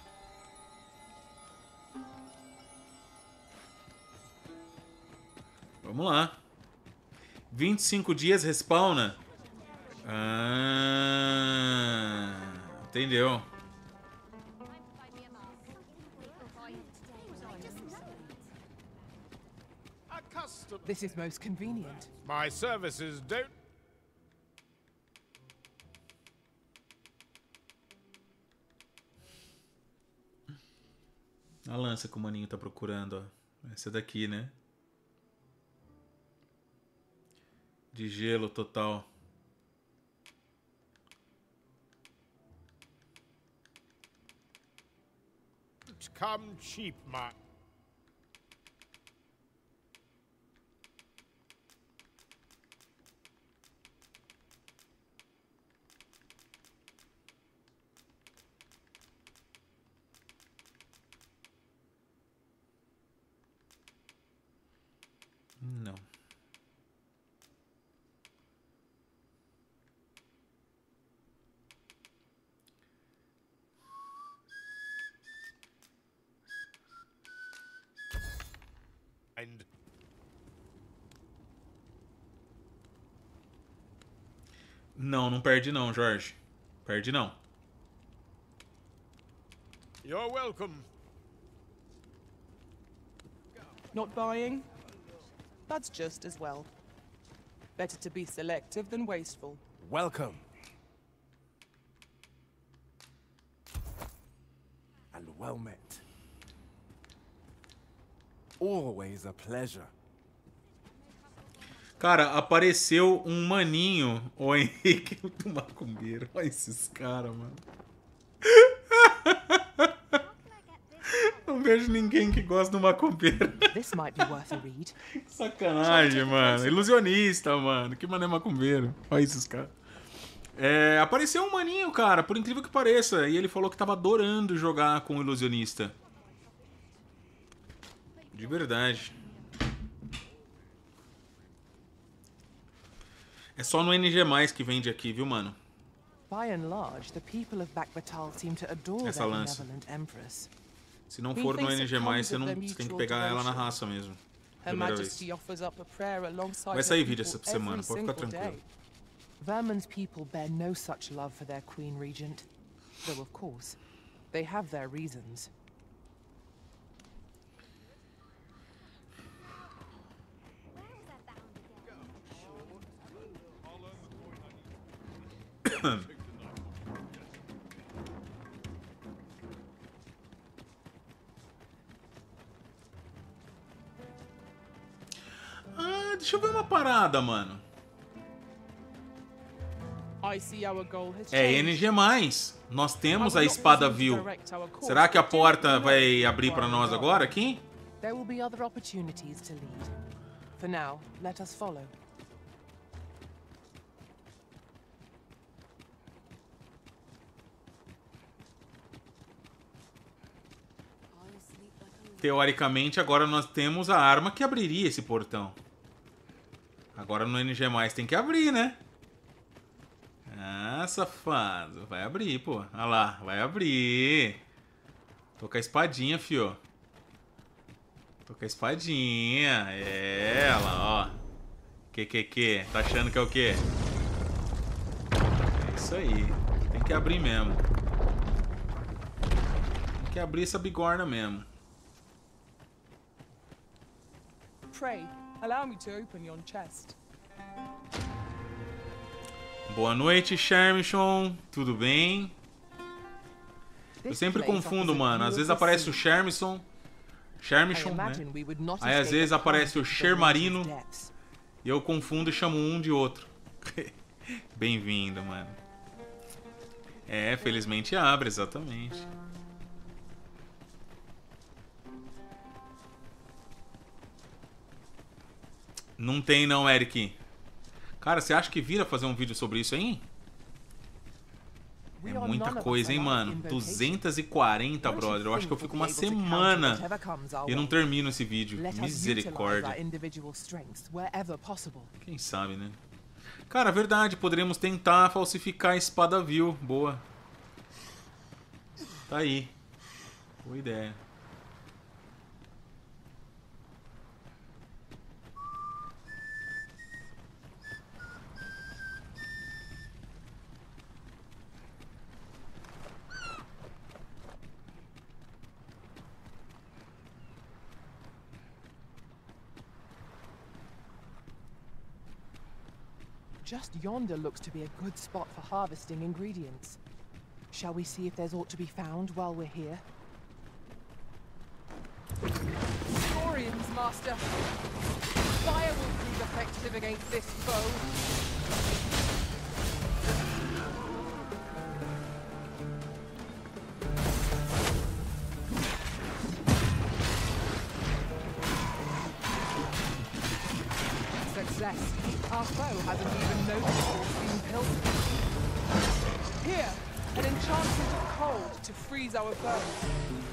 Vamos lá. vinte e cinco dias respawna. Ah, entendeu? This is most convenient. My services don't. A lança que o maninho tá procurando, ó. Essa daqui, né? De gelo total. Come cheap, my. Não. And Não, não perde não, Jorge. Perde não. you're welcome. Not buying? That's just as well. Better to be selective than wasteful. Welcome. And well met. Always a pleasure. Cara, apareceu um maninho, o Henrique do Macumbeiro. Olha esses caras, mano. Não vejo ninguém que gosta do macumbeiro. This might be worth a read. Sacanagem, mano. Ilusionista, mano. Que mané macumbeiro. Olha esses caras. É, apareceu um maninho, cara, por incrível que pareça. E ele falou que tava adorando jogar com o ilusionista. De verdade. É só no N G mais que vende aqui, viu, mano? By and large, the people of Bakbatal seem to adore Essa their lança. benevolent empress. Se não for no N G mais, você não você tem que pegar ela na raça mesmo. Her Primeira vez. Majesty offers up a prayer alongside Vai sair her vídeo people essa semana, every pode ficar single tranquilo. day. Vermin's people bear no such love for their Queen Regent, though of course, they have their reasons. Ah, deixa eu ver uma parada, mano. I see our goal has É changed. N G mais. Nós temos a espada vil. Será que a porta vai abrir pra nós agora aqui? There will be other opportunities to lead. For now, let us follow. Teoricamente, agora nós temos a arma que abriria esse portão. Agora no N G mais tem que abrir, né? Ah, safado. Vai abrir, pô. Olha lá, vai abrir. Tô com a espadinha, fio. Tô com a espadinha. É, olha lá, ó. Que, que, que? Tá achando que é o quê? É isso isso aí. Tem que abrir mesmo. Tem que abrir essa bigorna mesmo. Pray, allow me to open yon chest. Boa noite, Shermishon. Tudo bem? Eu sempre confundo, mano. Às vezes aparece o Shermishon. Shermishon, né? Aí às vezes aparece o Shermarino. E eu confundo e chamo um de outro. Bem-vindo, mano. É, felizmente abre, exatamente. Não tem não, Eric. Cara, você acha que vira fazer um vídeo sobre isso aí? É muita coisa, hein, mano? duzentos e quarenta, brother. Eu acho que eu fico uma semana e não termino esse vídeo. Misericórdia. Quem sabe, né? Cara, verdade. Poderíamos tentar falsificar a espada vil. Boa. Tá aí. Boa ideia. Just yonder looks to be a good spot for harvesting ingredients. Shall we see if there's aught to be found while we're here? Thoriums, Master! Fire will prove effective against this foe. Success. Our foe hasn't even noticed what's been pilfered. Here, an enchantment of cold to freeze our bones.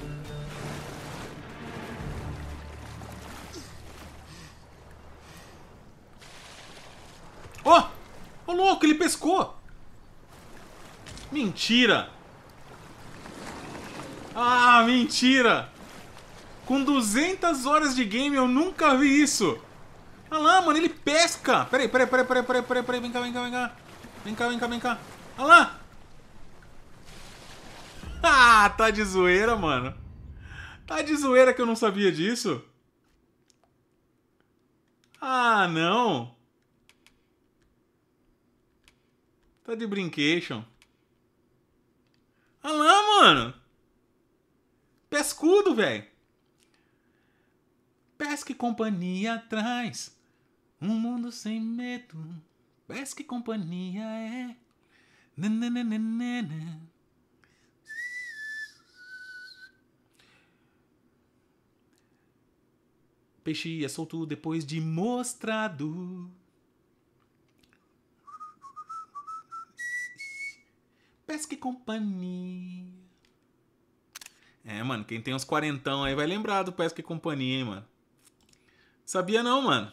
Ó! Oh! Ô, louco, ele pescou! Mentira! Ah, mentira! Com duzentas horas de game eu nunca vi isso! Olha lá, mano, ele pesca! Peraí, peraí, peraí, peraí, peraí, peraí, peraí, vem cá, vem cá, vem cá. Vem cá, vem cá, vem cá. Olha lá! Ah, tá de zoeira, mano. Tá de zoeira que eu não sabia disso. Ah, não. Tá de brincation. Olha lá, mano. Pescudo, velho. Pesca e companhia atrás. Um mundo sem medo. Pesca e companhia é. Nananana. Peixe é solto depois de mostrado. Pesca e companhia. É, mano, quem tem uns quarentão aí vai lembrar do Pesca e Companhia, hein, mano. Sabia não, mano.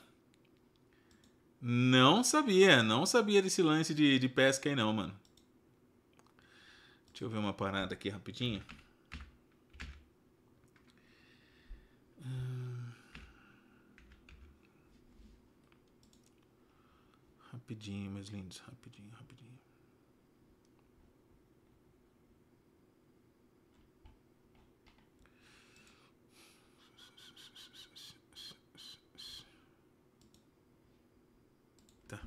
Não sabia, não sabia desse lance de, de pesca aí não, mano. Deixa eu ver uma parada aqui rapidinho. Hum... Rapidinho, meus lindos, rapidinho, rapidinho. Tá.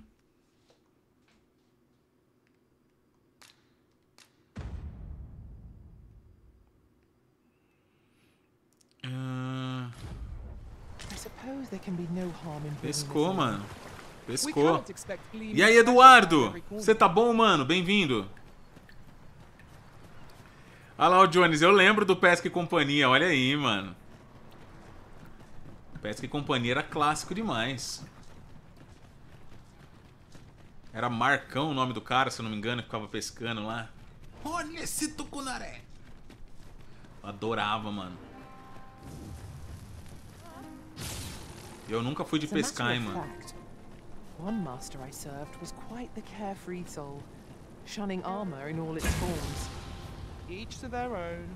Uh... Pescou, mano. Pescou. E aí, Eduardo? Você tá bom, mano? Bem-vindo. Olha lá o Jones. Eu lembro do Pesca e Companhia. Olha aí, mano. Pesca e Companhia era clássico demais. Era Marcão o nome do cara, se eu não me engano, que ficava pescando lá. Olha esse tucunaré. Adorava, mano. Eu nunca fui de pescar, hein, mano. One master I served was quite the carefree soul, shunning armor in all its forms. Each to their own.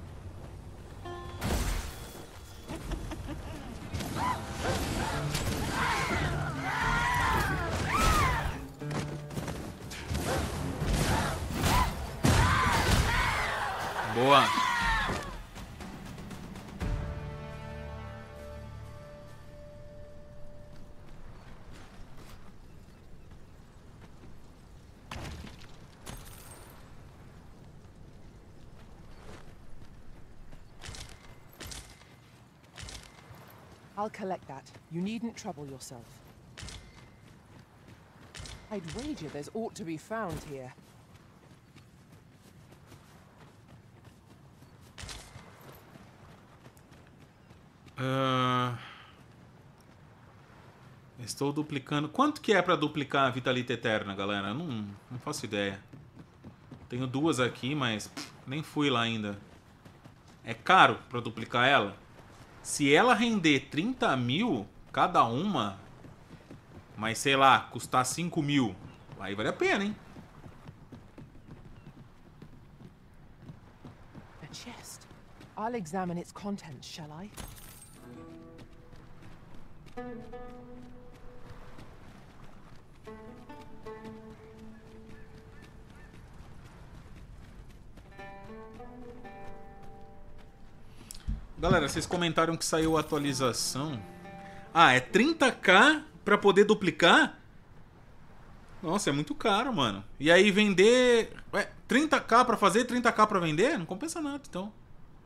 Boa. I'll collect that. You needn't trouble yourself. I'd wager there's aught to be found here. Uh... Estou duplicando. Quanto que é pra duplicar a Vitalita Eterna, galera? Eu não, não faço ideia. Tenho duas aqui, mas pff, nem fui lá ainda. É caro pra duplicar ela? Se ela render trinta mil cada uma, mas sei lá, custar cinco mil, aí vale a pena, hein? A chest. I'll examine its contents, shall I? Galera, vocês comentaram que saiu a atualização. Ah, é trinta k pra poder duplicar? Nossa, é muito caro, mano. E aí vender... Ué, trinta k pra fazer, trinta k pra vender? Não compensa nada, então.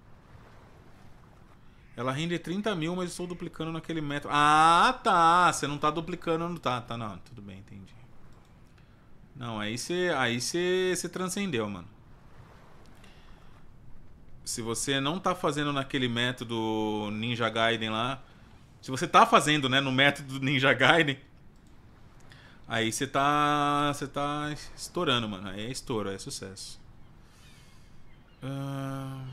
Ela rende trinta mil, mas eu estou duplicando naquele método. Ah, tá. Você não tá duplicando. Não tá, tá, não. Tudo bem, entendi. Não, aí você aí você, você transcendeu, mano. Se você não tá fazendo naquele método Ninja Gaiden lá... Se você tá fazendo, né, no método Ninja Gaiden... Aí você tá... Você tá estourando, mano. Aí é estouro, é sucesso. Uh...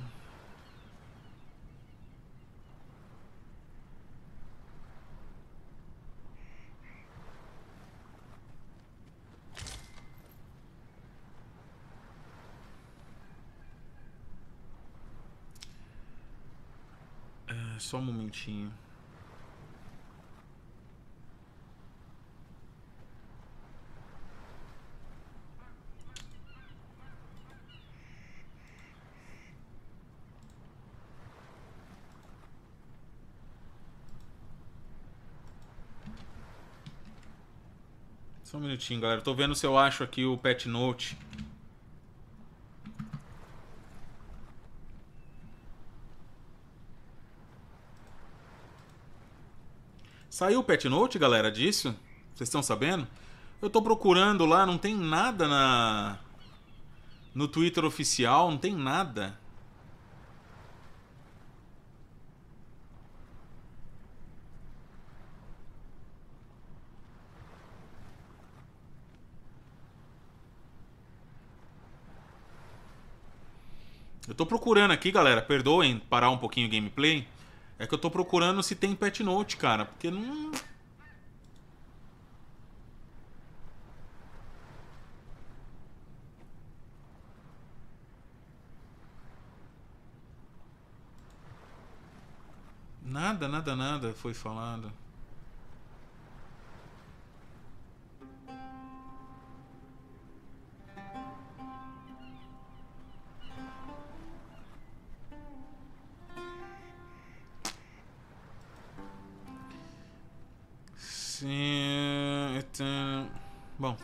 Uh, só um momentinho. Só um minutinho, galera. Tô vendo se eu acho aqui o Pet Note. Saiu o Pet Note, galera, disso? Vocês estão sabendo? Eu tô procurando lá, não tem nada na... No Twitter oficial, não tem nada. Eu tô procurando aqui, galera, perdoem parar um pouquinho o gameplay. É que eu tô procurando se tem Pet Note, cara, porque não... Nada, nada, nada foi falado. Sim, bom,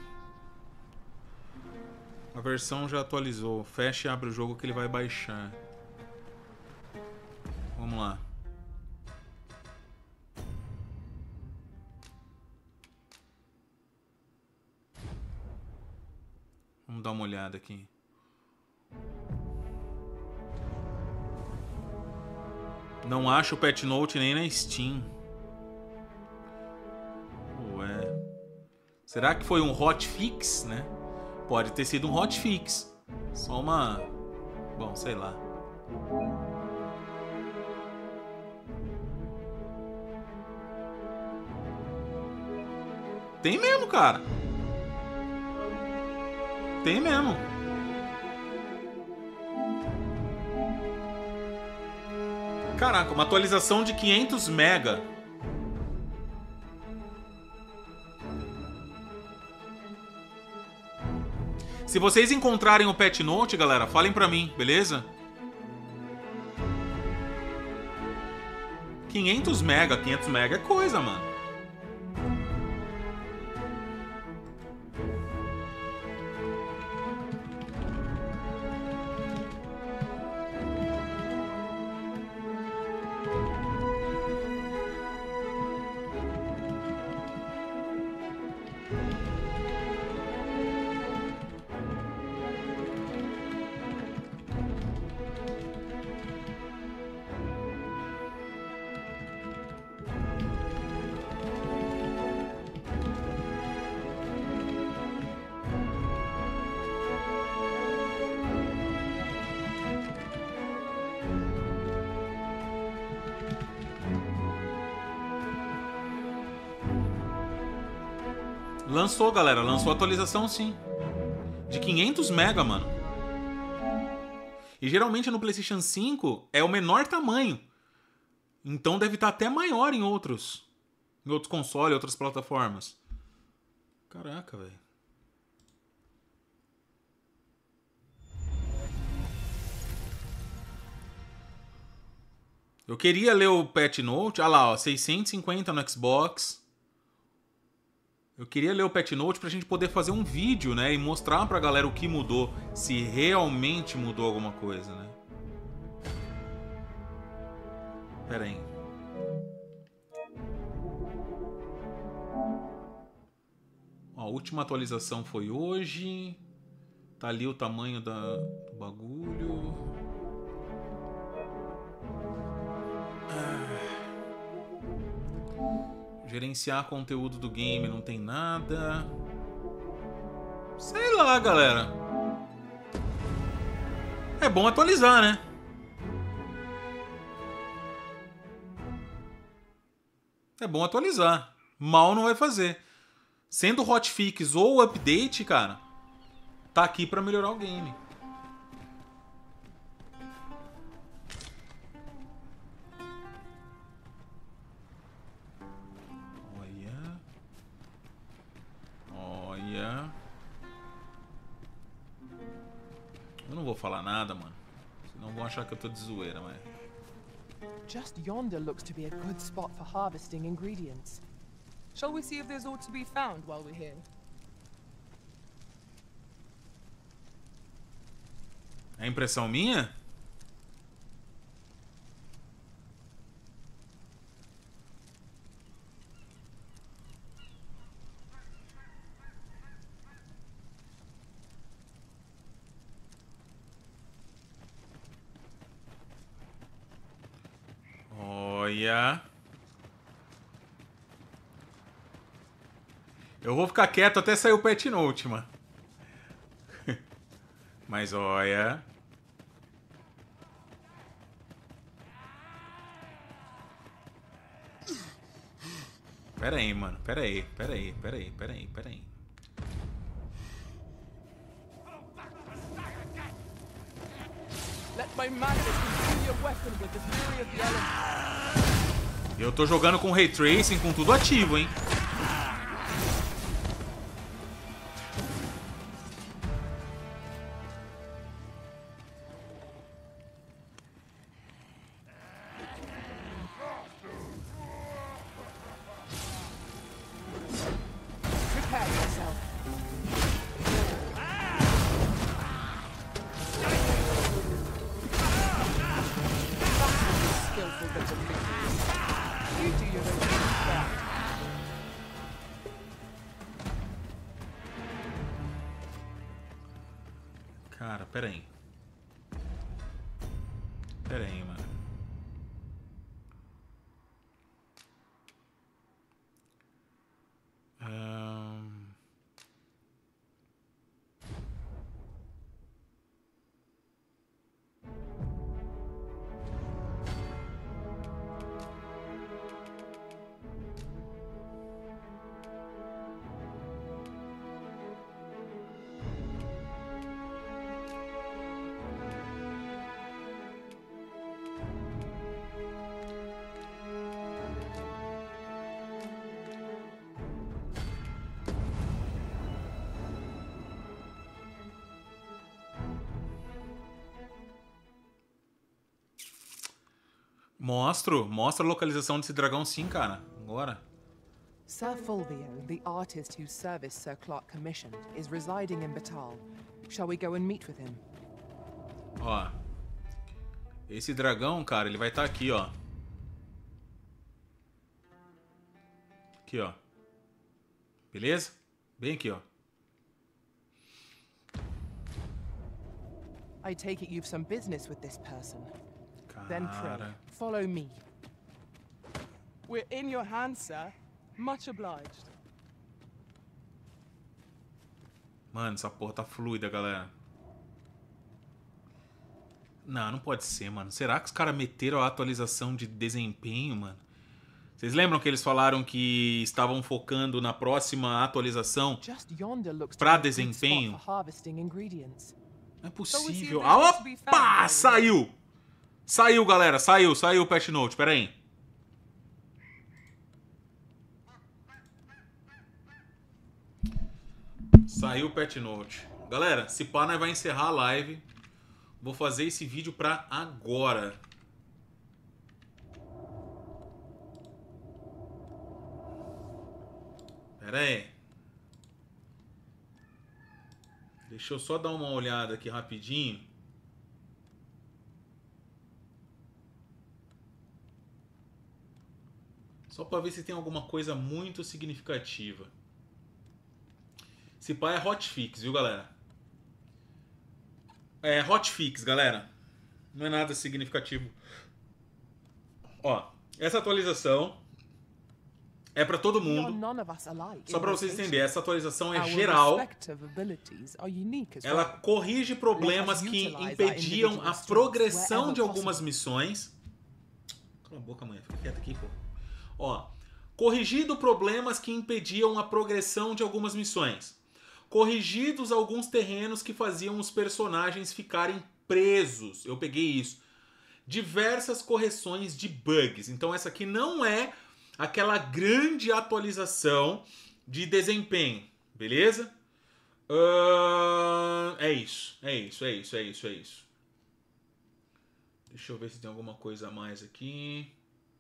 a versão já atualizou. Fecha e abre o jogo que ele vai baixar. Vamos lá. Vamos dar uma olhada aqui. Não acho o Pet Note nem na Steam. Ué. Será que foi um hotfix, né? Pode ter sido um hotfix. Só uma... Bom, sei lá. Tem mesmo, cara. Tem mesmo. Caraca, uma atualização de quinhentos mega. Se vocês encontrarem o Pet Note, galera, falem pra mim, beleza? quinhentos mega. quinhentos mega é coisa, mano. Lançou, galera. Lançou atualização, sim. De quinhentos mega, mano. E geralmente no PlayStation cinco é o menor tamanho. Então deve estar até maior em outros. Em outros consoles, outras plataformas. Caraca, velho. Eu queria ler o Patch Note. Ah lá, ó. seiscentos e cinquenta no Xbox. Eu queria ler o Patch Note pra gente poder fazer um vídeo, né? E mostrar pra galera o que mudou. Se realmente mudou alguma coisa, né? Pera aí. Ó, a última atualização foi hoje. Tá ali o tamanho da, do bagulho. Ah. Gerenciar conteúdo do game não tem nada. Sei lá, galera. É bom atualizar, né? É bom atualizar. Mal não vai fazer. Sendo hotfix ou update, cara, tá aqui pra melhorar o game. Eu não vou falar nada, mano. Senão vão achar que eu tô de zoeira, mas... Just yonder looks to be a good spot for harvesting ingredients. Shall we see if there's aught to be found while we're here? É impressão minha? Olha. Eu vou ficar quieto até sair o Patch Note, mano. Mas olha. Pera aí, mano. Pera aí, pera aí, pera aí, pera aí, pera aí. Let my magic consume your weapon with the fury of the elements. Eu tô jogando com Ray Tracing, com tudo ativo, hein? Cara, pera aí. Pera aí, mano. Um... Mostro, mostra a localização desse dragão sim, cara. Agora. Sir Fulvio, the artist whose service Sir Clark commissioned, is residing in Batal. Shall we go and meet with him? Ó. Esse dragão, cara, ele vai estar aqui, ó. Aqui, ó. Beleza? Bem aqui, ó. I take it you've some business with this person. Cara. Then pray, follow me. We're in your hands, sir. Much obliged. Mano, essa porra tá fluida, galera. Não, não pode ser, mano. Será que os caras meteram a atualização de desempenho, mano? Vocês lembram que eles falaram que estavam focando na próxima atualização pra desempenho? Não é possível. Ah, opa! Saiu! Saiu, galera. Saiu, saiu o patch note. Pera aí. Saiu o patch note. Galera, se pá, nós vai encerrar a live. Vou fazer esse vídeo pra agora. Pera aí. Deixa eu só dar uma olhada aqui rapidinho. Só pra ver se tem alguma coisa muito significativa. Esse pá é hotfix, viu, galera? É hotfix, galera. Não é nada significativo. Ó, essa atualização é pra todo mundo. Só pra vocês entenderem, essa atualização é geral. Ela corrige problemas que impediam a progressão de algumas missões. Cala a boca, mãe. Fica quieta aqui, pô. Ó, corrigido problemas que impediam a progressão de algumas missões. Corrigidos alguns terrenos que faziam os personagens ficarem presos. Eu peguei isso. Diversas correções de bugs. Então essa aqui não é aquela grande atualização de desempenho. Beleza? Uh, é isso. É isso, é isso, é isso, é isso. Deixa eu ver se tem alguma coisa a mais aqui.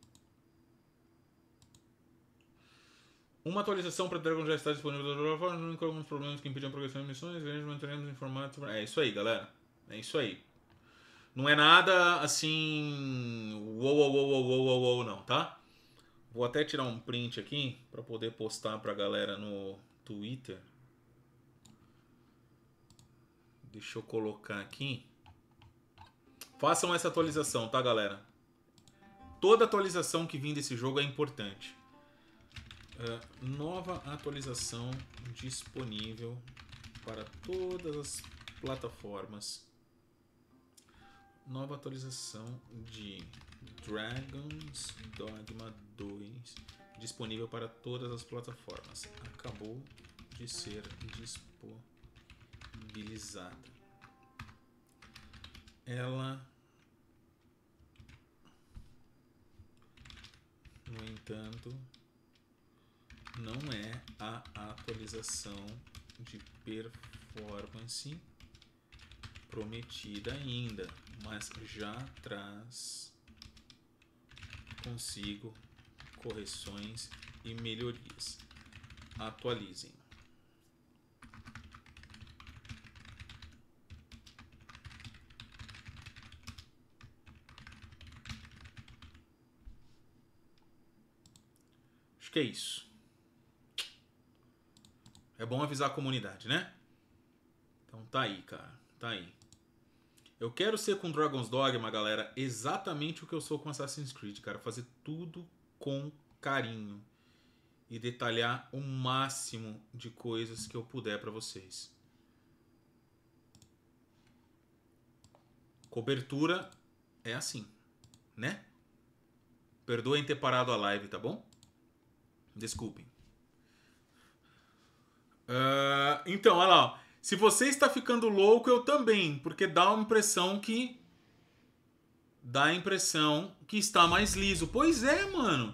Uma atualização para Dragon já está disponível da forma, não tem alguns problemas que impedem a progressão de missões, veremos, manteremos informados sobre... É isso aí, galera. É isso aí. Não é nada assim... Uou, uou, uou, uou, uou, uou, não, tá? Vou até tirar um print aqui para poder postar pra galera no Twitter. Deixa eu colocar aqui. Façam essa atualização, tá, galera? Toda atualização que vir desse jogo é importante. Uh, nova atualização disponível para todas as plataformas. Nova atualização de Dragon's Dogma dois disponível para todas as plataformas. Acabou de ser disponibilizada. Ela, no entanto, não é a atualização de performance prometida ainda, mas já traz consigo correções e melhorias. Atualizem. Acho que é isso. É bom avisar a comunidade, né? Então tá aí, cara. Tá aí. Eu quero ser com Dragon's Dogma, galera, exatamente o que eu sou com Assassin's Creed, cara. Fazer tudo com carinho. E detalhar o máximo de coisas que eu puder pra vocês. Cobertura é assim, né? Perdoem ter parado a live, tá bom? Desculpem. Uh, então, olha lá. Ó. Se você está ficando louco, eu também. Porque dá uma impressão que... Dá a impressão que está mais liso. Pois é, mano.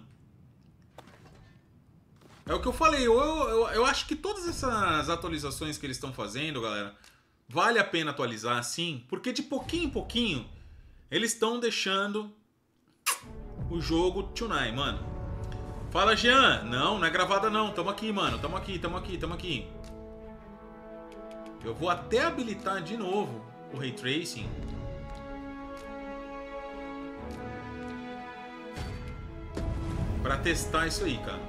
É o que eu falei. Eu, eu, eu acho que todas essas atualizações que eles estão fazendo, galera, vale a pena atualizar, sim. Porque de pouquinho em pouquinho, eles estão deixando o jogo Tonight, mano. Fala, Jean. Não, não é gravada não. Tamo aqui, mano. Tamo aqui, tamo aqui, tamo aqui. Eu vou até habilitar de novo o Ray Tracing. Pra testar isso aí, cara.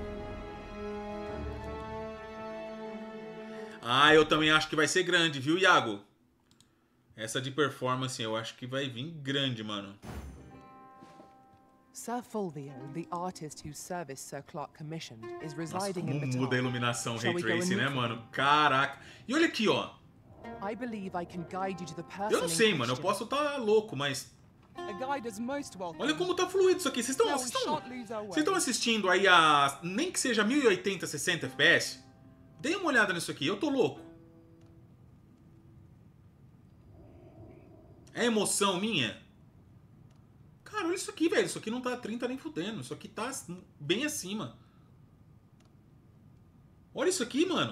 Ah, eu também acho que vai ser grande, viu, Iago? Essa de performance eu acho que vai vir grande, mano. Sir Fulvio, the artist whose service Sir Clark commissioned, is Nossa, residing como in Bataan. muda a iluminação Shall Ray we go and Tracing, meet né, him? mano? Caraca. E olha aqui, ó. I believe I can guide you to the person Eu não sei, in mano. Eu question. posso estar louco, mas... A guide is most welcome. Olha como tá fluido isso aqui. Vocês estão Now vocês we estão shan't lose our way. vocês estão assistindo aí a... Nem que seja mil e oitenta, sessenta F P S? Dê uma olhada nisso aqui. Eu tô louco. É emoção minha? Cara, olha isso aqui, velho. Isso aqui não tá trinta nem fudendo. Isso aqui tá bem acima. Olha isso aqui, mano.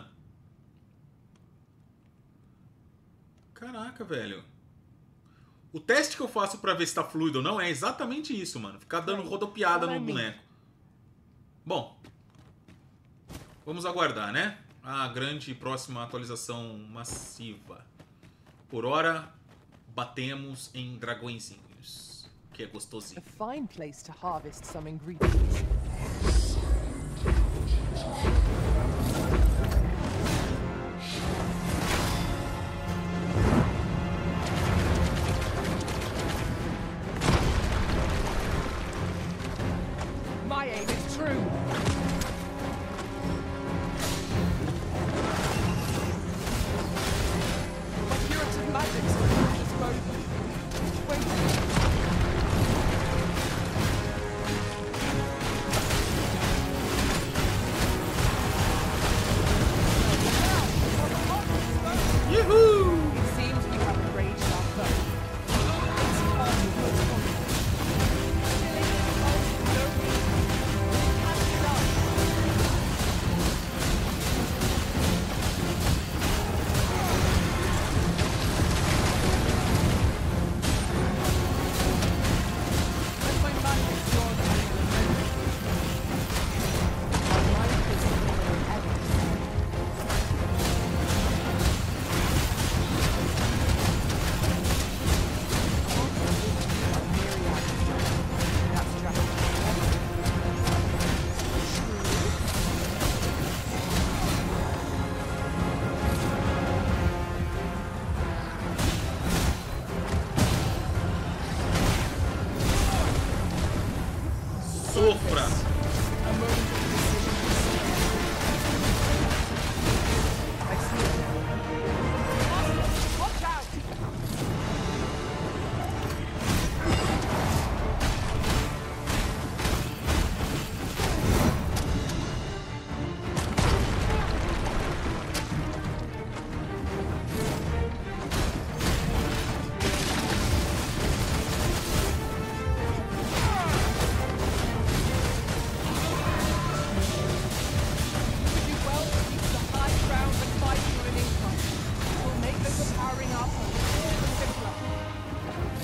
Caraca, velho. O teste que eu faço pra ver se tá fluido ou não é exatamente isso, mano. Ficar dando rodopiada no boneco. Bom. Vamos aguardar, né? A grande e próxima atualização massiva. Por hora, batemos em dragõezinhos. Que é gostosinho. A fine place to harvest some ingredients. My aim is true. My curative magics are at your disposal. Wait. Yahoo! It seems we have arranged our foe. It's hard to put on. Killing the most lonely has done. Let my magic draw to you. My life is ever. Sofra! Watch out! We do well to keep the high ground and fighting on an incline. It will make the powering up all the simpler.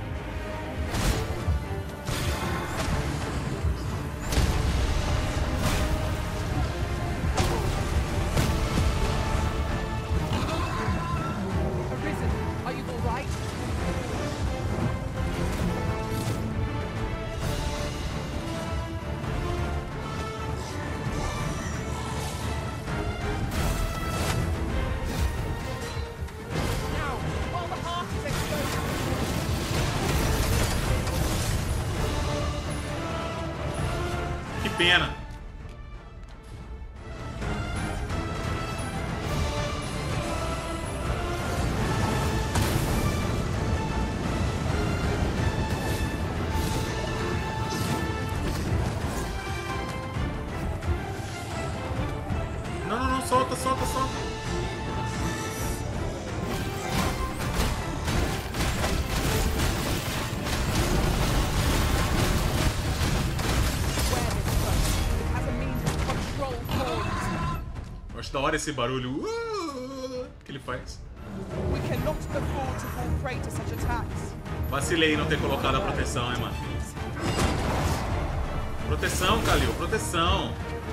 Arisen, are you all right? Now, while the heart is exposed, Que pena. Não, não, não. Solta, solta, solta. it has a means of control forms. Eu acho da hora esse barulho uh, que ele faz. We cannot afford to fall prey to such attacks. Vacilei em não ter colocado a proteção, hein, mano. Proteção, Kalil, proteção.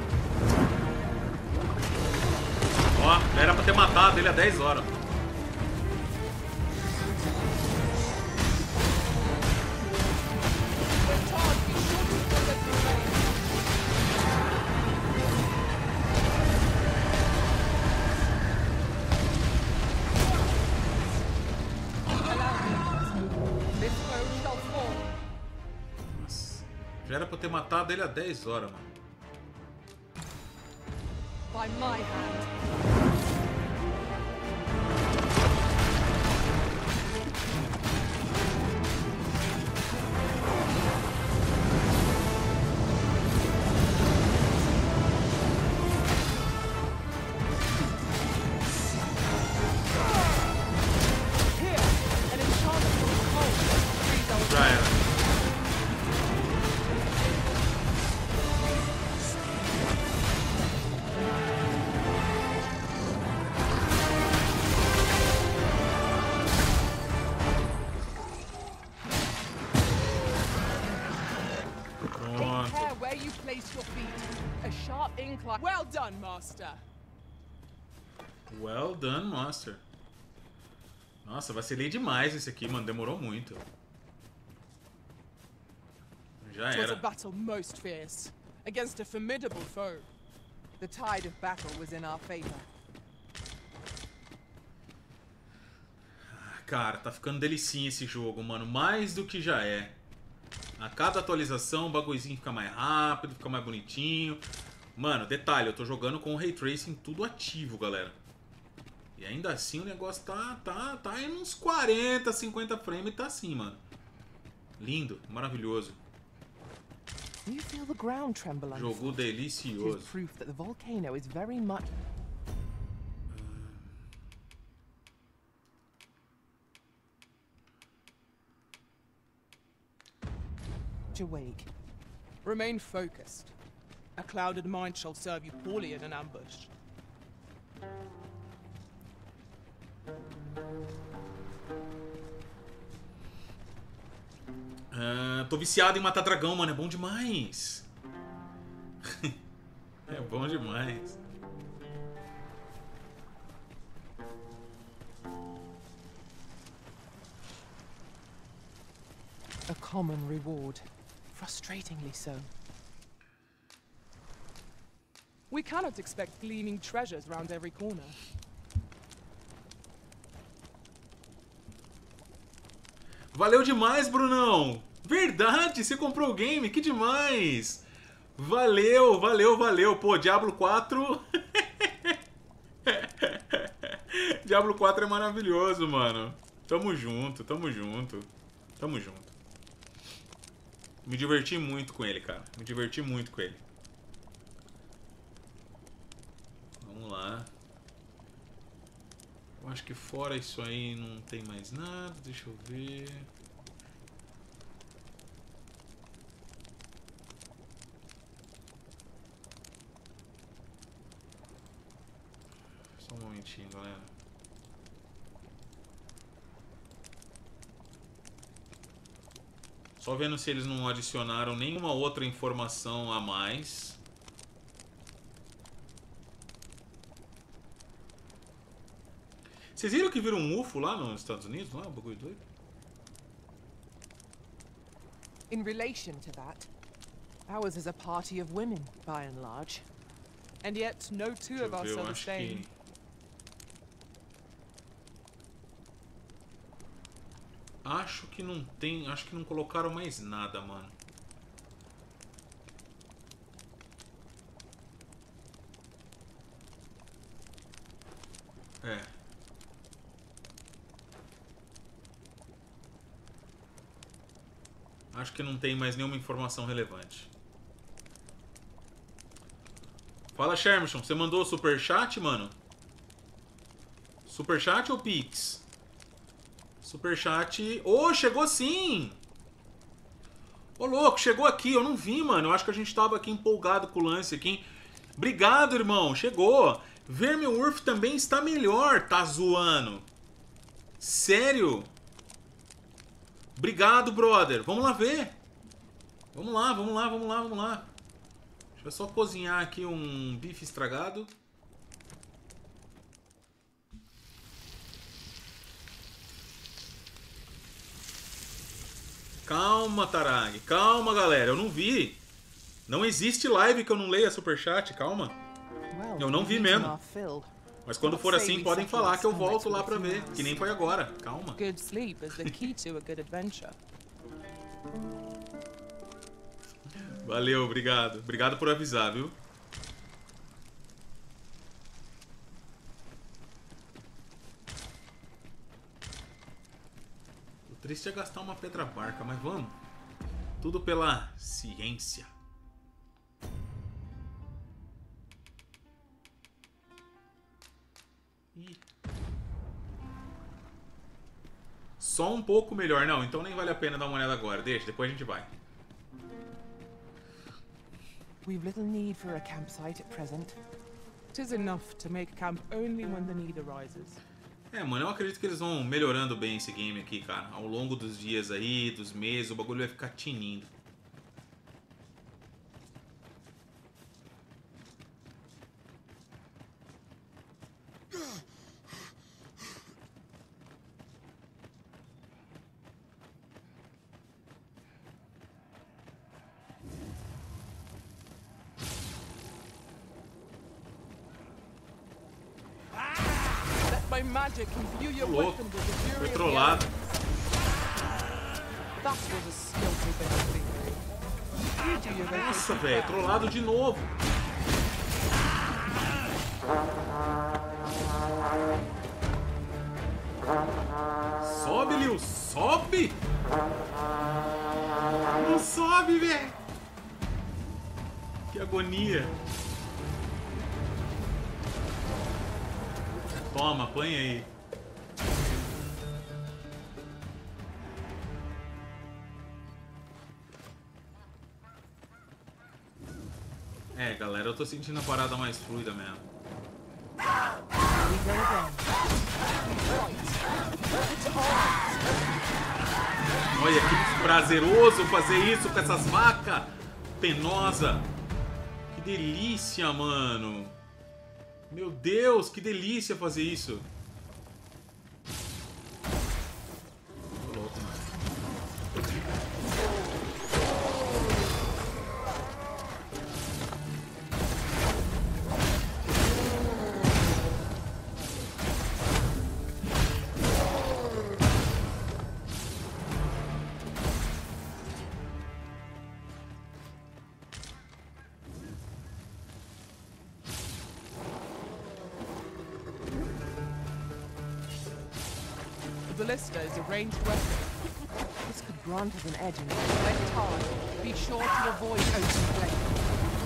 Ó, era pra ter matado ele há dez horas. Já era pra eu ter matado ele há dez horas, mano. By my hand. Já era. Place your feet. A sharp incline. Well done, master. Well done, master. Nossa, vacilei demais esse aqui, mano. Demorou muito. Já It was a era. battle most fierce against a formidable foe. The tide of battle was in our favor. Cara, tá ficando delicinha esse jogo, mano. Mais do que já é. A cada atualização o bagulhozinho fica mais rápido, fica mais bonitinho. Mano, detalhe, eu tô jogando com o Ray Tracing tudo ativo, galera. E ainda assim o negócio tá, tá, tá em uns quarenta, cinquenta frames, tá assim, mano. Lindo, maravilhoso. You feel the ground tremble. Jogo delicioso. It is proof that the volcano is very much awake. Remain focused. A clouded mind shall serve you poorly in an ambush. Ah, tô viciado em matar dragão, mano. É bom demais. É bom demais. A common reward. Frustratingly so. We cannot expect gleaming treasures round every corner. Valeu demais, Brunão! Verdade, você comprou o game, que demais! Valeu, valeu, valeu! Pô, Diablo quatro... Diablo quatro é maravilhoso, mano. Tamo junto, tamo junto. Tamo junto. Me diverti muito com ele, cara. Me diverti muito com ele. Vamos lá. Eu acho que fora isso aí não tem mais nada. Deixa eu ver. Só um momentinho, galera. Só vendo se eles não adicionaram nenhuma outra informação a mais. Vocês viram que viram um U F O lá nos Estados Unidos? Lá, um bagulho doido? In relation to that, ours is a party of women, by and large. And yet, no two of us are the same. Que... Acho que não tem... Acho que não colocaram mais nada, mano. É. Acho que não tem mais nenhuma informação relevante. Fala, Shermison. Você mandou o superchat, mano? Superchat ou Pix? Superchat... Ô, oh, chegou sim! Ô, oh, louco, chegou aqui. Eu não vi, mano. Eu acho que a gente tava aqui empolgado com o lance aqui. Obrigado, irmão. Chegou. Vermilwurf também está melhor. Tá zoando. Sério? Obrigado, brother. Vamos lá ver. Vamos lá, vamos lá, vamos lá, vamos lá. Deixa eu só cozinhar aqui um bife estragado. Calma, Tarag. Calma, galera. Eu não vi. Não existe live que eu não leia superchat. Calma. Eu não vi mesmo. Mas quando for assim, podem falar que eu volto lá pra ver. Que nem foi agora. Calma. Good sleep is the key to a good adventure. Valeu, obrigado. Obrigado por avisar, viu? O triste é gastar uma pedra barca, mas vamos. Tudo pela ciência. Ih. Só um pouco melhor. Não, então nem vale a pena dar uma olhada agora. Deixa, depois a gente vai. We've little need for a campsite at present. It is enough to make camp only when the need arises. É, mano, eu acredito que eles vão melhorando bem esse game aqui, cara. Ao longo dos dias aí, dos meses, o bagulho vai ficar tinindo. My magic imbue your Louco. weapon with the fury Foi of the trollado. That was a skillful bit of trickery. You do your best. Nossa, velho, trollado de novo. Sobe, Lil, sobe! Não sobe, velho! Que agonia! Toma, apanha aí. É, galera, eu tô sentindo a parada mais fluida mesmo. Olha que prazeroso fazer isso com essas vacas penosa. Que delícia, mano. Meu Deus, que delícia fazer isso. Tô louco, mano. The ballista is a ranged weapon. This could grant us an edge in the select hard. Be sure to avoid open flame.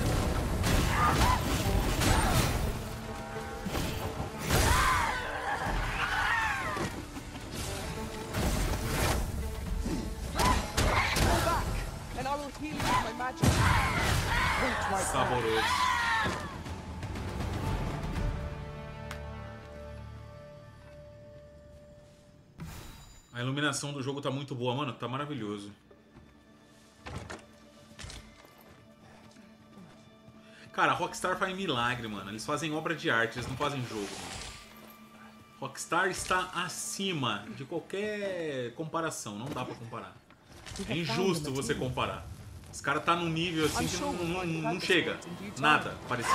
Fall back, and I will heal you with my magic. Wait right Saboroso. A iluminação do jogo tá muito boa, mano. Tá maravilhoso. Cara, a Rockstar faz milagre, mano. Eles fazem obra de arte, eles não fazem jogo, mano. Rockstar está acima de qualquer comparação. Não dá pra comparar. É injusto você comparar. Os caras tá num nível assim que não, não, não chega. Nada parecido.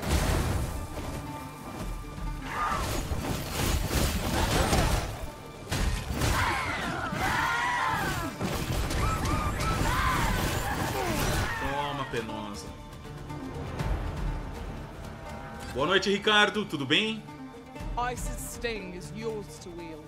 Penosa. Boa noite, Ricardo. Tudo bem? Ice's sting is yours to wield.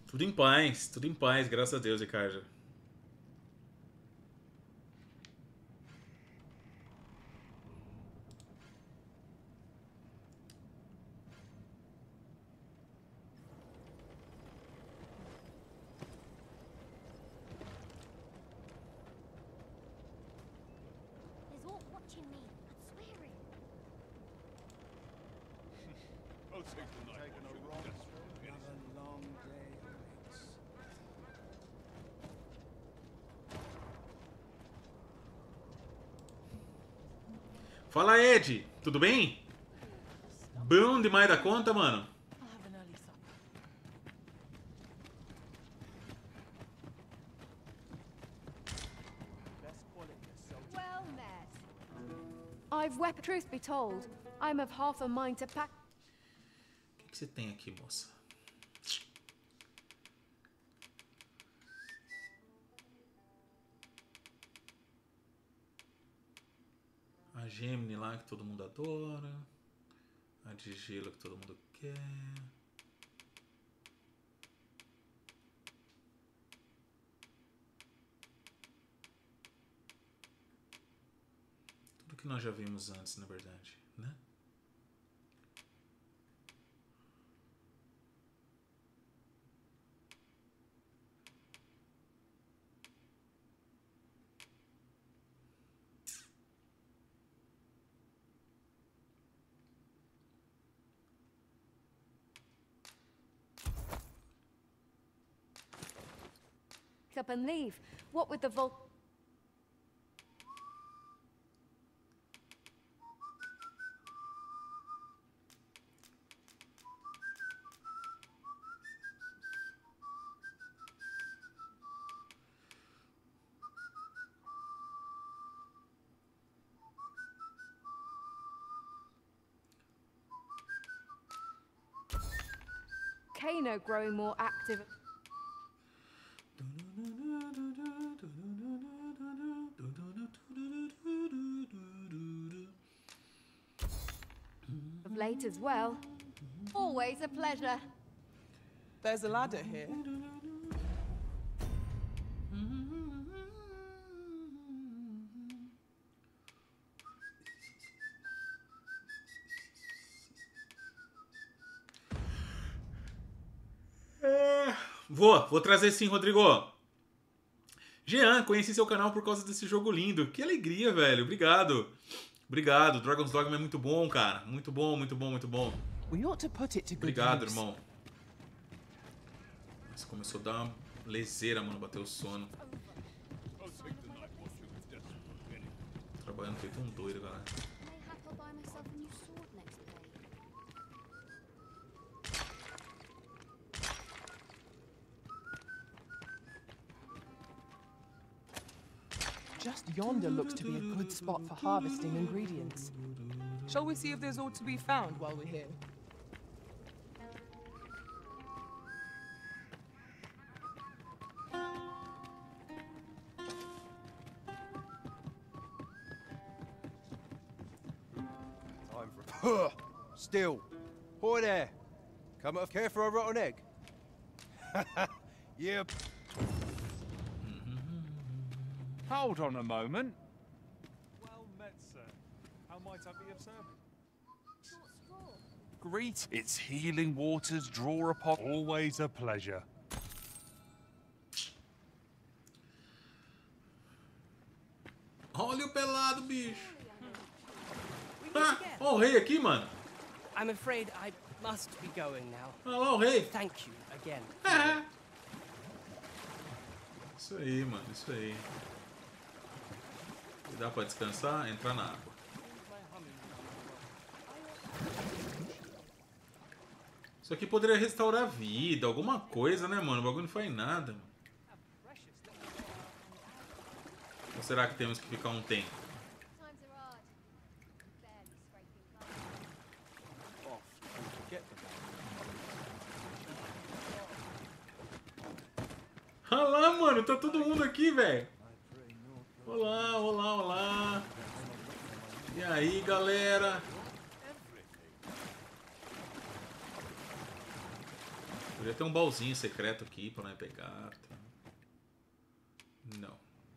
Tudo em paz, tudo em paz, graças a Deus, Ricardo. There's all watching me. I'd swear it. I'll take the night. Taking a wrong Another long day awaits. Fala, Ed, tudo bem? Bom demais da conta, mano. Well met. I've wept. Truth be told, I'm of half a mind to pack. O que, que você tem aqui, moça? A Gemini lá que todo mundo adora. A de gelo que todo mundo quer. Tudo que nós já vimos antes, na verdade, né? Up and leave. What with the vol. Kano growing more active. Of late as well. Always a pleasure. There's a ladder here. É... Vou, vou trazer sim, Rodrigo. Jean, conheci seu canal por causa desse jogo lindo. Que alegria, velho. Obrigado. Obrigado. Dragon's Dogma é muito bom, cara. Muito bom, muito bom, muito bom. We ought to put it to good Obrigado, use. irmão. Nossa, começou a dar uma leseira, mano. Bateu o sono. Trabalhando feito um doido, galera. Mayhap I'll buy myself a new sword next pay. Just yonder looks to be a good spot for harvesting ingredients. Shall we see if there's aught to be found while we're here? Time for still. Boy there. Come up care for a rotten egg. Yep. Hold on a moment. Well met, sir. How might I be of service? Greet. Its healing waters draw upon. Always a pleasure. Olha o pelado, bicho. Ah, ó o rei aqui, mano. I'm afraid I must be going now. Olha lá o rei. Thank you again. É. Isso aí, mano, isso aí. Dá pra descansar, entrar na água. Isso aqui poderia restaurar a vida, alguma coisa, né, mano? O bagulho não faz nada, mano. Ou será que temos que ficar um tempo? Olha lá, mano, tá todo mundo aqui, velho. Olá, olá, olá. E aí, galera? Podia ter um baúzinho secreto aqui pra nós pegar. Tá? Não.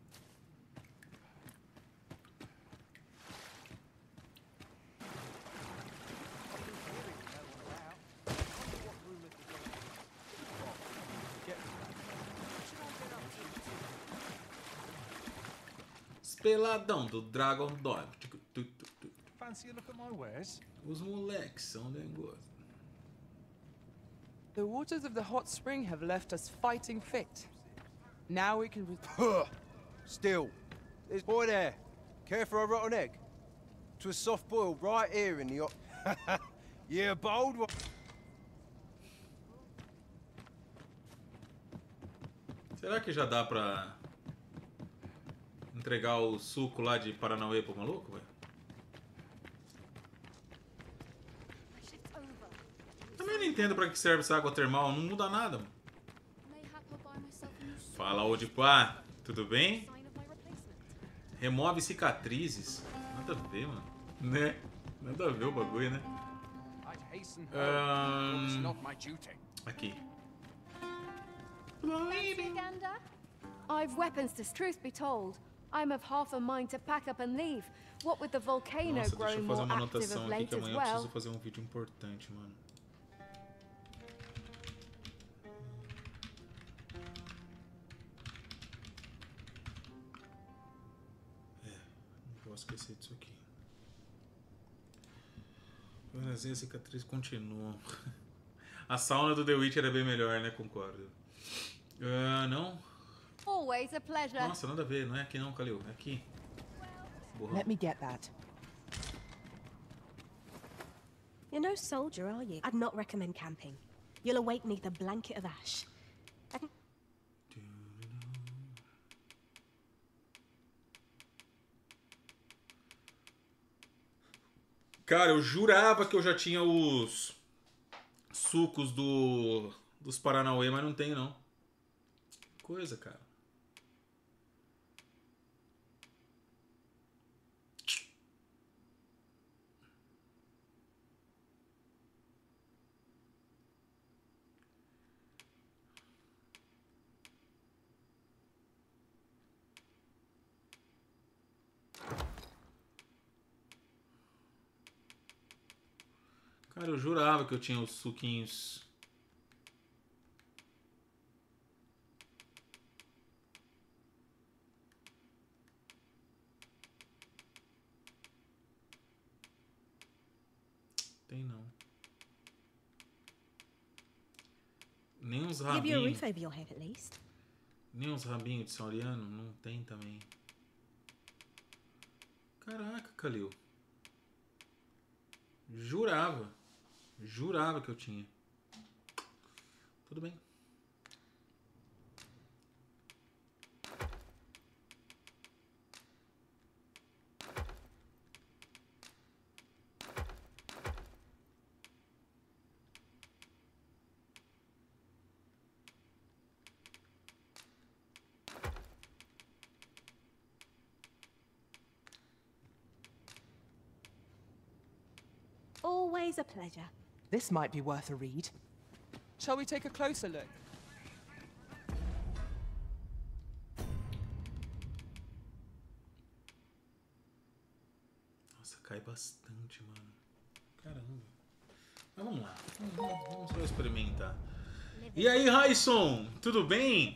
Peladão do Dragon Dog. Fancy a look at my wares? Os moleques são dengosos. The waters of the hot spring have left us fighting fit. Now we can... Still. There's boy there. Care for a rotten egg? To a soft boil right here in the... Yeah, bold one. Será que já dá pra entregar o suco lá de Paranauê pro maluco, velho? Também não entendo pra que serve essa água termal, não muda nada, mano. Fala, Odipá, tudo bem? Remove cicatrizes. Nada a ver, mano. Né? Nada a ver o bagulho, né? Um... Aqui. I've weapons to truth be told. I'm of half a mind to pack up and leave. What with the volcano Nossa, deixa growing eu fazer more uma active anotação of aqui late que as amanhã eu well. preciso fazer um vídeo importante, mano. É, não posso esquecer disso aqui. Mas a cicatriz continua. A sauna do The Witcher é bem melhor, né? Concordo. Uh, não? Always a pleasure. Nossa, nada a ver. Não é aqui não, Kalil. É aqui. Burrão. Let me get that. You're no soldier, are you? I'd not recommend camping. You'll awake neath a blanket of ash. I can... Cara, eu jurava que eu já tinha os sucos do dos Paranauê, mas não tem não. Coisa, cara. Cara, eu jurava que eu tinha os suquinhos. Tem não. Nem uns Give you a rabinhos. roof over your head at least. Nem uns rabinhos de sauriano. Não tem também. Caraca, Kalil. Jurava. Jurava que eu tinha. Tudo bem. Always a pleasure. This might be worth a read. Shall we take a closer look? Nossa, cai bastante, mano. Caramba. Mas vamos lá. Vamos, vamos só experimentar. E aí, Raison? Tudo bem?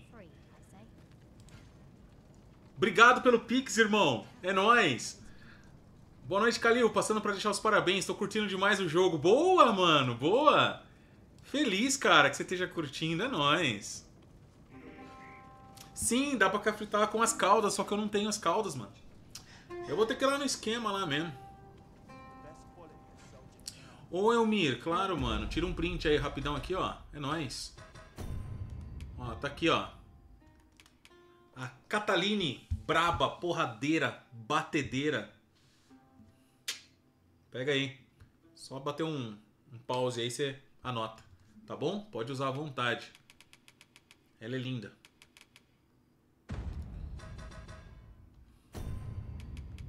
Obrigado pelo Pix, irmão. É nóis. Boa noite, Kalil. Passando pra deixar os parabéns. Tô curtindo demais o jogo. Boa, mano. Boa. Feliz, cara, que você esteja curtindo. É nóis. Sim, dá pra cafritar com as caudas, só que eu não tenho as caudas, mano. Eu vou ter que ir lá no esquema lá mesmo. Ô, Elmir, claro, mano. Tira um print aí rapidão aqui, ó. É nóis. Ó, tá aqui, ó. A Cataline braba, porradeira, batedeira. Pega aí. Só bater um, um pause aí, você anota. Tá bom? Pode usar à vontade. Ela é linda.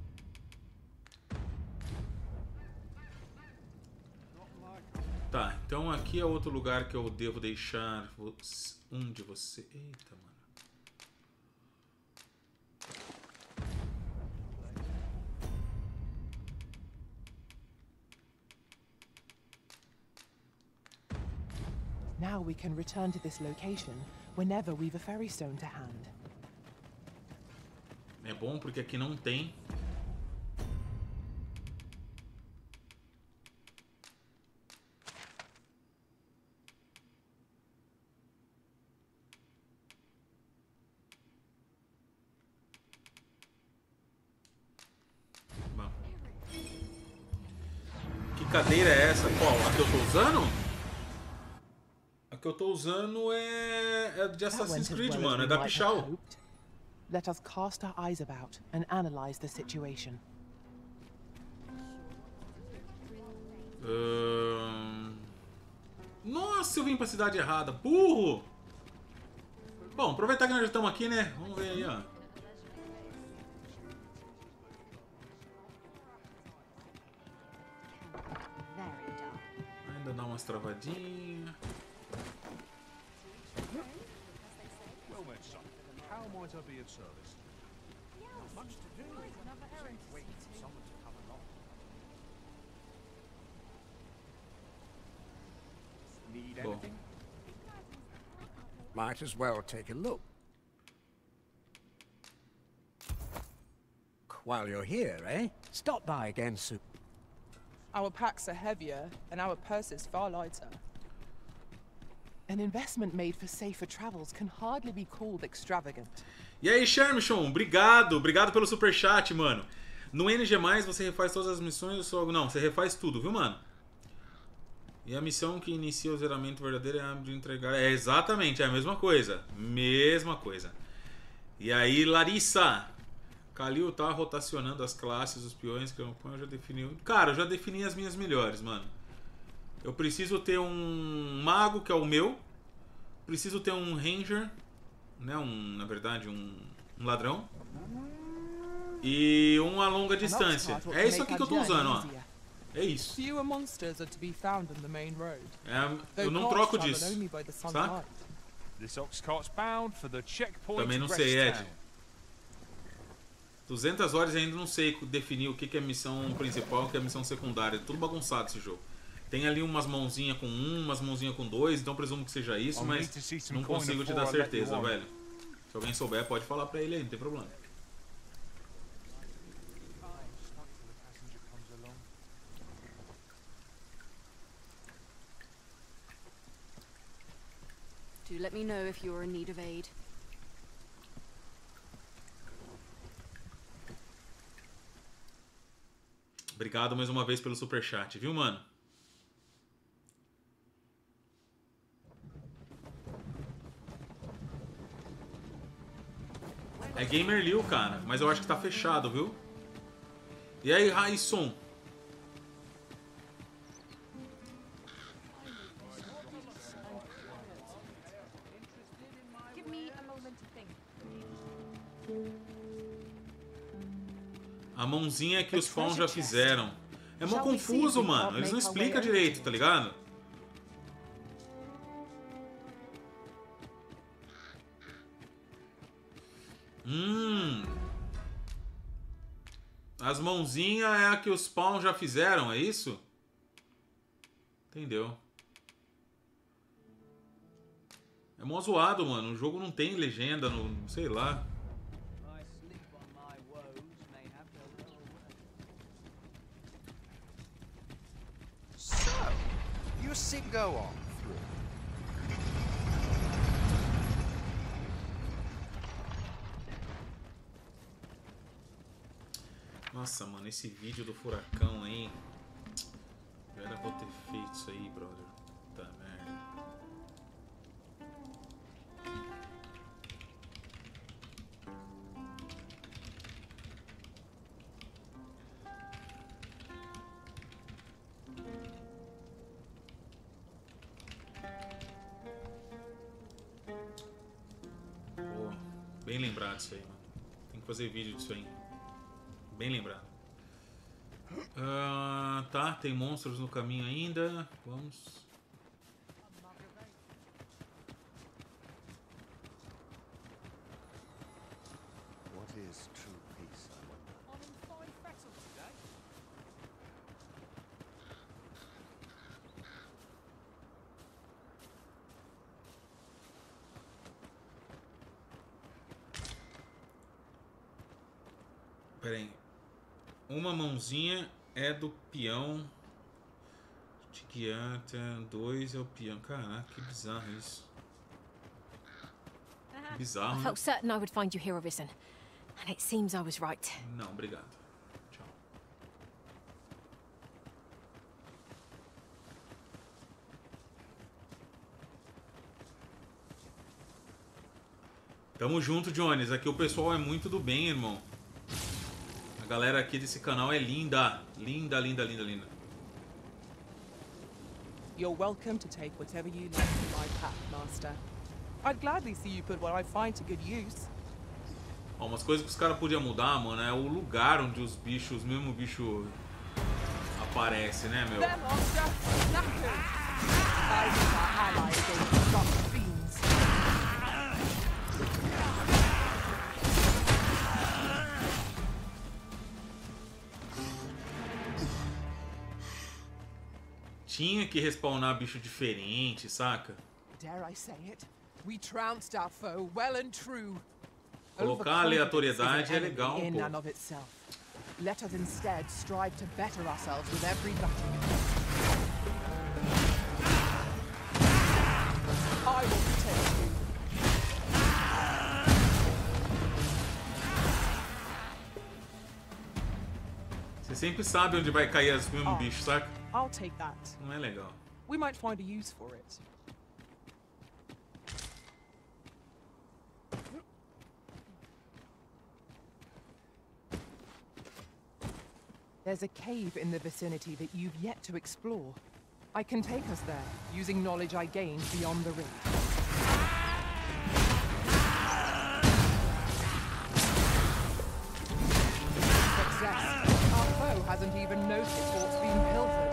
Tá, então Então aqui é outro lugar que eu devo deixar um de você. Eita, mano. Now we can return to this location whenever we've a ferry stone to hand. É bom porque aqui não tem. Bom. Que cadeira é essa? Qual? A que eu tô usando? A que eu tô usando é, é de Assassin's Creed, mano. É da Pichau. Let us cast our eyes about and analyze the situation. Uh... Nossa, eu vim pra cidade errada. Burro! Bom, aproveitar que nós já estamos aqui, né? Vamos ver aí, ó. Ainda dá umas travadinhas. Well met, son. How might I be of service? Not much to do. Another errand. Wait for someone to come along. Need Cool. anything? Might as well take a look. While you're here, eh? Stop by again soon. Our packs are heavier and our purses far lighter. An investment made for safer travels can hardly be called extravagant. E aí, Shermishon, obrigado. Obrigado pelo superchat, mano. No N G mais, você refaz todas as missões, só... Não, você refaz tudo, viu, mano? E a missão que inicia o zeramento verdadeiro é a de entregar... É, exatamente, é a mesma coisa. Mesma coisa. E aí, Larissa... Kalil tá rotacionando as classes, os peões que eu já defini. Cara, eu já defini as minhas melhores, mano. Eu preciso ter um mago, que é o meu. Preciso ter um ranger, né? Um, na verdade, um, um ladrão. E um a longa distância. É isso aqui que eu tô usando, ó. É isso. Fewer monsters are to be found on the main road. É, eu não troco disso, saca? This ox cart's bound for the checkpoint. Também não sei, Ed. duzentas horas e ainda não sei definir o que é missão principal e o que é missão secundária. É tudo bagunçado esse jogo. Tem ali umas mãozinhas com um, umas mãozinhas com dois, então presumo que seja isso, mas não consigo te dar certeza, velho. Se alguém souber, pode falar pra ele aí, não tem problema. Do let me know if you're in need of aid. Obrigado mais uma vez pelo superchat, viu, mano? É Gamer Liu, cara, mas eu acho que tá fechado, viu? E aí, Raisson? A mãozinha que os pães já fizeram. É mó confuso, mano. Eles não explicam direito, tá ligado? Hum. As mãozinhas é a que os pães já fizeram, é isso? Entendeu? É mó zoado, mano. O jogo não tem legenda, no, sei lá. You see, go on through. Nossa, mano, esse vídeo do furacão aí. Já era pra eu ter feito isso aí, brother. Puta merda. Bem lembrado isso aí, mano. Tem que fazer vídeo disso aí. Bem lembrado. Uh, tá, tem monstros no caminho ainda. Vamos. Pera aí. Uma mãozinha é do peão. De guiar até dois é o peão. Caraca, que bizarro isso. Que bizarro, I né? felt certain I would find you here, Arisen. And it seems I was right. Não, obrigado. Tchau. Tamo junto, Jones. Aqui o pessoal é muito do bem, irmão. A galera aqui desse canal é linda. Linda, linda, linda, linda. You're welcome to take whatever you like from my path, Master. I'd gladly see you put what I find to good use. Ó, umas coisas que os caras podiam mudar, mano, é o lugar onde os bichos, mesmo bicho aparece, né, meu? There, Master! Knackered! I was our ally against the dark fiends. Tinha que respawnar bicho diferente, saca? Dare I say it? We trounced our foe well and true. Colocar aleatoriedade é legal, in pô. and of itself. Let us instead strive to better ourselves with every battle. I will protect you. Você sempre sabe onde vai cair os mesmos bichos, saca? I'll take that. Não é legal. We might find a use for it. There's a cave in the vicinity that you've yet to explore. I can take us there, using knowledge I gained beyond the ring. Success. Our foe hasn't even noticed what's been pilfered.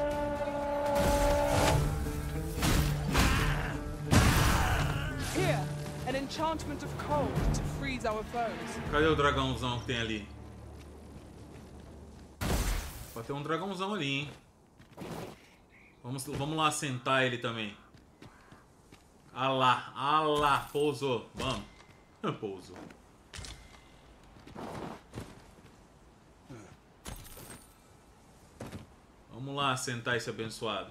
Here, an enchantment of cold to freeze our foes. Cadê o dragãozão que tem ali? Pode ter um dragãozão ali, hein? Vamos, vamos lá sentar ele também. Ah lá, ah lá, pousou. Vamos. Pousou. Vamos lá sentar esse abençoado.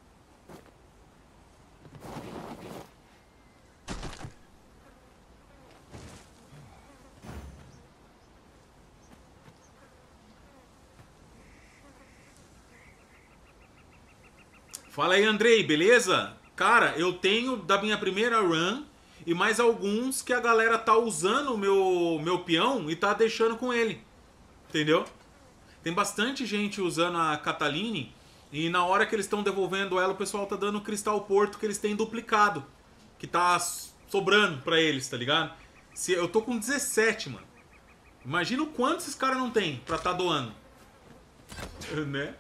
Fala aí, Andrei, beleza? Cara, eu tenho da minha primeira run e mais alguns que a galera tá usando o meu, meu peão e tá deixando com ele. Entendeu? Tem bastante gente usando a Cataline e na hora que eles estão devolvendo ela, o pessoal tá dando o Cristal Porto que eles têm duplicado. Que tá sobrando pra eles, tá ligado? Se, eu tô com dezessete, mano. Imagina o quanto esses caras não tem pra tá doando. Né?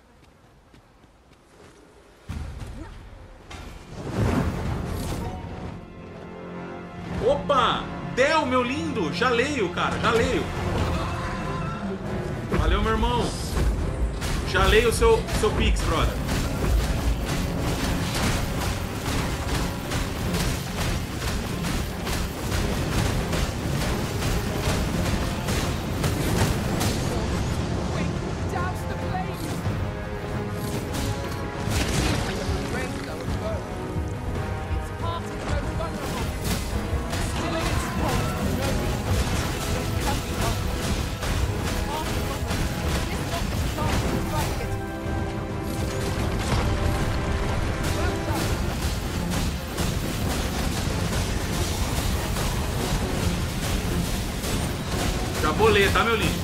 Opa! Del, meu lindo! Já leio, cara, já leio. Valeu, meu irmão. Já leio o seu, seu Pix, brother. Vou ler, tá, meu lindo?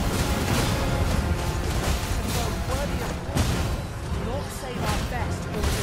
Save our best for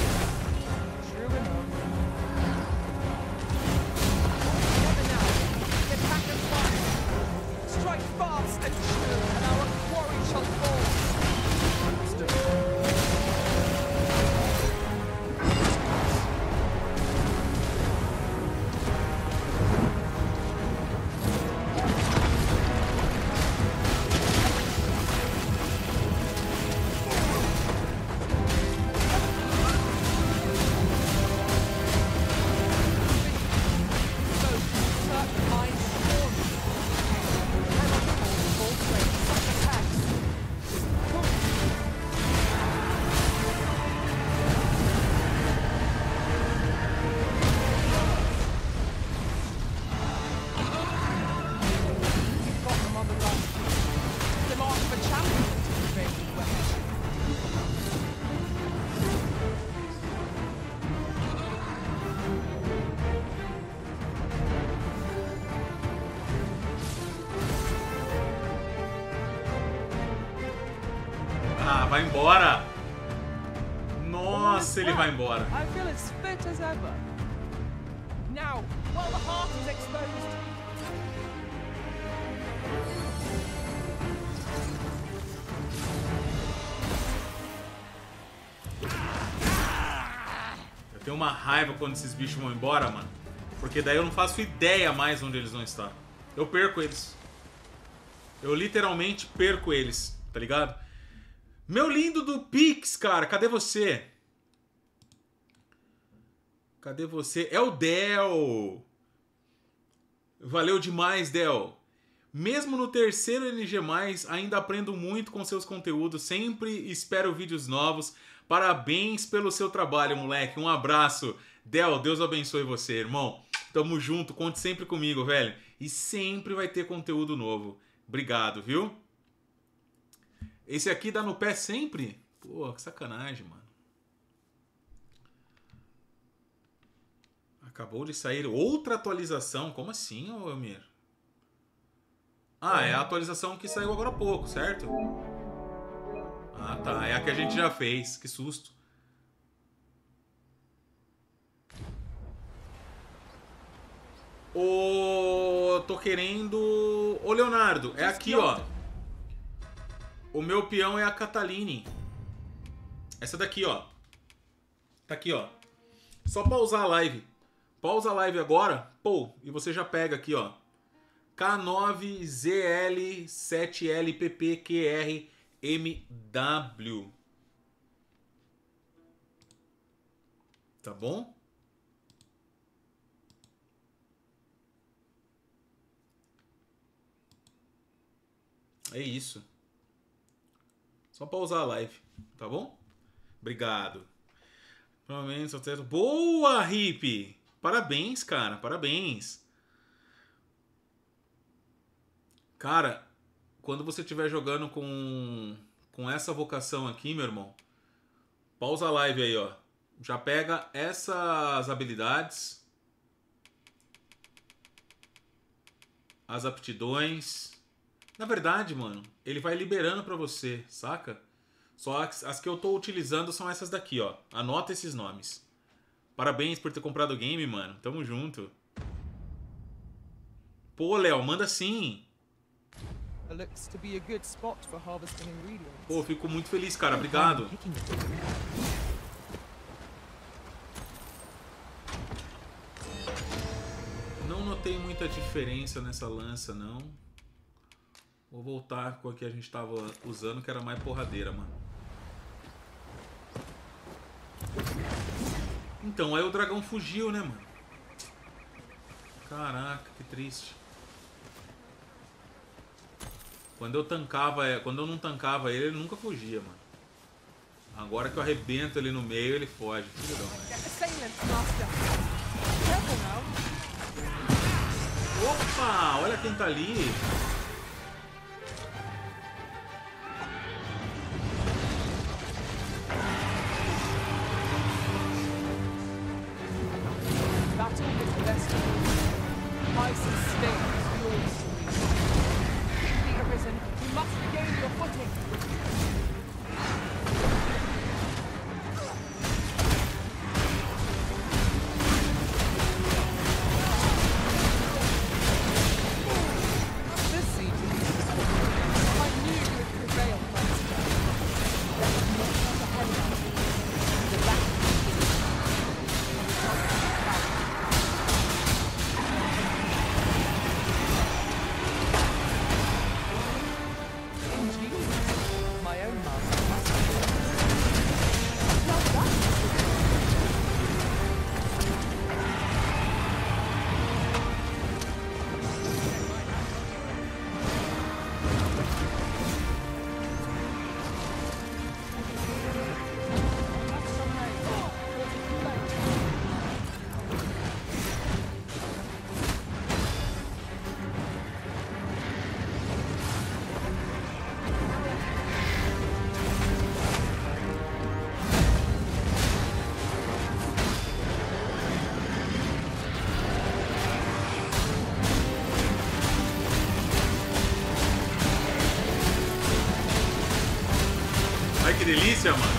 vai embora. Nossa, ele vai embora. I feel as fit as ever. Now, while the heart is exposed. Eu tenho uma raiva quando esses bichos vão embora, mano. Porque daí eu não faço ideia mais onde eles vão estar. Eu perco eles. Eu literalmente perco eles, tá ligado? Meu lindo do Pix, cara, cadê você? Cadê você? É o Del! Valeu demais, Del. Mesmo no terceiro N G mais, ainda aprendo muito com seus conteúdos. Sempre espero vídeos novos. Parabéns pelo seu trabalho, moleque. Um abraço. Del, Deus abençoe você, irmão. Tamo junto, conte sempre comigo, velho. E sempre vai ter conteúdo novo. Obrigado, viu? Esse aqui dá no pé sempre? Pô, que sacanagem, mano. Acabou de sair outra atualização. Como assim, ô Elmir? Ah, é a atualização que saiu agora há pouco, certo? Ah, tá. É a que a gente já fez. Que susto. Ô... Tô querendo... Ô, Leonardo, é aqui, ó. O meu peão é a Cataline. Essa daqui, ó. Tá aqui, ó. Só pausar a live. Pausa a live agora. Pô, e você já pega aqui, ó. K nove Z L sete L P P Q R M W. Tá bom? É isso. Só pausar a live, tá bom? Obrigado. Provavelmente solteiro. Boa, Hip! Parabéns, cara. Parabéns. Cara, quando você estiver jogando com, com essa vocação aqui, meu irmão, pausa a live aí, ó. Já pega essas habilidades, as aptidões. Na verdade, mano, ele vai liberando pra você, saca? Só as, as que eu tô utilizando são essas daqui, ó. Anota esses nomes. Parabéns por ter comprado o game, mano. Tamo junto. Pô, Léo, manda sim. Pô, fico muito feliz, cara. Obrigado. Não notei muita diferença nessa lança, não. Vou voltar com a que a gente tava usando, que era mais porradeira, mano. Então, aí o dragão fugiu, né, mano? Caraca, que triste. Quando eu tancava, quando eu não tancava ele, ele nunca fugia, mano. Agora que eu arrebento ele no meio, ele foge. Filho da mãe. Opa, olha quem tá ali. delícia, mano.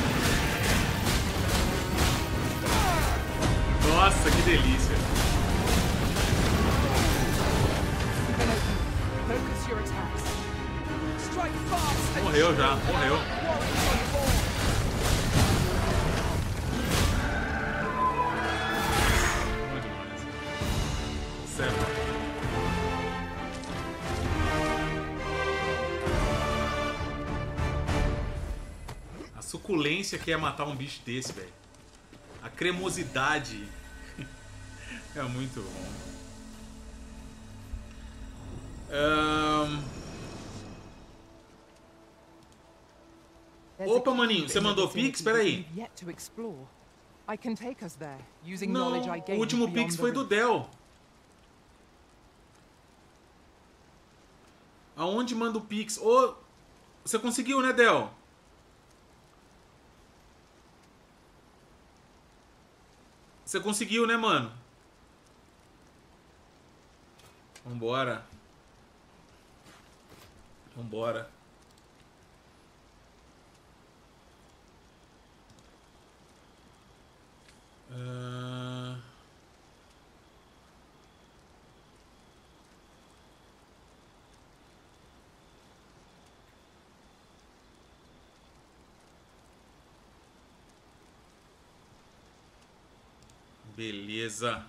Nossa, que delícia. Morreu já, morreu. Certo. A suculência que é matar um bicho desse, velho. A cremosidade é muito bom. Um... Opa, maninho, você mandou Pix? Espera aí. Não, o último Pix foi do Del. Aonde manda o Pix? Ô, você conseguiu, né, Del? Você conseguiu, né, mano? Vambora. Vambora. Uh... Beleza.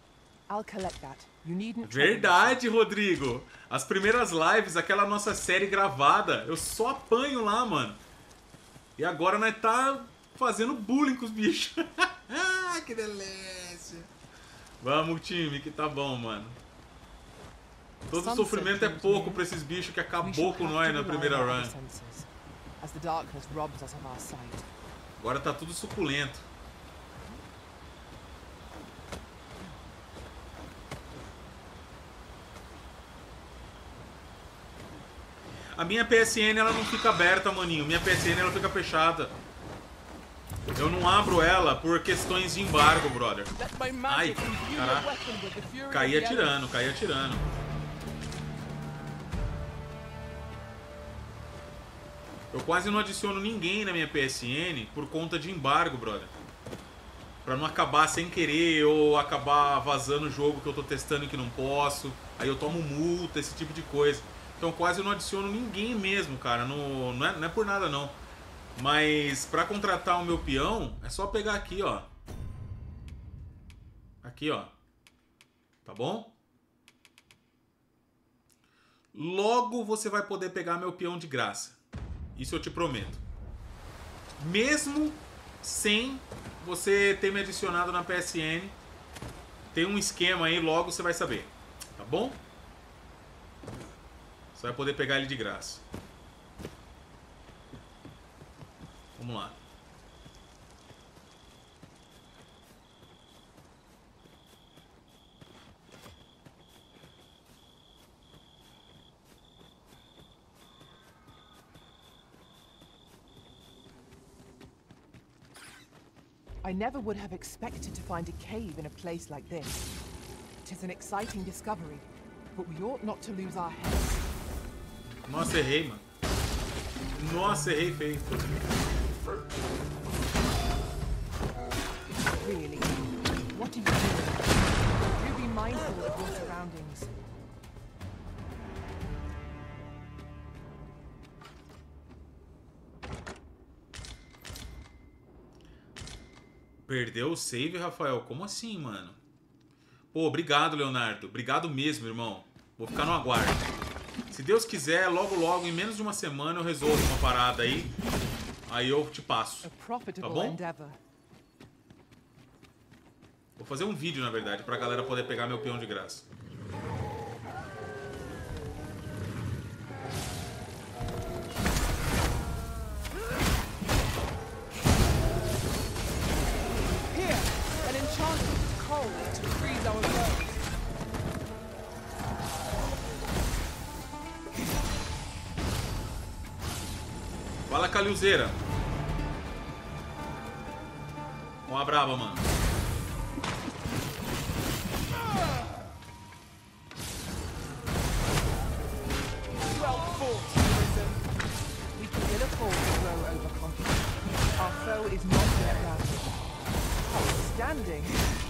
Verdade, Rodrigo. As primeiras lives, aquela nossa série gravada, eu só apanho lá, mano. E agora nós tá fazendo bullying com os bichos. Que delícia. Vamos, time, que tá bom, mano. Todo sofrimento é pouco pra esses bichos que acabou com nós na primeira run. Agora tá tudo suculento. A minha P S N ela não fica aberta, maninho. Minha P S N ela fica fechada. Eu não abro ela por questões de embargo, brother. Ai, caraca. Caí atirando, caí atirando. Eu quase não adiciono ninguém na minha P S N por conta de embargo, brother. Pra não acabar sem querer ou acabar vazando o jogo que eu tô testando e que não posso. Aí eu tomo multa, esse tipo de coisa. Então quase não adiciono ninguém mesmo, cara. No, não, é, não é por nada, não. Mas pra contratar o meu peão, é só pegar aqui, ó. Aqui, ó. Tá bom? Logo você vai poder pegar meu peão de graça. Isso eu te prometo. Mesmo sem você ter me adicionado na P S N, tem um esquema aí, logo você vai saber. Tá bom? Você vai poder pegar ele de graça. Vamos lá. I never would have expected to find a cave in a place like this. It is an exciting discovery, but we ought not to lose our heads. Nossa, errei, mano. Nossa, errei feio. Really? What are you doing? Do be mindful of your surroundings. Perdeu o save, Rafael? Como assim, mano? Pô, obrigado, Leonardo. Obrigado mesmo, irmão. Vou ficar no aguardo. Se Deus quiser, logo logo, em menos de uma semana, eu resolvo uma parada aí. Aí eu te passo. Tá bom? Vou fazer um vídeo, na verdade, pra galera poder pegar meu peão de graça. Here, an enchanted coal to freeze our bones. Fala, Calilzeira. Uma braba, mano. Still a fool to grow overconfident. Our foe is not yet routed. Outstanding.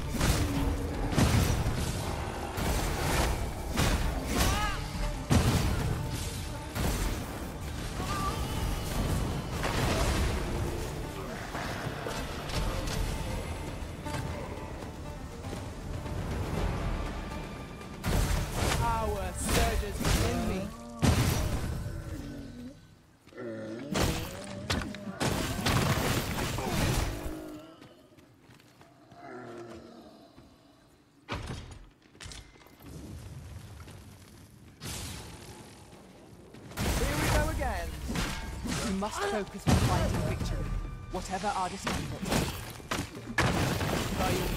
Power surges within me. We must focus on finding victory, whatever our discomfort. By your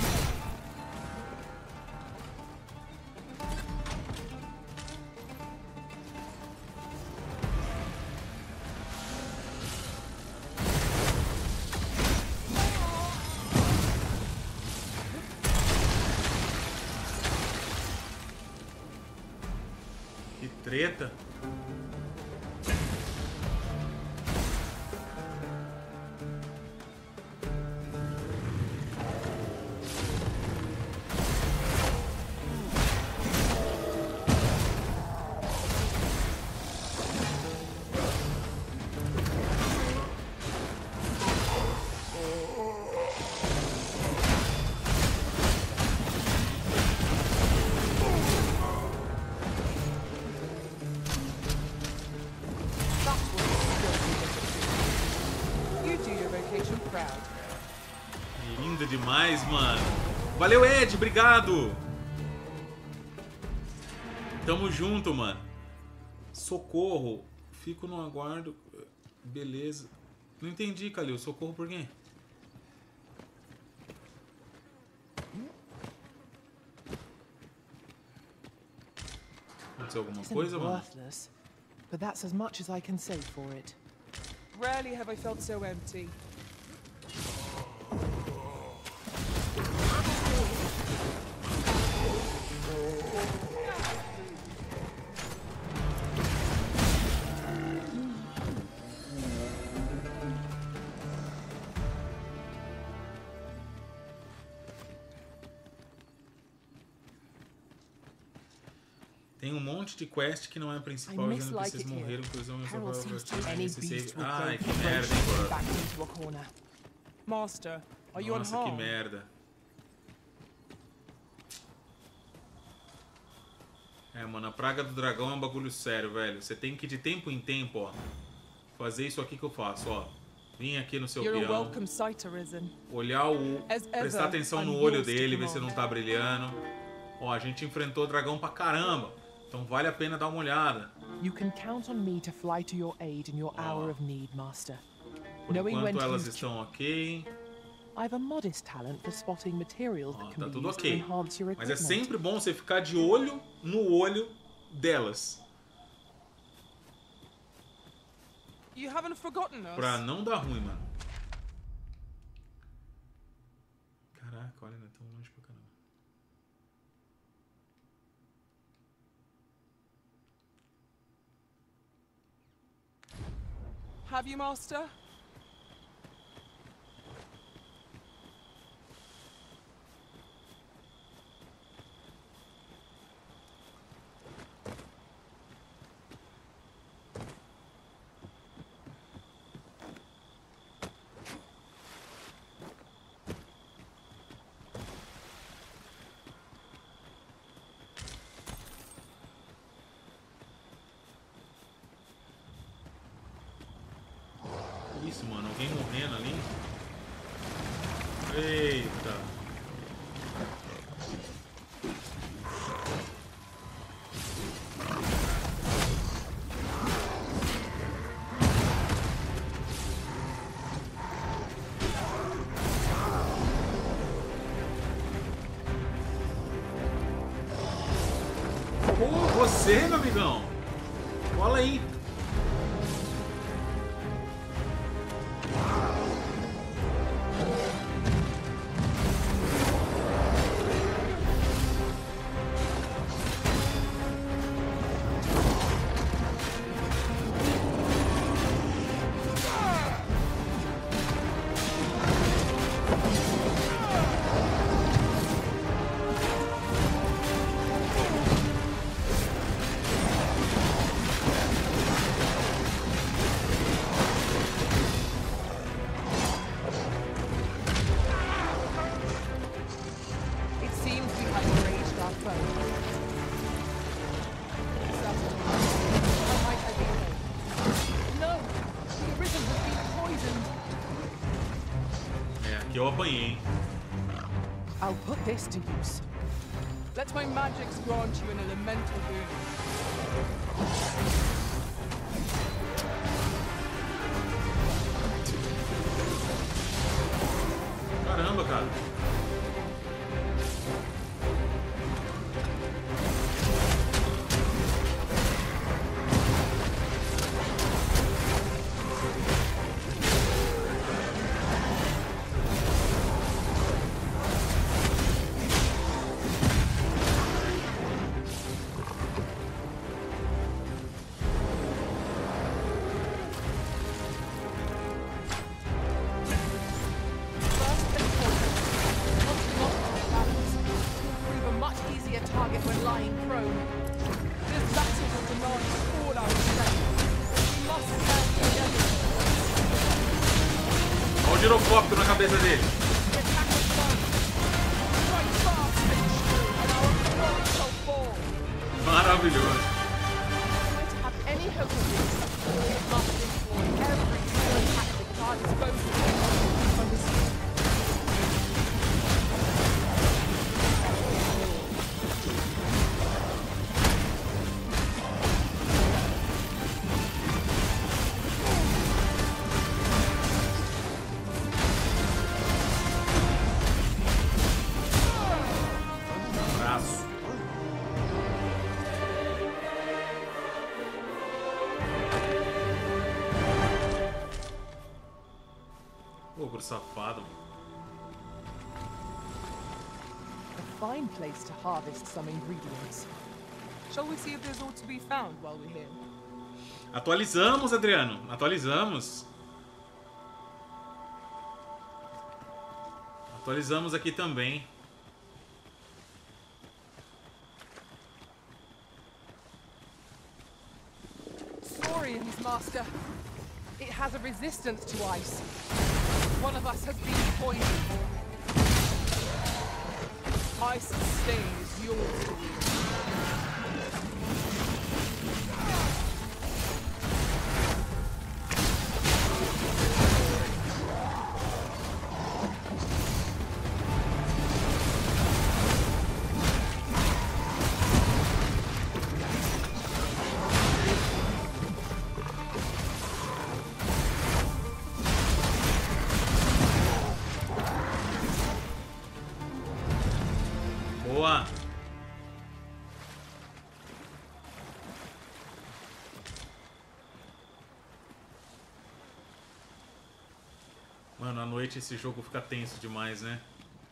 Que treta. Lindo demais, mano. Valeu, Ed. Obrigado. Tamo junto, mano. Socorro. Fico no aguardo. Beleza. Não entendi, Calil. Socorro por quê? Aconteceu alguma coisa, mano? Worthless, but that's as much as I can say for it. Rarely have I felt so empty. Tem um monte de quest que não é principal, já não vocês morreram, pois eu save. Ai, que merda, hein, bro. Master, are you Nossa, que merda. É, mano, a praga do dragão é um bagulho sério, velho. Você tem que, de tempo em tempo, ó, fazer isso aqui que eu faço, ó. Vim aqui no seu peão, olhar o... prestar atenção no olho dele, ver se não tá brilhando. Ó, a gente enfrentou o dragão pra caramba. Então vale a pena dar uma olhada. You can count on me to fly to your aid in your hour of need, Master. Por enquanto elas estão ok. I have a modest talent for spotting materials that can Tá be tudo used to ok. enhance your Mas é equipment. sempre bom você ficar de olho no olho delas. You haven't forgotten us. Pra não dar ruim, mano. Caraca, olha, não é tão longe pra caramba. Have you, Master? Isso, mano, alguém morrendo ali. Eita. Pô, você, meu amigão. Cola aí. Aqui eu apanhei, hein? I'll put this to use. Let my magics grant you an elemental boon. Caramba, cara. Olha o girocóptero na cabeça dele. Maravilhoso. Ogro safado. A fine place to harvest some ingredients. Shall we see if there's aught to be found while we're here? Atualizamos, Adriano. Atualizamos. Atualizamos aqui também. Saurians, Master. It has a resistance to ice. One of us has been poisoned. Ice stain is yours to use. Boa. Mano, à noite esse jogo fica tenso demais, né?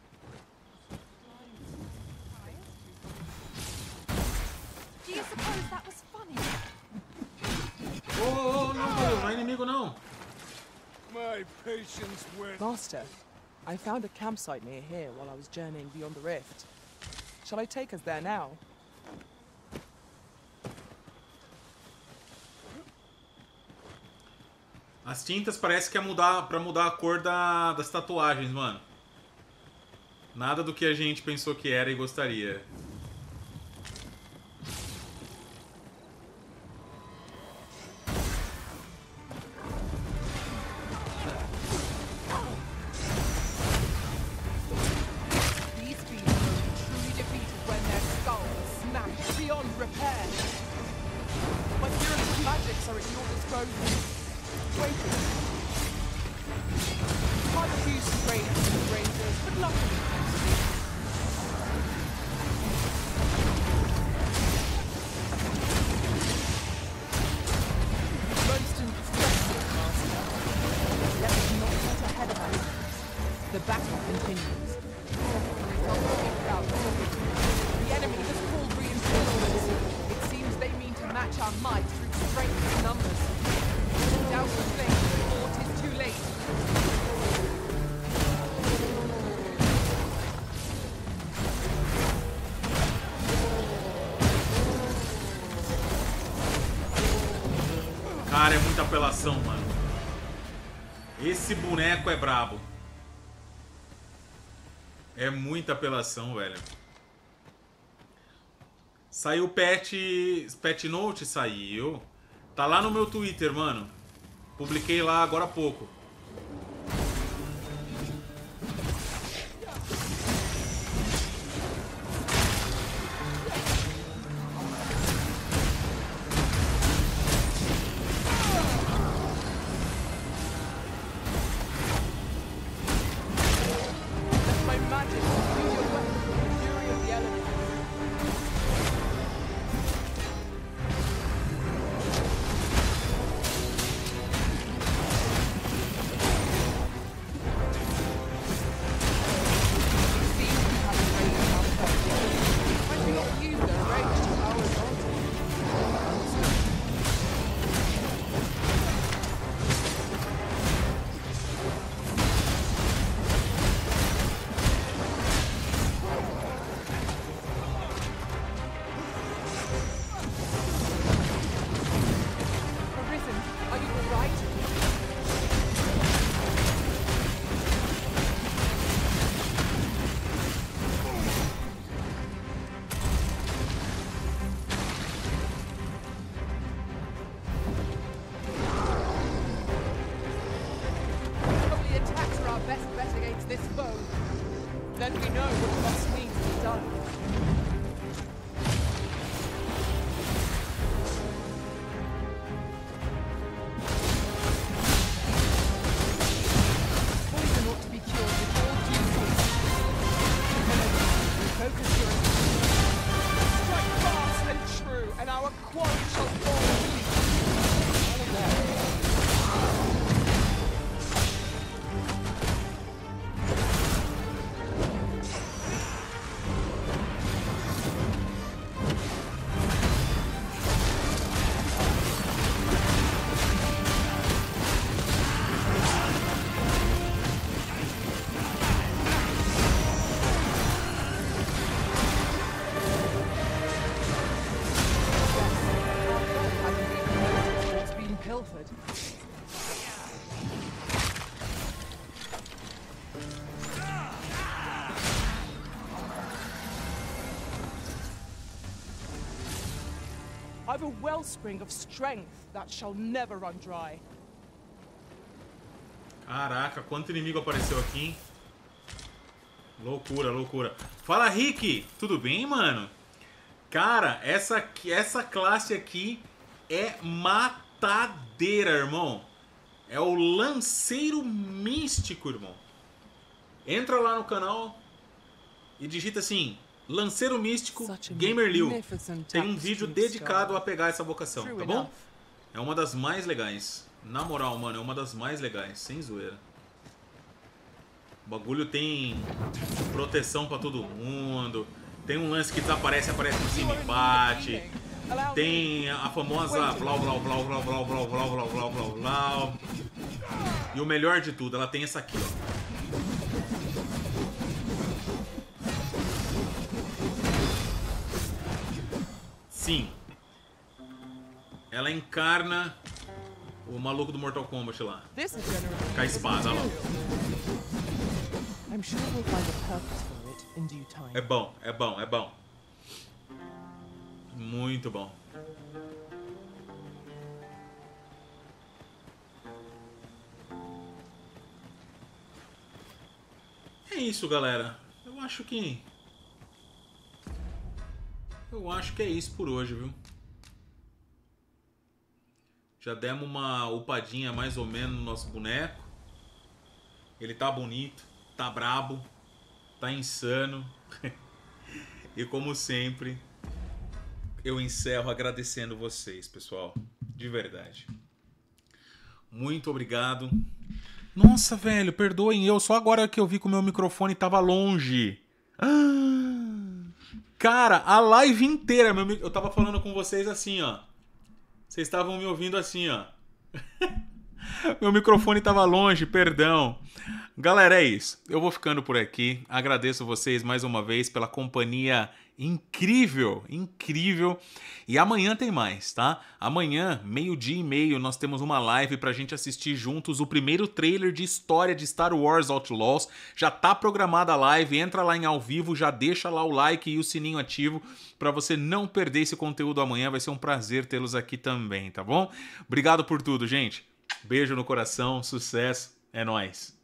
Do you suppose that was funny? Oh, oh, não, não, não é inimigo não. My patience with Master, I found a campsite near here while I was journeying beyond the rift. Shall I take us there now? As tintas parece que é mudar para mudar a cor da, das tatuagens, mano. Nada do que a gente pensou que era e gostaria. Cara, é muita apelação, mano. Esse boneco é brabo. É muita apelação, velho. Saiu o patch... Patch Note? Saiu. Tá lá no meu Twitter, mano. Publiquei lá agora há pouco. Only attacks are our best bet against this foe. Then we know what must need to be done. Poison ought to be cured with all due haste. Focus your attention. Strike fast and true, and our quarry shall fall easy. I've a wellspring of strength that shall never run dry. Caraca, quanto inimigo apareceu aqui, hein? Loucura, loucura. Fala, Rick! Tudo bem, mano? Cara, essa, essa classe aqui é matadeira, irmão. É o Lanceiro Místico, irmão. Entra lá no canal e digita assim... Lanceiro Místico Gamer Liu. Tem um vídeo dedicado a pegar essa vocação, tá bom? É uma das mais legais. Na moral, mano, é uma das mais legais. Sem zoeira. O bagulho tem proteção pra todo mundo. Tem um lance que desaparece, aparece por cima e bate. Tem a famosa blau blau blau blau blau blau blau blau blau blau blau. E o melhor de tudo, ela tem essa aqui, ó. Sim. Ela encarna o maluco do Mortal Kombat lá. Com a espada, olha lá. É bom, é bom, é bom. Muito bom. É isso, galera. Eu acho que... Eu acho que é isso por hoje, viu? Já demos uma upadinha mais ou menos no nosso boneco. Ele tá bonito, tá brabo, tá insano. E como sempre, eu encerro agradecendo vocês, pessoal. De verdade. Muito obrigado. Nossa, velho, perdoem eu. Só agora que eu vi que o meu microfone tava longe. Ah! Cara, a live inteira, meu, eu tava falando com vocês assim, ó. Vocês estavam me ouvindo assim, ó. Meu microfone tava longe, perdão. Galera, é isso. Eu vou ficando por aqui. Agradeço vocês mais uma vez pela companhia incrível, incrível. E amanhã tem mais, tá? Amanhã, meio-dia e meio, nós temos uma live pra gente assistir juntos o primeiro trailer de história de Star Wars Outlaws. Já tá programada a live, entra lá em ao vivo, já deixa lá o like e o sininho ativo pra você não perder esse conteúdo amanhã. Vai ser um prazer tê-los aqui também, tá bom? Obrigado por tudo, gente. Beijo no coração, sucesso, é nóis.